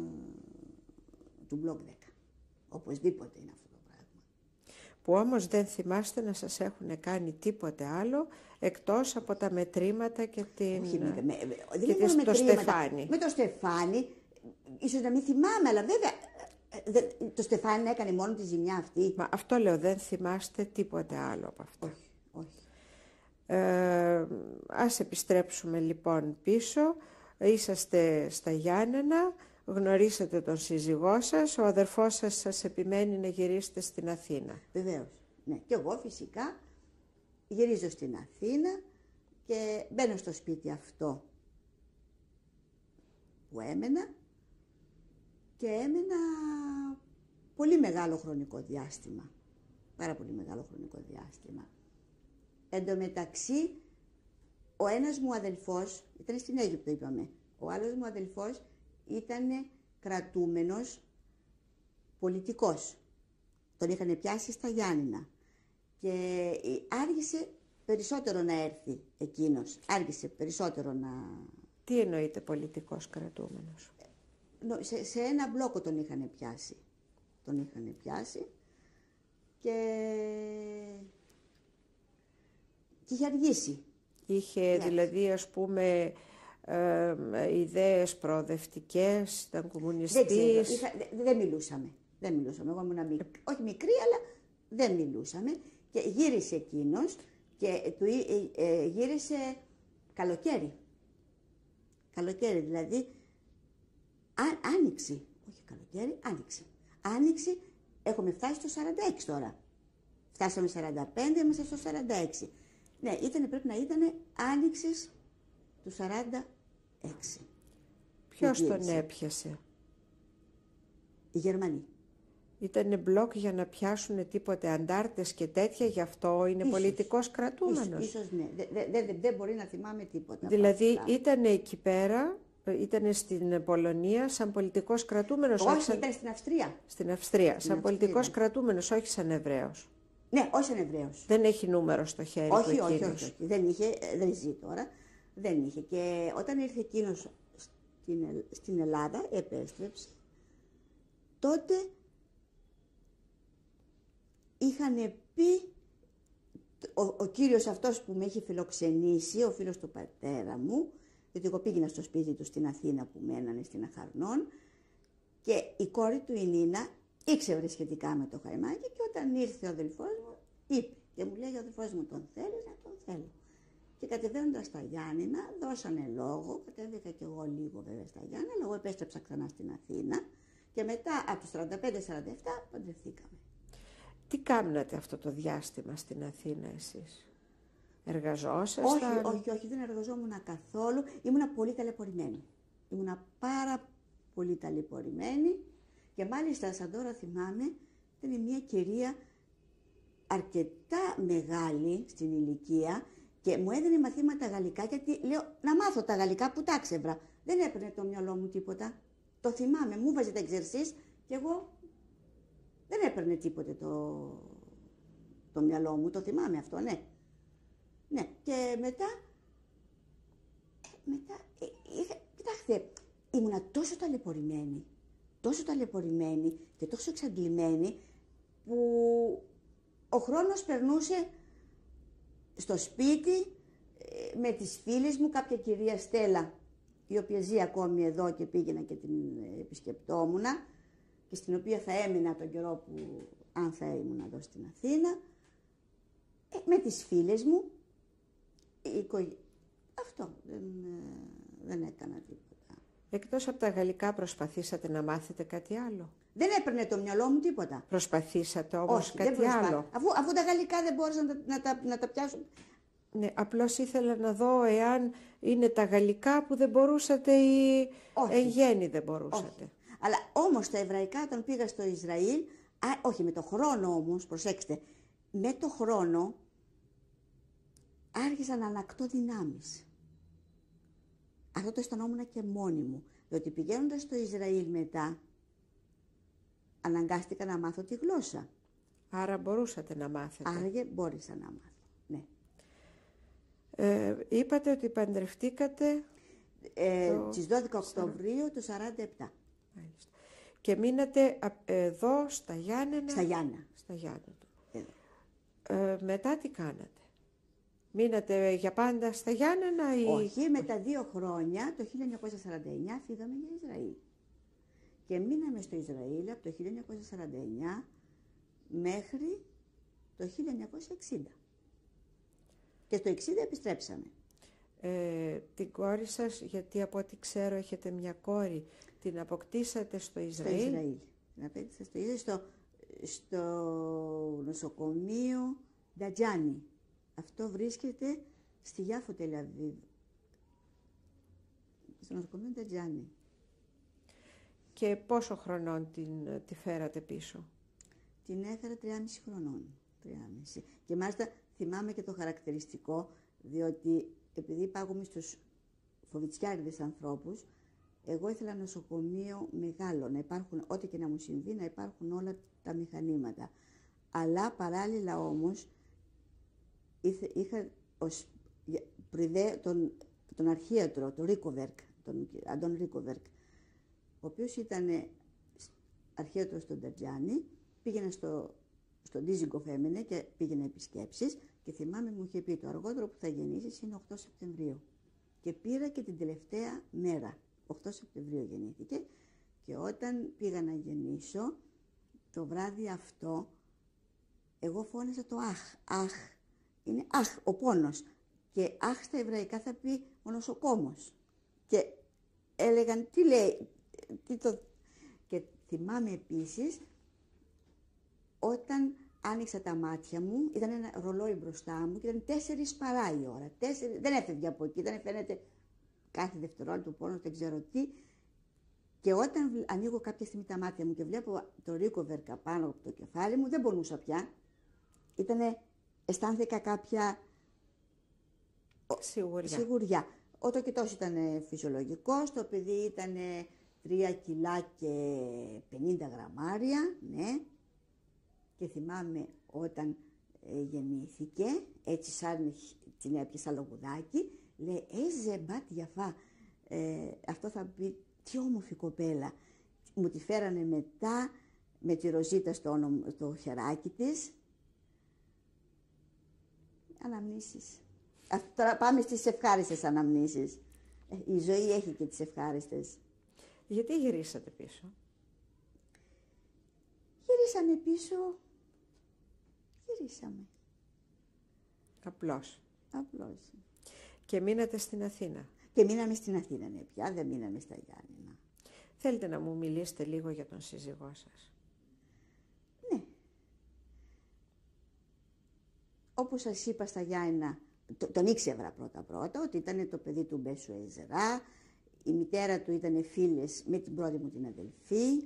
του Block 10. Οπωσδήποτε είναι αυτό το πράγμα. Που όμως δεν θυμάστε να σας έχουν κάνει τίποτε άλλο εκτός από τα μετρήματα και το στεφάνι. Με το στεφάνι, ίσως να μην θυμάμαι, αλλά βέβαια το στεφάνι έκανε μόνο τη ζημιά αυτή. Μα αυτό λέω, δεν θυμάστε τίποτε άλλο από αυτό? Όχι. Ας επιστρέψουμε λοιπόν πίσω. Είσαστε στα Γιάννενα, γνωρίσατε τον σύζυγό σας, ο αδερφός σας επιμένει να γυρίσετε στην Αθήνα. Βεβαίως, ναι. Και εγώ φυσικά γυρίζω στην Αθήνα και μπαίνω στο σπίτι αυτό που έμενα και έμενα πολύ μεγάλο χρονικό διάστημα. Πάρα πολύ μεγάλο χρονικό διάστημα. Εν τω μεταξύ, ο ένας μου αδελφός, ήταν στην Αίγυπτο είπαμε, ο άλλος μου αδελφός ήταν κρατούμενος πολιτικός. Τον είχαν πιάσει στα Γιάννηνα και άργησε περισσότερο να έρθει εκείνος. Άργησε περισσότερο να... Τι εννοείται πολιτικός κρατούμενος? Σε ένα μπλόκο τον είχαν πιάσει. Τον είχαν πιάσει και είχε αργήσει. Είχε δηλαδή, ας πούμε, ιδέες προοδευτικές, ήταν κομμουνιστής? Δεν μιλούσαμε. Εγώ ήμουν όχι μικρή, αλλά δεν μιλούσαμε. Και γύρισε εκείνος και γύρισε καλοκαίρι. Καλοκαίρι, δηλαδή άνοιξη. Όχι καλοκαίρι, άνοιξε. Άνοιξε, έχουμε φτάσει στο 46 τώρα. Φτάσαμε 45, είμαστε στο 46. Ναι, πρέπει να ήταν άνοιξης του 46. Ποιος τον έπιασε? Οι Γερμανοί. Ήτανε μπλοκ για να πιάσουν τίποτε αντάρτες και τέτοια, γι' αυτό είναι πολιτικός κρατούμενος. Ίσως ναι, δεν μπορεί να θυμάμαι τίποτα. Δηλαδή ήταν εκεί πέρα, ήταν στην Πολωνία σαν πολιτικός κρατούμενος. Όχι, ήταν στην Αυστρία. Στην Αυστρία, σαν πολιτικός κρατούμενος, όχι σαν Εβραίος. Ναι, όχι σαν Εβραίος. Δεν έχει νούμερο στο χέρι του εκείνος. Όχι. Δεν ζει τώρα. Δεν είχε. Και όταν ήρθε εκείνος στην Ελλάδα, επέστρεψε, τότε είχαν πει, ο κύριος αυτός που με είχε φιλοξενήσει, ο φίλος του πατέρα μου, γιατί εγώ πήγαινα στο σπίτι του στην Αθήνα που μένανε στην Αχαρνών, και η κόρη του η Νίνα ήξερε σχετικά με το Χαϊμάκι, και όταν ήρθε ο αδελφός μου είπε και μου λέει: ο αδελφός μου τον θέλεις? Να τον θέλω. Και κατεβαίνοντας στα Γιάννηνα δώσανε λόγο, κατέβηκα κι εγώ λίγο βέβαια στα Γιάννηνα, αλλά εγώ επέστρεψα ξανά στην Αθήνα και μετά από τους 45-47 παντρευτήκαμε. Τι κάνατε αυτό το διάστημα στην Αθήνα εσείς? Εργαζόσασταν? Όχι, δεν εργαζόμουν καθόλου. Ήμουνα πολύ ταλαιπωρημένη. Ήμουνα πάρα πολύ ταλαιπωρημένη και μάλιστα σαν τώρα θυμάμαι, ήταν μια κυρία αρκετά μεγάλη στην ηλικία και μου έδινε μαθήματα γαλλικά, γιατί λέω να μάθω τα γαλλικά που τα ξέβρα. Δεν έπαιρνε το μυαλό μου τίποτα. Το θυμάμαι, μου βάζε τα εξερσίς και εγώ δεν έπαιρνε τίποτε το μυαλό μου. Το θυμάμαι αυτό, ναι. Ναι, και μετά κοιτάξτε, ήμουνα τόσο ταλαιπωρημένη και τόσο εξαντλημένη που ο χρόνος περνούσε στο σπίτι με τις φίλες μου, κάποια κυρία Στέλλα, η οποία ζει ακόμη εδώ και πήγαινα και την επισκεπτόμουνα και στην οποία θα έμεινα τον καιρό που αν θα ήμουν εδώ στην Αθήνα, με τις φίλες μου. Αυτό, δεν έκανα τίποτα. Εκτός από τα γαλλικά προσπαθήσατε να μάθετε κάτι άλλο? Δεν έπαιρνε το μυαλό μου τίποτα. Προσπαθήσατε όμως? Όχι, κάτι άλλο? Αφού τα γαλλικά δεν μπόρεσα να τα πιάσω. Ναι, απλώς ήθελα να δω εάν είναι τα γαλλικά που δεν μπορούσατε ή εν γέννη δεν μπορούσατε. Όχι. Αλλά όμως τα εβραϊκά όταν πήγα στο Ισραήλ, όχι με το χρόνο όμως, προσέξτε, με το χρόνο άρχισα να ανακτώ δυνάμεις. Αυτό το αισθανόμουν και μόνη μου, διότι πηγαίνοντας στο Ισραήλ μετά, αναγκάστηκα να μάθω τη γλώσσα. Άρα μπορούσατε να μάθετε. Άρα μπόρεσα να μάθω, ναι. Είπατε ότι παντρευτήκατε στις 12 Οκτωβρίου του 47. Μάλιστα. Και μείνατε εδώ στα Γιάννενα. Στα Γιάννα. Στα Γιάννενα. Μετά τι κάνατε? Μείνατε για πάντα στα Γιάννενα ή... Όχι, μετά 2 χρόνια, το 1949 φύγαμε για Ισραήλ. Και μείναμε στο Ισραήλ από το 1949 μέχρι το 1960. Και στο 60 επιστρέψαμε. Την κόρη σας, γιατί από ό,τι ξέρω έχετε μια κόρη, την αποκτήσατε στο Ισραήλ. Στο Ισραήλ. Την απέκτησα στο Ισραήλ, στο νοσοκομείο Ντατζάνι. Αυτό βρίσκεται στη Γιάφο Τελαβίβ. Στο νοσοκομείο Ντατζάνι. Και πόσο χρονών τη φέρατε πίσω? Την έφερα 3,5 χρονών. 3,5. Και μάλιστα θυμάμαι και το χαρακτηριστικό, διότι επειδή πάγουμε στους φοβιτσιάριδες ανθρώπους, εγώ ήθελα νοσοκομείο μεγάλο, να υπάρχουν, ό,τι και να μου συμβεί, να υπάρχουν όλα τα μηχανήματα. Αλλά παράλληλα όμως, είχα ως πριδέ τον αρχίατρο, τον Ρίκοβερκ, τον Αντών Ρίκοβερκ, ο οποίος ήταν αρχίατρος στον Τατζάνι, πήγαινα στον Ντίζιγκοφ έμενε και πήγαινε επισκέψεις και θυμάμαι μου είχε πει το αργότερο που θα γεννήσεις είναι 8 Σεπτεμβρίου. Και πήρα και την τελευταία μέρα, 8 Σεπτεμβρίου γεννήθηκε και όταν πήγα να γεννήσω, το βράδυ αυτό, εγώ φώνασα το αχ, είναι αχ, ο πόνος. Και αχ στα εβραϊκά θα πει ο νοσοκόμος. Και έλεγαν τι λέει, και θυμάμαι επίσης όταν άνοιξα τα μάτια μου, ήταν ένα ρολόι μπροστά μου και ήταν 4 παρά η ώρα. 4, δεν έφευγε από εκεί, δεν φαίνεται κάθε δευτερόλεπτο πόνο, δεν ξέρω τι. Και όταν ανοίγω κάποια στιγμή τα μάτια μου και βλέπω το ρίκοβερκα πάνω από το κεφάλι μου, δεν μπορούσα πια. Αισθάνθηκα κάποια σιγουριά. Ο τοκετός ήταν φυσιολογικός, το παιδί ήταν 3 κιλά και 50 γραμμάρια, ναι. Και θυμάμαι όταν γεννήθηκε, έτσι σαν την έπιασα λογουδάκι, λέει «Ζεμπάτ γιαφά». Αυτό θα πει «Τι όμορφη κοπέλα». Μου τη φέρανε μετά με τη ροζίτα στο χεράκι της. Αναμνήσεις. Τώρα πάμε στις ευχάριστες αναμνήσεις. Η ζωή έχει και τις ευχάριστες. Γιατί γυρίσατε πίσω? Γυρίσαμε πίσω. Γυρίσαμε. Απλώς. Απλώς. Και μείνατε στην Αθήνα. Και μείναμε στην Αθήνα, ναι, πια δεν μείναμε στα Γιάννενα. Θέλετε να μου μιλήσετε λίγο για τον σύζυγό σας? Ναι. Όπως σας είπα στα Γιάννενα, τον ήξερα πρώτα, ότι ήταν το παιδί του Μπέσου Εζερά. Η μητέρα του ήταν φίλες με την πρώτη μου την αδελφή.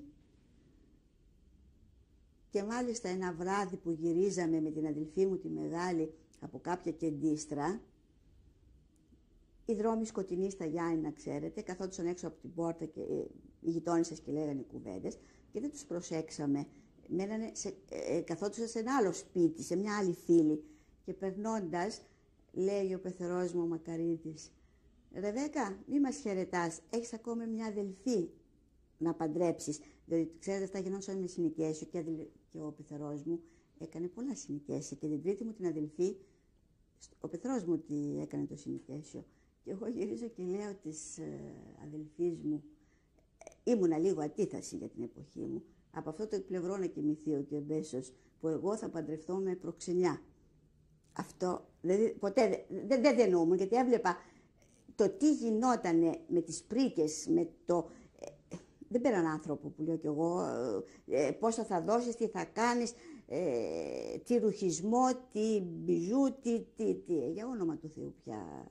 Και μάλιστα ένα βράδυ που γυρίζαμε με την αδελφή μου τη μεγάλη από κάποια κεντίστρα, οι δρόμοι σκοτεινοί στα Γιάννενα, ξέρετε, καθόντουσαν έξω από την πόρτα και οι γειτόνισσες και λέγανε κουβέντες και δεν τους προσέξαμε. Καθόντουσαν σε ένα άλλο σπίτι, σε μια άλλη φίλη και περνώντας, λέει ο πεθερός μου ο Μακαρίτης, «Ρεβέκα, μη μας χαιρετάς, έχεις ακόμα μια αδελφή να παντρέψεις». Διότι ξέρετε, αυτά γινόντουσαν με συνοικέσιο και ο πεθερός μου έκανε πολλά συνοικέσια και την τρίτη μου την αδελφή, ο πεθερός μου τι έκανε το συνοικέσιο. Και εγώ γυρίζω και λέω της αδελφής μου, ήμουνα λίγο αντίθαση για την εποχή μου, από αυτό το πλευρό να κοιμηθεί ο Μπέσος, που εγώ θα παντρευτώ με προξενιά. Αυτό ποτέ δεν εννοούμουν, γιατί έβλεπα το τι γινότανε με τις πρίκες, με το... δεν πέραν άνθρωπο που λέω κι εγώ, πόσα θα δώσεις, τι θα κάνεις, τι ρουχισμό, τι μπιζού, τι, για όνομα του Θεού πια.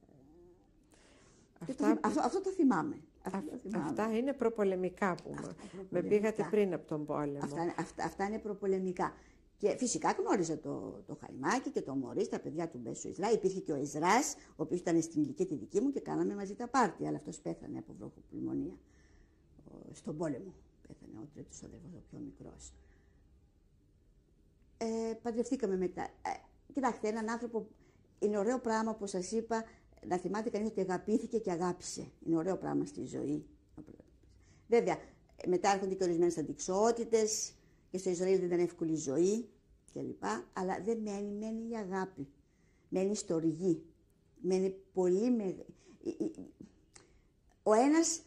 Αυτό το θυμάμαι. Αυτά είναι προπολεμικά που με πήγατε πριν από τον πόλεμο. Αυτά είναι προπολεμικά. Και φυσικά γνώριζα το Χαϊμάκι και το Μωρή, τα παιδιά του Μπέσου Ισρά. Υπήρχε και ο Εζράς, ο οποίος ήταν στην ηλικία τη δική μου και κάναμε μαζί τα πάρτι. Αλλά αυτός πέθανε από βροχοπνευμονία. Στον πόλεμο πέθανε ο τρίτος αδερφός, ο πιο μικρός. Παντρευτήκαμε μετά. Κοιτάξτε, έναν άνθρωπο είναι ωραίο πράγμα, όπως σας είπα, να θυμάται κανείς ότι αγαπήθηκε και αγάπησε. Είναι ωραίο πράγμα στη ζωή. Βέβαια, μετά έρχονται και ορισμένες αντιξοότητες και στο Ισραήλ δεν ήταν εύκολη ζωή κλπ. Αλλά δεν μένει η αγάπη. Μένει η στοργή. Μένει πολύ μεγάλη. Ο ένας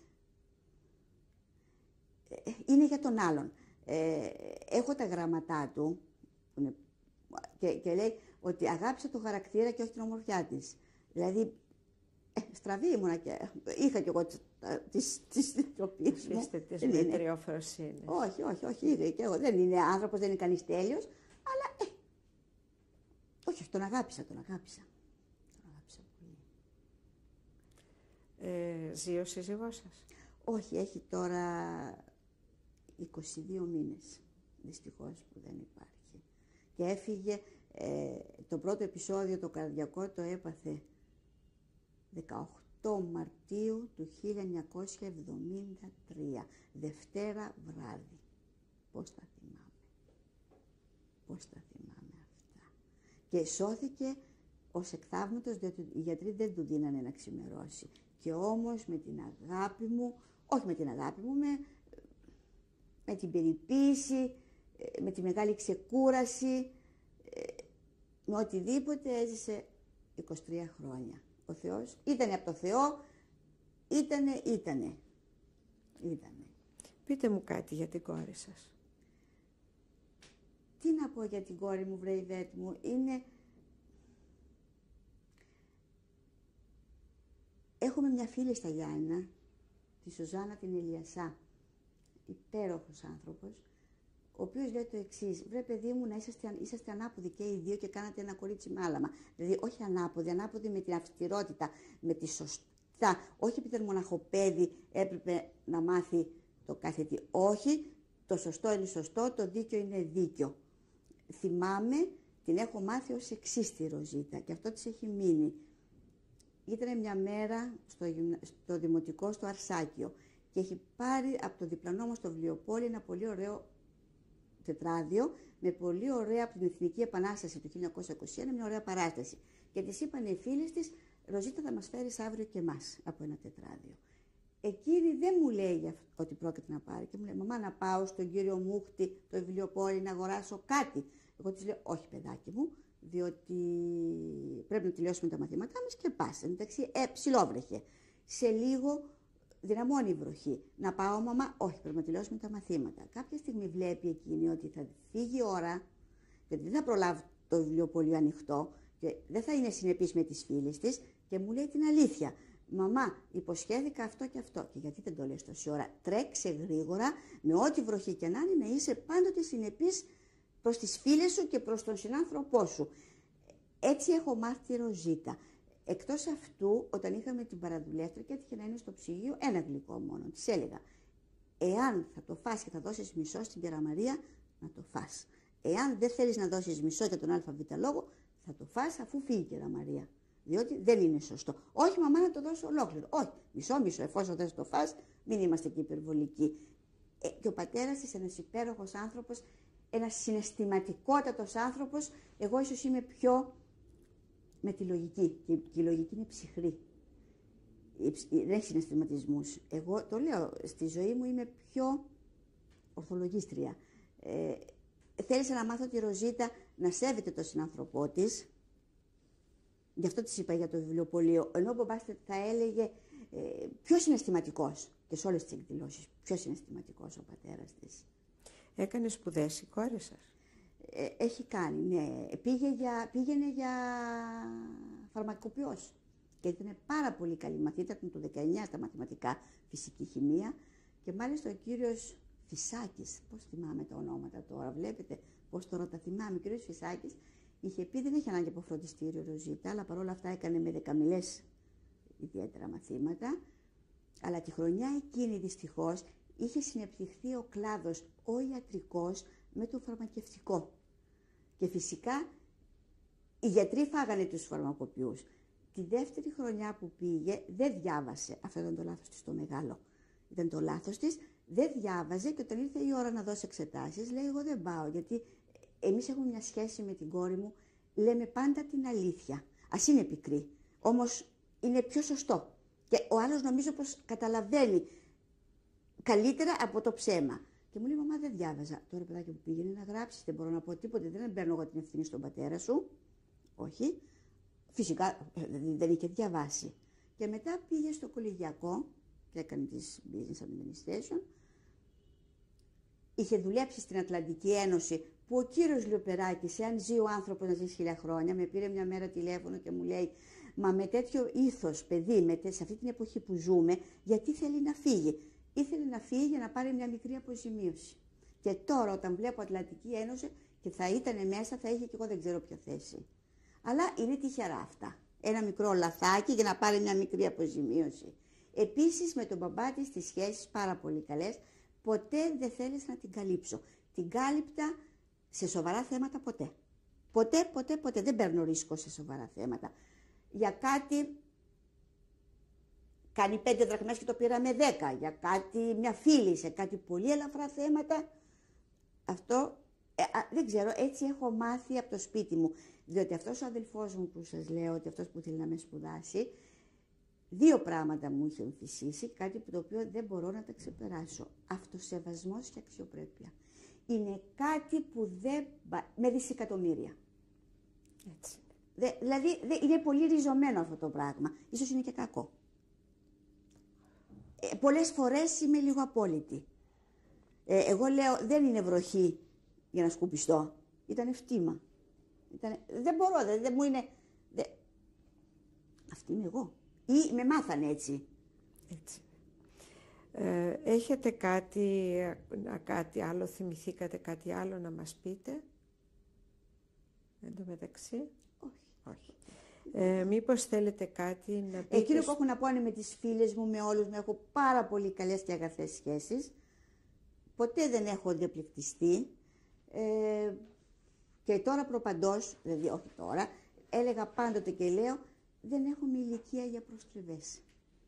είναι για τον άλλον. Έχω τα γραμματά του και λέει ότι αγάπησε το χαρακτήρα και όχι την ομορφιά της. Δηλαδή, στραβή ήμουνα και είχα κι εγώ τις τροπίες μου. Είστε της μετριοφροσύνης. Όχι, και εγώ δεν είναι άνθρωπος, δεν είναι κανείς τέλειος, αλλά όχι, τον αγάπησα πολύ. Ζει ο σύζυγός σας? Όχι, έχει τώρα 22 μήνες, δυστυχώς, που δεν υπάρχει. Και έφυγε, το πρώτο επεισόδιο, το καρδιακό, το έπαθε 18 Μαρτίου του 1973, Δευτέρα βράδυ. Πώς τα θυμάμαι αυτά. Και σώθηκε ως εκθαύματος, διότι οι γιατροί δεν του δίνανε να ξημερώσει. Και όμως με την αγάπη μου, όχι με την αγάπη μου, με την περιποίηση, με τη μεγάλη ξεκούραση, με οτιδήποτε έζησε 23 χρόνια. Ο Θεός ήτανε από το Θεό, ήτανε. Πείτε μου κάτι για την κόρη σας. Τι να πω για την κόρη μου, βρε Ιβέτ μου, είναι... Έχουμε μια φίλη στα Γιάννενα, τη Σουζάννα την Ελιασά. υπέροχος άνθρωπος, ο οποίος λέει το εξής: βρε παιδί μου, να είσαστε ανάποδοι και οι δύο και κάνατε ένα κορίτσι με άλαμα. Δηλαδή, όχι ανάποδοι με την αυστηρότητα, με τη σωστά. Όχι επειδή ήταν μοναχοπέδι, έπρεπε να μάθει το κάθε τι. Όχι, το σωστό είναι σωστό, το δίκιο είναι δίκιο. Θυμάμαι, την έχω μάθει ως εξής τη Ροζίτα και αυτό της έχει μείνει. Ήταν μια μέρα στο δημοτικό, στο Αρσάκιο, και έχει πάρει από το διπλανό μου στο βιβλιοπόλι ένα πολύ ωραίο τετράδιο με πολύ ωραία από την Εθνική Επανάσταση του 1921, μια ωραία παράσταση. Και της είπαν οι φίλες της: Ροζίτα, θα μας φέρεις αύριο και εμάς από ένα τετράδιο. Εκείνη δεν μου λέει ότι πρόκειται να πάρει και μου λέει: μαμά, να πάω στον κύριο Μούχτη, το βιβλιοπόλι, να αγοράσω κάτι. Εγώ της λέω: όχι, παιδάκι μου, διότι πρέπει να τελειώσουμε τα μαθήματά μας και πας. Εντάξει, ψιλόβρεχε. Σε λίγο δυναμώνει η βροχή. Να πάω, μαμά? Όχι, πρέπει να τελειώσουμε τα μαθήματα. Κάποια στιγμή βλέπει εκείνη ότι θα φύγει η ώρα, γιατί δεν θα προλάβει το βιβλιοπωλείο ανοιχτό και δεν θα είναι συνεπής με τις φίλες της, και μου λέει την αλήθεια: μαμά, υποσχέθηκα αυτό και αυτό. Και γιατί δεν το λες τόση ώρα? Τρέξε γρήγορα, με ό,τι βροχή και να είναι, να είσαι πάντοτε συνεπής προς τις φίλες σου και προς τον συνάνθρωπό σου. Έτσι έχω μάθει τη Ροζίτα. Εκτός αυτού, όταν είχαμε την παραδουλεύτρια και έτυχε να είναι στο ψυγείο ένα γλυκό μόνο, της έλεγα: εάν θα το φας και θα δώσεις μισό στην Κεραμαρία, να το φας. Εάν δεν θέλεις να δώσεις μισό για τον ΑΒ λόγο, θα το φας αφού φύγει η Κεραμαρία. Διότι δεν είναι σωστό. Όχι, μαμά, να το δώσω ολόκληρο. Όχι, μισό, εφόσον δεν το φας, μην είμαστε και υπερβολικοί. Και ο πατέρας της, ένας υπέροχος άνθρωπος, ένας συναισθηματικότατος άνθρωπος. Εγώ ίσως είμαι πιο με τη λογική, και η λογική είναι ψυχρή. Δεν έχει συναισθηματισμούς. Εγώ το λέω, στη ζωή μου είμαι πιο ορθολογίστρια. Θέλησα να μάθω τη Ροζίτα να σέβεται τον συνάνθρωπό της. Γι' αυτό της είπα για το βιβλιοπωλείο. Ενώ ο μπαμπάς θα έλεγε πιο συναισθηματικός, και σε όλες τις εκδηλώσεις πιο συναισθηματικός ο πατέρας της. Έκανε σπουδές η κόρη σας? Έχει κάνει, ναι. Πήγαινε για φαρμακοποιός. Και ήταν πάρα πολύ καλή μαθήτρια, ήταν το 19 στα μαθηματικά, φυσική χημεία. Και μάλιστα ο κύριος Φυσάκης, πώς θυμάμαι τα ονόματα τώρα, βλέπετε πώς τώρα τα θυμάμαι. Ο κύριος Φυσάκης είχε πει: δεν έχει ανάγκη από φροντιστήριο Ροζίτα, αλλά παρόλα αυτά έκανε με δεκαμιλές ιδιαίτερα μαθήματα. Αλλά τη χρονιά εκείνη δυστυχώς είχε συνεπτυχθεί ο κλάδος, ο ιατρικός, με το φαρμακευτικό. Και φυσικά οι γιατροί φάγανε τους φαρμακοποιούς. Τη δεύτερη χρονιά που πήγε δεν διάβασε. Αυτό ήταν το λάθος της το μεγάλο. Ήταν το λάθος της. Δεν διάβαζε, και όταν ήρθε η ώρα να δώσει εξετάσεις, λέει: εγώ δεν πάω, γιατί εμείς έχουμε μια σχέση με την κόρη μου, λέμε πάντα την αλήθεια. Ας είναι πικρή, όμως είναι πιο σωστό. Και ο άλλος νομίζω πως καταλαβαίνει καλύτερα από το ψέμα. Και μου λέει: μαμά, δεν διάβαζα. Τώρα, παιδάκι μου, πήγαινε να γράψεις, δεν μπορώ να πω τίποτε, δεν παίρνω εγώ την ευθύνη στον πατέρα σου. Όχι. Φυσικά δεν είχε διαβάσει. Και μετά πήγε στο κολεγιακό και έκανε τις Business Administration. Είχε δουλέψει στην Ατλαντική Ένωση, που ο κύριος Λιοπεράκης, εάν ζει ο άνθρωπος να ζει 1000 χρόνια, με πήρε μια μέρα τηλέφωνο και μου λέει: μα με τέτοιο ήθος, παιδί, σε αυτή την εποχή που ζούμε, γιατί θέλει να φύγει? Ήθελε να φύγει για να πάρει μια μικρή αποζημίωση. Και τώρα, όταν βλέπω Ατλαντική Ένωση και θα ήταν μέσα, θα είχε και εγώ δεν ξέρω ποια θέση. Αλλά είναι τυχερά αυτά. Ένα μικρό λαθάκι για να πάρει μια μικρή αποζημίωση. Επίσης, με τον μπαμπά της τις σχέσεις πάρα πολύ καλές. Ποτέ δεν θέλεις να την καλύψω. Την κάλυπτα σε σοβαρά θέματα ποτέ. Ποτέ. Δεν παίρνω ρίσκο σε σοβαρά θέματα. Για κάτι κάνει 5 δραχμές και το πήραμε 10. Για κάτι μια φίλη, σε κάτι πολύ ελαφρά θέματα. Αυτό δεν ξέρω, έτσι έχω μάθει από το σπίτι μου. Διότι αυτός ο αδελφός μου που σας λέω, ότι αυτός που θέλει να με σπουδάσει, 2 πράγματα μου είχε εμφυσίσει, κάτι που το οποίο δεν μπορώ να τα ξεπεράσω. Αυτοσεβασμός και αξιοπρέπεια. Είναι κάτι που δεν... με δισεκατομμύρια. Έτσι. Δηλαδή είναι πολύ ριζωμένο αυτό το πράγμα. Ίσως είναι και κακό. Πολλές φορές είμαι λίγο απόλυτη. Εγώ λέω δεν είναι βροχή για να σκουπιστώ. Ήταν φτύμα. Δεν μπορώ, δεν μου είναι... Αυτή είμαι εγώ. Ή με μάθανε έτσι. Έτσι. Έχετε κάτι άλλο, θυμηθήκατε κάτι άλλο να μας πείτε εν τω μεταξύ? Όχι. Μήπως θέλετε κάτι να πείτε? Εκείνο που έχω να πω είναι με τις φίλες μου, με όλους μου, έχω πάρα πολύ καλές και αγαθές σχέσεις. Ποτέ δεν έχω διαπληκτιστεί. Και τώρα προπαντός, δηλαδή όχι τώρα, έλεγα πάντοτε και λέω, δεν έχουμε ηλικία για προστριβές.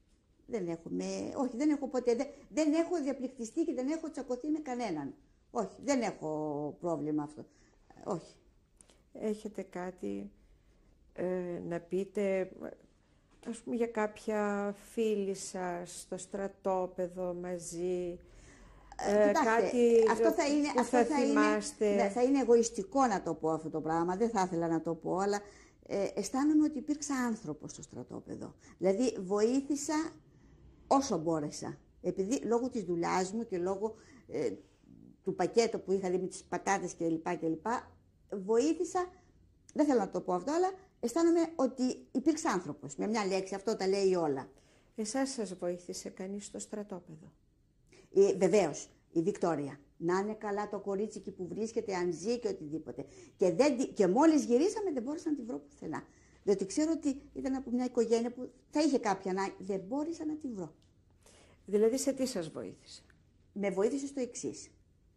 Δεν έχω ποτέ, δεν έχω διαπληκτιστεί και δεν έχω τσακωθεί με κανέναν. Όχι, δεν έχω πρόβλημα αυτό. Όχι. Έχετε κάτι να πείτε, ας πούμε, για κάποια φίλη σας στο στρατόπεδο μαζί? Κάτι αυτό θα θυμάστε? Θα είναι εγωιστικό να το πω αυτό το πράγμα, δεν θα ήθελα να το πω, αλλά αισθάνομαι ότι υπήρξα άνθρωπος στο στρατόπεδο. Δηλαδή βοήθησα όσο μπόρεσα. Επειδή λόγω της δουλειάς μου και λόγω του πακέτου που είχα δει με τις πατάτες κλπ. Βοήθησα, δεν θέλω να το πω αυτό, αλλά αισθάνομαι ότι υπήρξα άνθρωπος. Με μια λέξη, αυτό τα λέει όλα. Εσάς σας βοήθησε κανείς στο στρατόπεδο? Βεβαίως, η Βικτόρια. Να είναι καλά το κορίτσι εκεί που βρίσκεται, αν ζει και οτιδήποτε. Και μόλις γυρίσαμε δεν μπόρεσα να τη βρω πουθενά. Διότι ξέρω ότι ήταν από μια οικογένεια που θα είχε κάποια ανάγκη. Δεν μπόρεσα να τη βρω. Δηλαδή σε τι σας βοήθησε? Με βοήθησε στο εξής.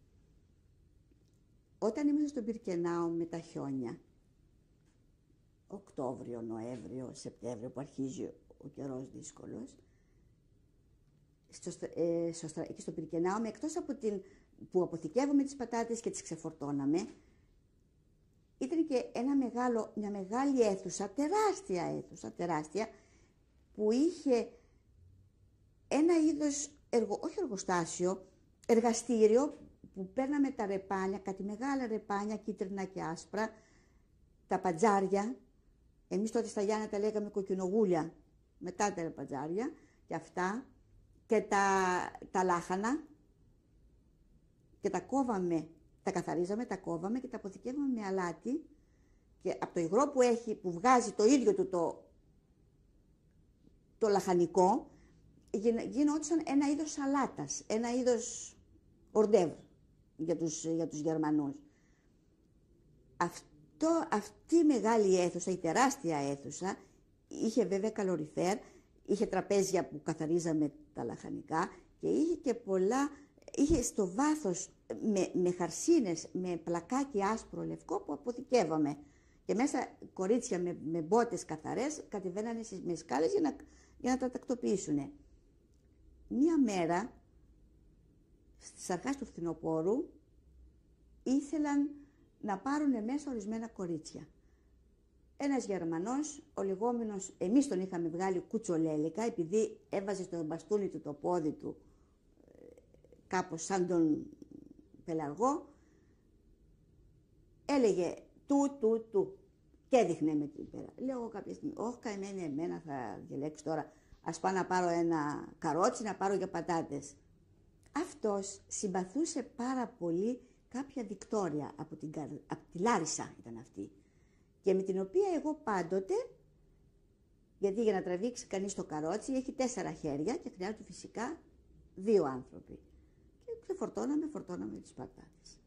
Όταν ήμουν στον Πυρκενάο με τα χιόνια, Οκτώβριο, Νοέμβριο, Σεπτέμβριο, που αρχίζει ο καιρός δύσκολος, εκεί στο Πυρκενάο, εκτός από που αποθηκεύαμε τις πατάτες και τις ξεφορτώναμε, ήταν και μια μεγάλη αίθουσα, τεράστια, που είχε ένα είδος, όχι εργοστάσιο, εργαστήριο, που παίρναμε τα ρεπάνια, κάτι μεγάλα ρεπάνια, κίτρινα και άσπρα, τα πατζάρια, εμείς τότε στα Γιάννα τα λέγαμε κοκκινογούλια, μετά τα πατζάρια, και αυτά, και τα λάχανα, και τα κόβαμε, τα καθαρίζαμε, τα κόβαμε και τα αποθηκεύαμε με αλάτι, και από το υγρό που βγάζει το ίδιο του το λαχανικό, γινόντουσαν ένα είδος σαλάτας, ένα είδος ορντεύ για τους Γερμανούς. Αυτή η μεγάλη αίθουσα, η τεράστια αίθουσα, είχε βέβαια καλοριφέρ, είχε τραπέζια που καθαρίζαμε τα λαχανικά και είχε και είχε στο βάθος με χαρσίνες, με πλακάκι άσπρο λευκό που αποθηκεύαμε. Και μέσα κορίτσια με μπότες καθαρές κατεβαίνανε με σκάλες για να τα τακτοποιήσουν. Μία μέρα, στις αρχές του φθινοπόρου, ήθελαν να πάρουν μέσα ορισμένα κορίτσια. Ένας Γερμανός, ο λεγόμενος, εμείς τον είχαμε βγάλει Κουτσολέλικα, επειδή έβαζε στο μπαστούνι του το πόδι του κάπως σαν τον πελαργό, έλεγε του και έδειχνε με την πέρα. Λέω εγώ κάποια στιγμή, όχι καημένη εμένα, θα διαλέξω τώρα, ας πάω να πάρω ένα καρότσι, να πάρω για πατάτες. Αυτός συμπαθούσε πάρα πολύ κάποια Βικτόρια, από τη Λάρισα ήταν αυτή, και με την οποία εγώ πάντοτε, γιατί για να τραβήξει κανείς το καρότσι έχει 4 χέρια και χρειάζονται φυσικά 2 άνθρωποι. Και φορτώναμε τις πατάτες.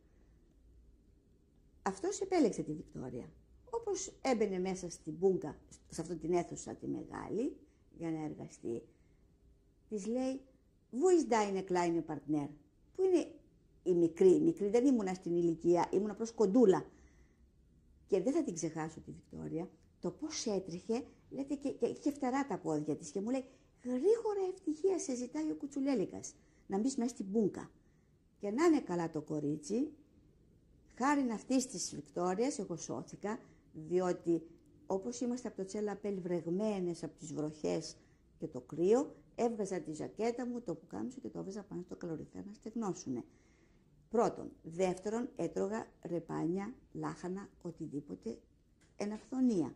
Αυτός επέλεξε τη Βικτόρια. Όπως έμπαινε μέσα στην μπούγκα, σε αυτή την αίθουσα τη μεγάλη, για να εργαστεί, της λέει «Wo ist deine kleine Partner?» Που είναι η μικρή, δεν ήμουνα στην ηλικία, ήμουν απλώς κοντούλα. Και δεν θα την ξεχάσω τη Βικτόρια, το πώς έτρεχε, λέτε, και είχε φτερά τα πόδια της και μου λέει «Γρήγορα ευτυχία σε ζητάει ο Κουτσουλέλικας, να μπεις μέσα στην μπούγκα». Και να είναι καλά το κορίτσι, χάρη αυτής της Βικτόριας, εγώ σώθηκα, διότι όπως είμαστε από το Τσέλαπελ βρεγμένες από τις βροχές και το κρύο, έβγαζα τη ζακέτα μου, το πουκάμισο και το έβαζα πάνω στο καλοριφέρ να στεγνώσουνε. Πρώτον. Δεύτερον, έτρωγα ρεπάνια, λάχανα, οτιδήποτε, εν αυθονία.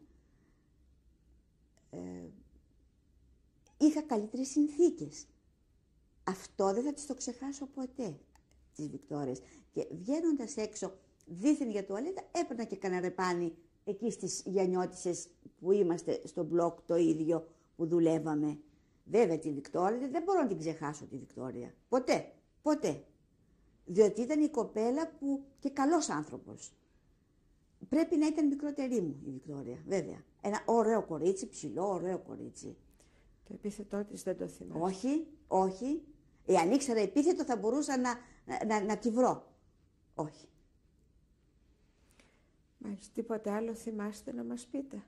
Είχα καλύτερες συνθήκες. Αυτό δεν θα τις το ξεχάσω ποτέ, τις Βικτόριες. Και βγαίνοντας έξω, δίθεν για τουαλέτα, έπαιρνα και κανένα ρεπάνι εκεί στις Γιαννιώτισσες που είμαστε στο μπλοκ το ίδιο που δουλεύαμε. Βέβαια τη Βικτόρια δεν μπορώ να την ξεχάσω τη Βικτόρια. Ποτέ, ποτέ. Διότι ήταν η κοπέλα που και καλός άνθρωπος. Πρέπει να ήταν μικρότερη μου η Βικτόρια, βέβαια. Ένα ωραίο κορίτσι, ψηλό, ωραίο κορίτσι. Το επίθετό της δεν το θυμάμαι. Όχι, όχι. Εάν ήξερα επίθετο θα μπορούσα να τη βρω. Όχι. Μάλιστα, τίποτε άλλο θυμάστε να μας πείτε?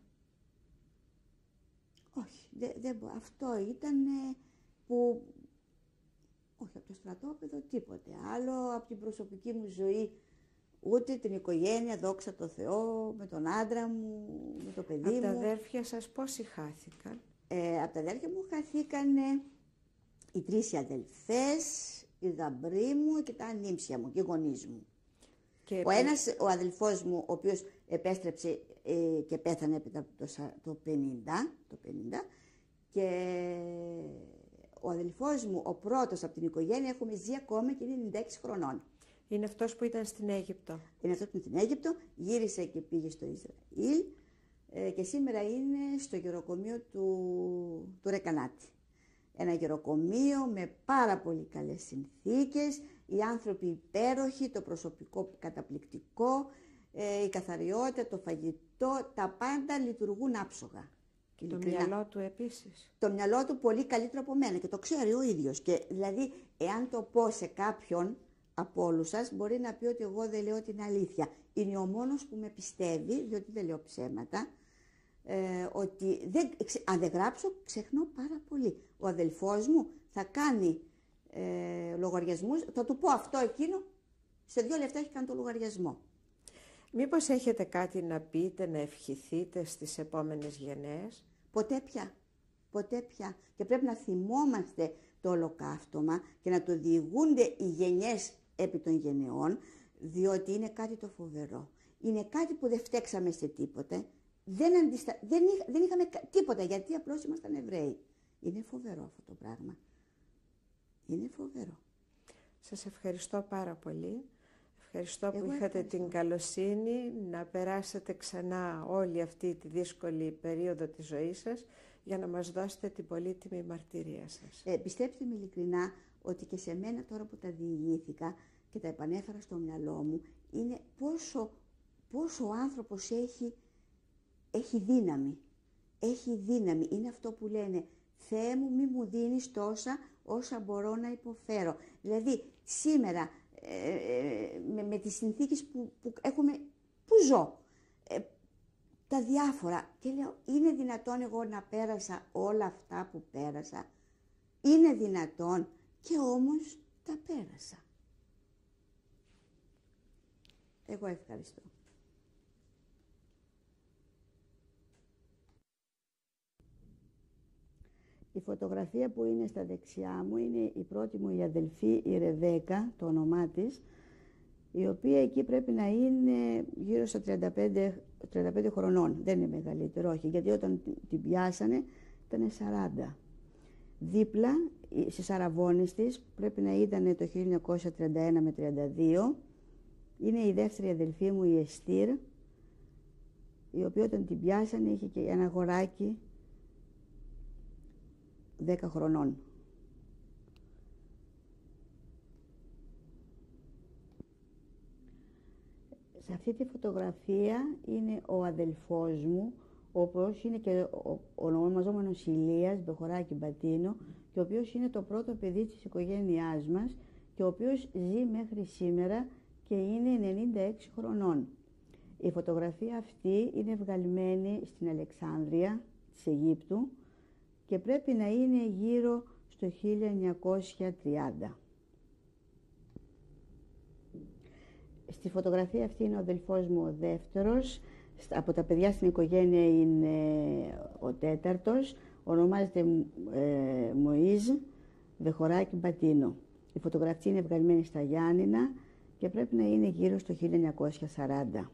Όχι, αυτό ήταν που... Όχι, από το στρατόπεδο τίποτε άλλο, από την προσωπική μου ζωή, ούτε την οικογένεια, δόξα τω Θεώ, με τον άντρα μου, με το παιδί μου. Από τα αδέρφια σας πόσοι χάθηκαν? Από τα αδέρφια μου χαθήκαν οι 3 αδελφές, η γαμπρή μου και τα ανήψια μου και οι γονείς μου. Και ο αδελφός μου, ο οποίος επέστρεψε και πέθανε το 50, και ο αδελφός μου, ο πρώτος από την οικογένεια, έχουμε ζει ακόμα και είναι 96 χρονών. Είναι αυτός που ήταν στην Αίγυπτο. Είναι αυτός που ήταν στην Αίγυπτο, γύρισε και πήγε στο Ισραήλ και σήμερα είναι στο γεροκομείο του Ρεκανάτη. Ένα γεροκομείο με πάρα πολύ καλές συνθήκες, οι άνθρωποι υπέροχοι, το προσωπικό καταπληκτικό, η καθαριότητα, το φαγητό, τα πάντα λειτουργούν άψογα. Το μυαλό του επίσης. Το μυαλό του πολύ καλύτερο από μένα και το ξέρει ο ίδιος. Και δηλαδή, εάν το πω σε κάποιον από όλους σας, μπορεί να πει ότι εγώ δεν λέω την αλήθεια. Είναι ο μόνος που με πιστεύει, διότι δεν λέω ψέματα, ότι αν δεν γράψω, ξεχνώ πάρα πολύ. Ο αδελφός μου θα κάνει λογαριασμούς, θα του πω αυτό εκείνο, σε 2 λεπτά έχει κάνει το λογαριασμό. Μήπως έχετε κάτι να πείτε, να ευχηθείτε στις επόμενες γενναίες? Ποτέ πια. Ποτέ πια. Και πρέπει να θυμόμαστε το ολοκαύτωμα και να το διηγούνται οι γενιές επί των γενεών, διότι είναι κάτι το φοβερό. Είναι κάτι που δεν φταίξαμε σε τίποτε. Δεν είχαμε τίποτα, γιατί απλώς ήμασταν Εβραίοι. Είναι φοβερό αυτό το πράγμα. Είναι φοβερό. Σας ευχαριστώ πάρα πολύ. Ευχαριστώ που είχατε την καλοσύνη να περάσετε ξανά όλη αυτή τη δύσκολη περίοδο της ζωής σας για να μας δώσετε την πολύτιμη μαρτυρία σας. Πιστέψτε με ειλικρινά ότι και σε μένα τώρα που τα διηγήθηκα και τα επανέφερα στο μυαλό μου, είναι πόσο ο άνθρωπος έχει δύναμη. Έχει δύναμη. Είναι αυτό που λένε, Θεέ μου μη μου δίνεις τόσα όσα μπορώ να υποφέρω. Δηλαδή σήμερα με τις συνθήκες που ζω, τα διάφορα, και λέω, είναι δυνατόν εγώ να πέρασα όλα αυτά που πέρασα? Είναι δυνατόν? Και όμως τα πέρασα. Εγώ ευχαριστώ. Η φωτογραφία που είναι στα δεξιά μου είναι η πρώτη μου η αδελφή, η Ρεβέκα, το όνομά της, η οποία εκεί πρέπει να είναι γύρω στα 35 χρονών. Δεν είναι μεγαλύτερο, όχι, γιατί όταν την πιάσανε ήταν 40. Δίπλα, στις αραβώνες της, πρέπει να ήταν το 1931 με 32, είναι η δεύτερη αδελφή μου, η Εστήρ, η οποία όταν την πιάσανε είχε και ένα αγοράκι 10 χρονών. Σε αυτή τη φωτογραφία είναι ο αδελφός μου, ο οποίος είναι και ο ονομαζόμενος Ηλίας Μπεχωράκη Μπατίνο, και ο οποίος είναι το πρώτο παιδί της οικογένειάς μας και ο οποίος ζει μέχρι σήμερα και είναι 96 χρονών. Η φωτογραφία αυτή είναι βγαλμένη στην Αλεξάνδρεια της Αιγύπτου και πρέπει να είναι γύρω στο 1930. Στη φωτογραφία αυτή είναι ο αδελφός μου ο δεύτερος, από τα παιδιά στην οικογένεια είναι ο τέταρτος, ονομάζεται Μωΐζ Βεχωράκη Μπατίνο. Η φωτογραφία είναι βγαλμένη στα Γιάννηνα και πρέπει να είναι γύρω στο 1940.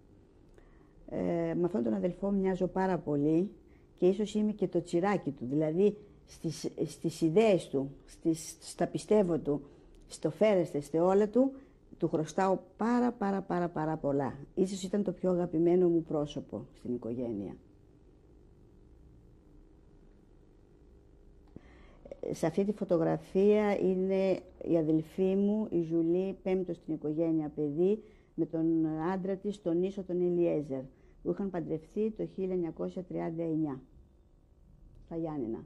Με αυτόν τον αδελφό μοιάζω πάρα πολύ και ίσως είμαι και το τσιράκι του, δηλαδή στις ιδέες του, στα πιστεύω του, στο φέρεστε, σε όλα του, του χρωστάω πάρα πολλά. Ίσως ήταν το πιο αγαπημένο μου πρόσωπο στην οικογένεια. Σε αυτή τη φωτογραφία είναι η αδελφή μου, η Ζουλή, πέμπτο στην οικογένεια παιδί, με τον άντρα της, τον Ίσο, τον Ελιέζερ, που είχαν παντρευτεί το 1939, στα Γιάννηνα.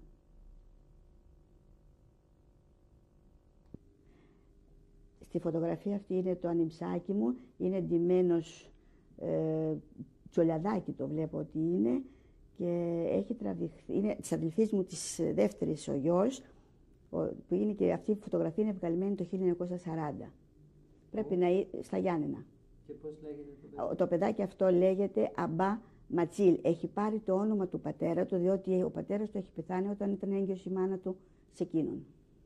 Στη φωτογραφία αυτή είναι το ανιψάκι μου, είναι ντυμένος τσολιαδάκι, το βλέπω ότι είναι, και έχει τραβηχθεί, είναι της αδελφής μου της δεύτερης ο γιος, που είναι, και αυτή η φωτογραφία είναι βγαλμένη το 1940. Πρέπει να είναι στα Γιάννενα. Και πώς λέγεται το παιδάκι? Το παιδάκι αυτό λέγεται Αμπά Ματσίλ. Έχει πάρει το όνομα του πατέρα του, διότι ο πατέρας του έχει πεθάνει όταν ήταν έγκυος η μάνα του σε εκείνον.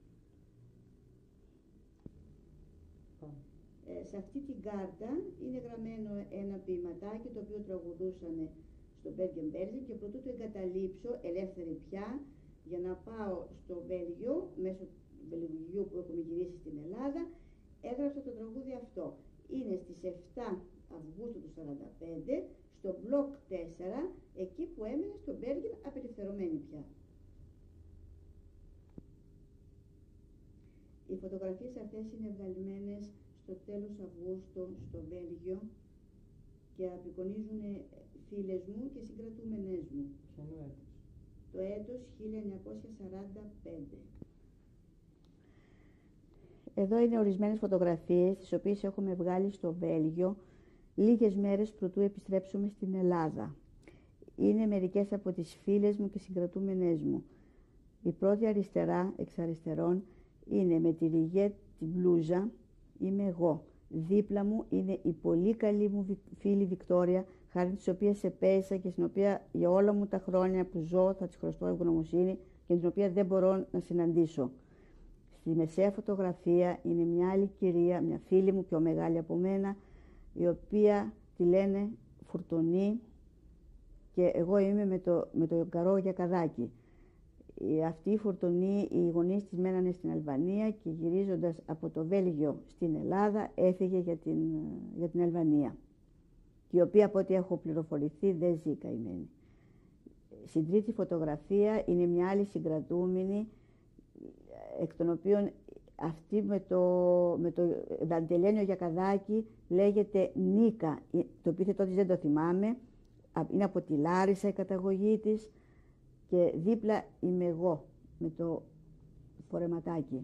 Σε αυτή την κάρτα είναι γραμμένο ένα ποιηματάκι το οποίο τραγουδούσαν στο Μπέργκεν-Μπέλζεν, και προτού το εγκαταλείψω ελεύθερη πια για να πάω στο Βέλγιο, μέσω του Βελγίου που έχουμε γυρίσει στην Ελλάδα, έγραψα το τραγούδι αυτό. Είναι στις 7 Αυγούστου του 1945 στο μπλοκ 4, εκεί που έμεινε στο Μπέργκεν, απελευθερωμένη πια. Οι φωτογραφίες αυτές είναι βγαλμένες στο τέλος Αυγούστου στο Βέλγιο και απεικονίζουν φίλες μου και συγκρατούμενες μου. Ποιο είναι έτος? Το έτος 1945. Εδώ είναι ορισμένες φωτογραφίες τις οποίες έχουμε βγάλει στο Βέλγιο λίγες μέρες προτού επιστρέψουμε στην Ελλάδα. Είναι μερικές από τις φίλες μου και συγκρατούμενες μου. Η πρώτη αριστερά, εξ αριστερών, είναι με τη ριγέ την μπλούζα, είμαι εγώ. Δίπλα μου είναι η πολύ καλή μου φίλη Βικτόρια, χάρη της οποίας επέζησα και στην οποία για όλα μου τα χρόνια που ζω θα της χρωστώ ευγνωμοσύνη και την οποία δεν μπορώ να συναντήσω. Στη μεσαία φωτογραφία είναι μια άλλη κυρία, μια φίλη μου πιο μεγάλη από μένα, η οποία τη λένε Φουρτουνή και εγώ είμαι με το Καρό Γιακαδάκι. Αυτή η Φουρτουνή, οι γονείς της μένανε στην Αλβανία και γυρίζοντας από το Βέλγιο στην Ελλάδα έφυγε για την Αλβανία, η οποία από ό,τι έχω πληροφορηθεί δεν ζει καημένη. Στην τρίτη φωτογραφία είναι μια άλλη συγκρατούμενη, εκ των οποίων αυτή με το δαντελένιο Γιακαδάκι λέγεται Νίκα, το επίθετό της δεν το θυμάμαι, είναι από τη Λάρισα η καταγωγή της, και δίπλα είμαι εγώ με το φορεματάκι.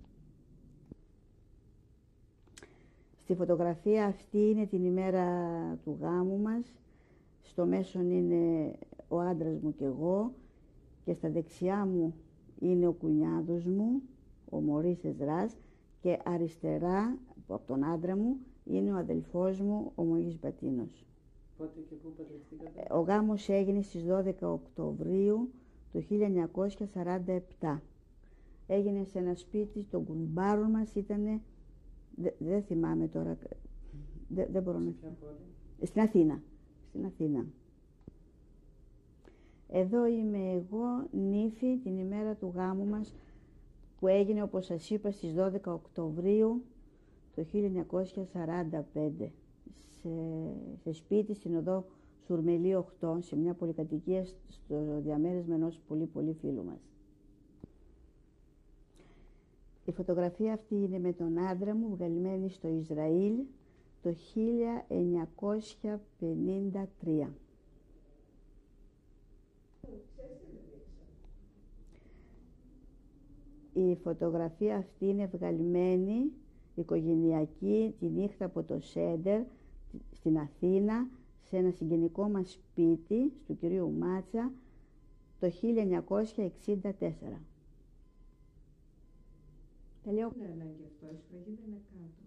Στη φωτογραφία αυτή είναι την ημέρα του γάμου μας, στο μέσον είναι ο άντρας μου και εγώ, και στα δεξιά μου είναι ο κουνιάδος μου, ο Μωρίς Εζράς, και αριστερά από τον άντρα μου είναι ο αδελφός μου, ο Μωής Μπατίνος. Πότε και πού παντρευτήκατε? Ο γάμος έγινε στις 12 Οκτωβρίου του 1947. Έγινε σε ένα σπίτι των κουμπάρων μας, ήτανε, δεν θυμάμαι τώρα, δεν μπορώ να θυμάμαι. Στην Αθήνα. Στην Αθήνα. Εδώ είμαι εγώ, νύφη, την ημέρα του γάμου μας, που έγινε, όπως σας είπα, στις 12 Οκτωβρίου του 1945. Σε σπίτι στην οδό Σουρμελή 8, σε μια πολυκατοικία στο διαμέρισμα ενός πολύ φίλου μας. Η φωτογραφία αυτή είναι με τον άντρα μου, βγαλμένη στο Ισραήλ το 1953. Η φωτογραφία αυτή είναι βγαλμένη οικογενειακή τη νύχτα από το Σέντερ στην Αθήνα, σε ένα συγγενικό μας σπίτι του κυρίου Μάτσα το 1964. Τελειώ. Δεν είναι ανάγκη αυτό, η σφραγίδα είναι κάτω.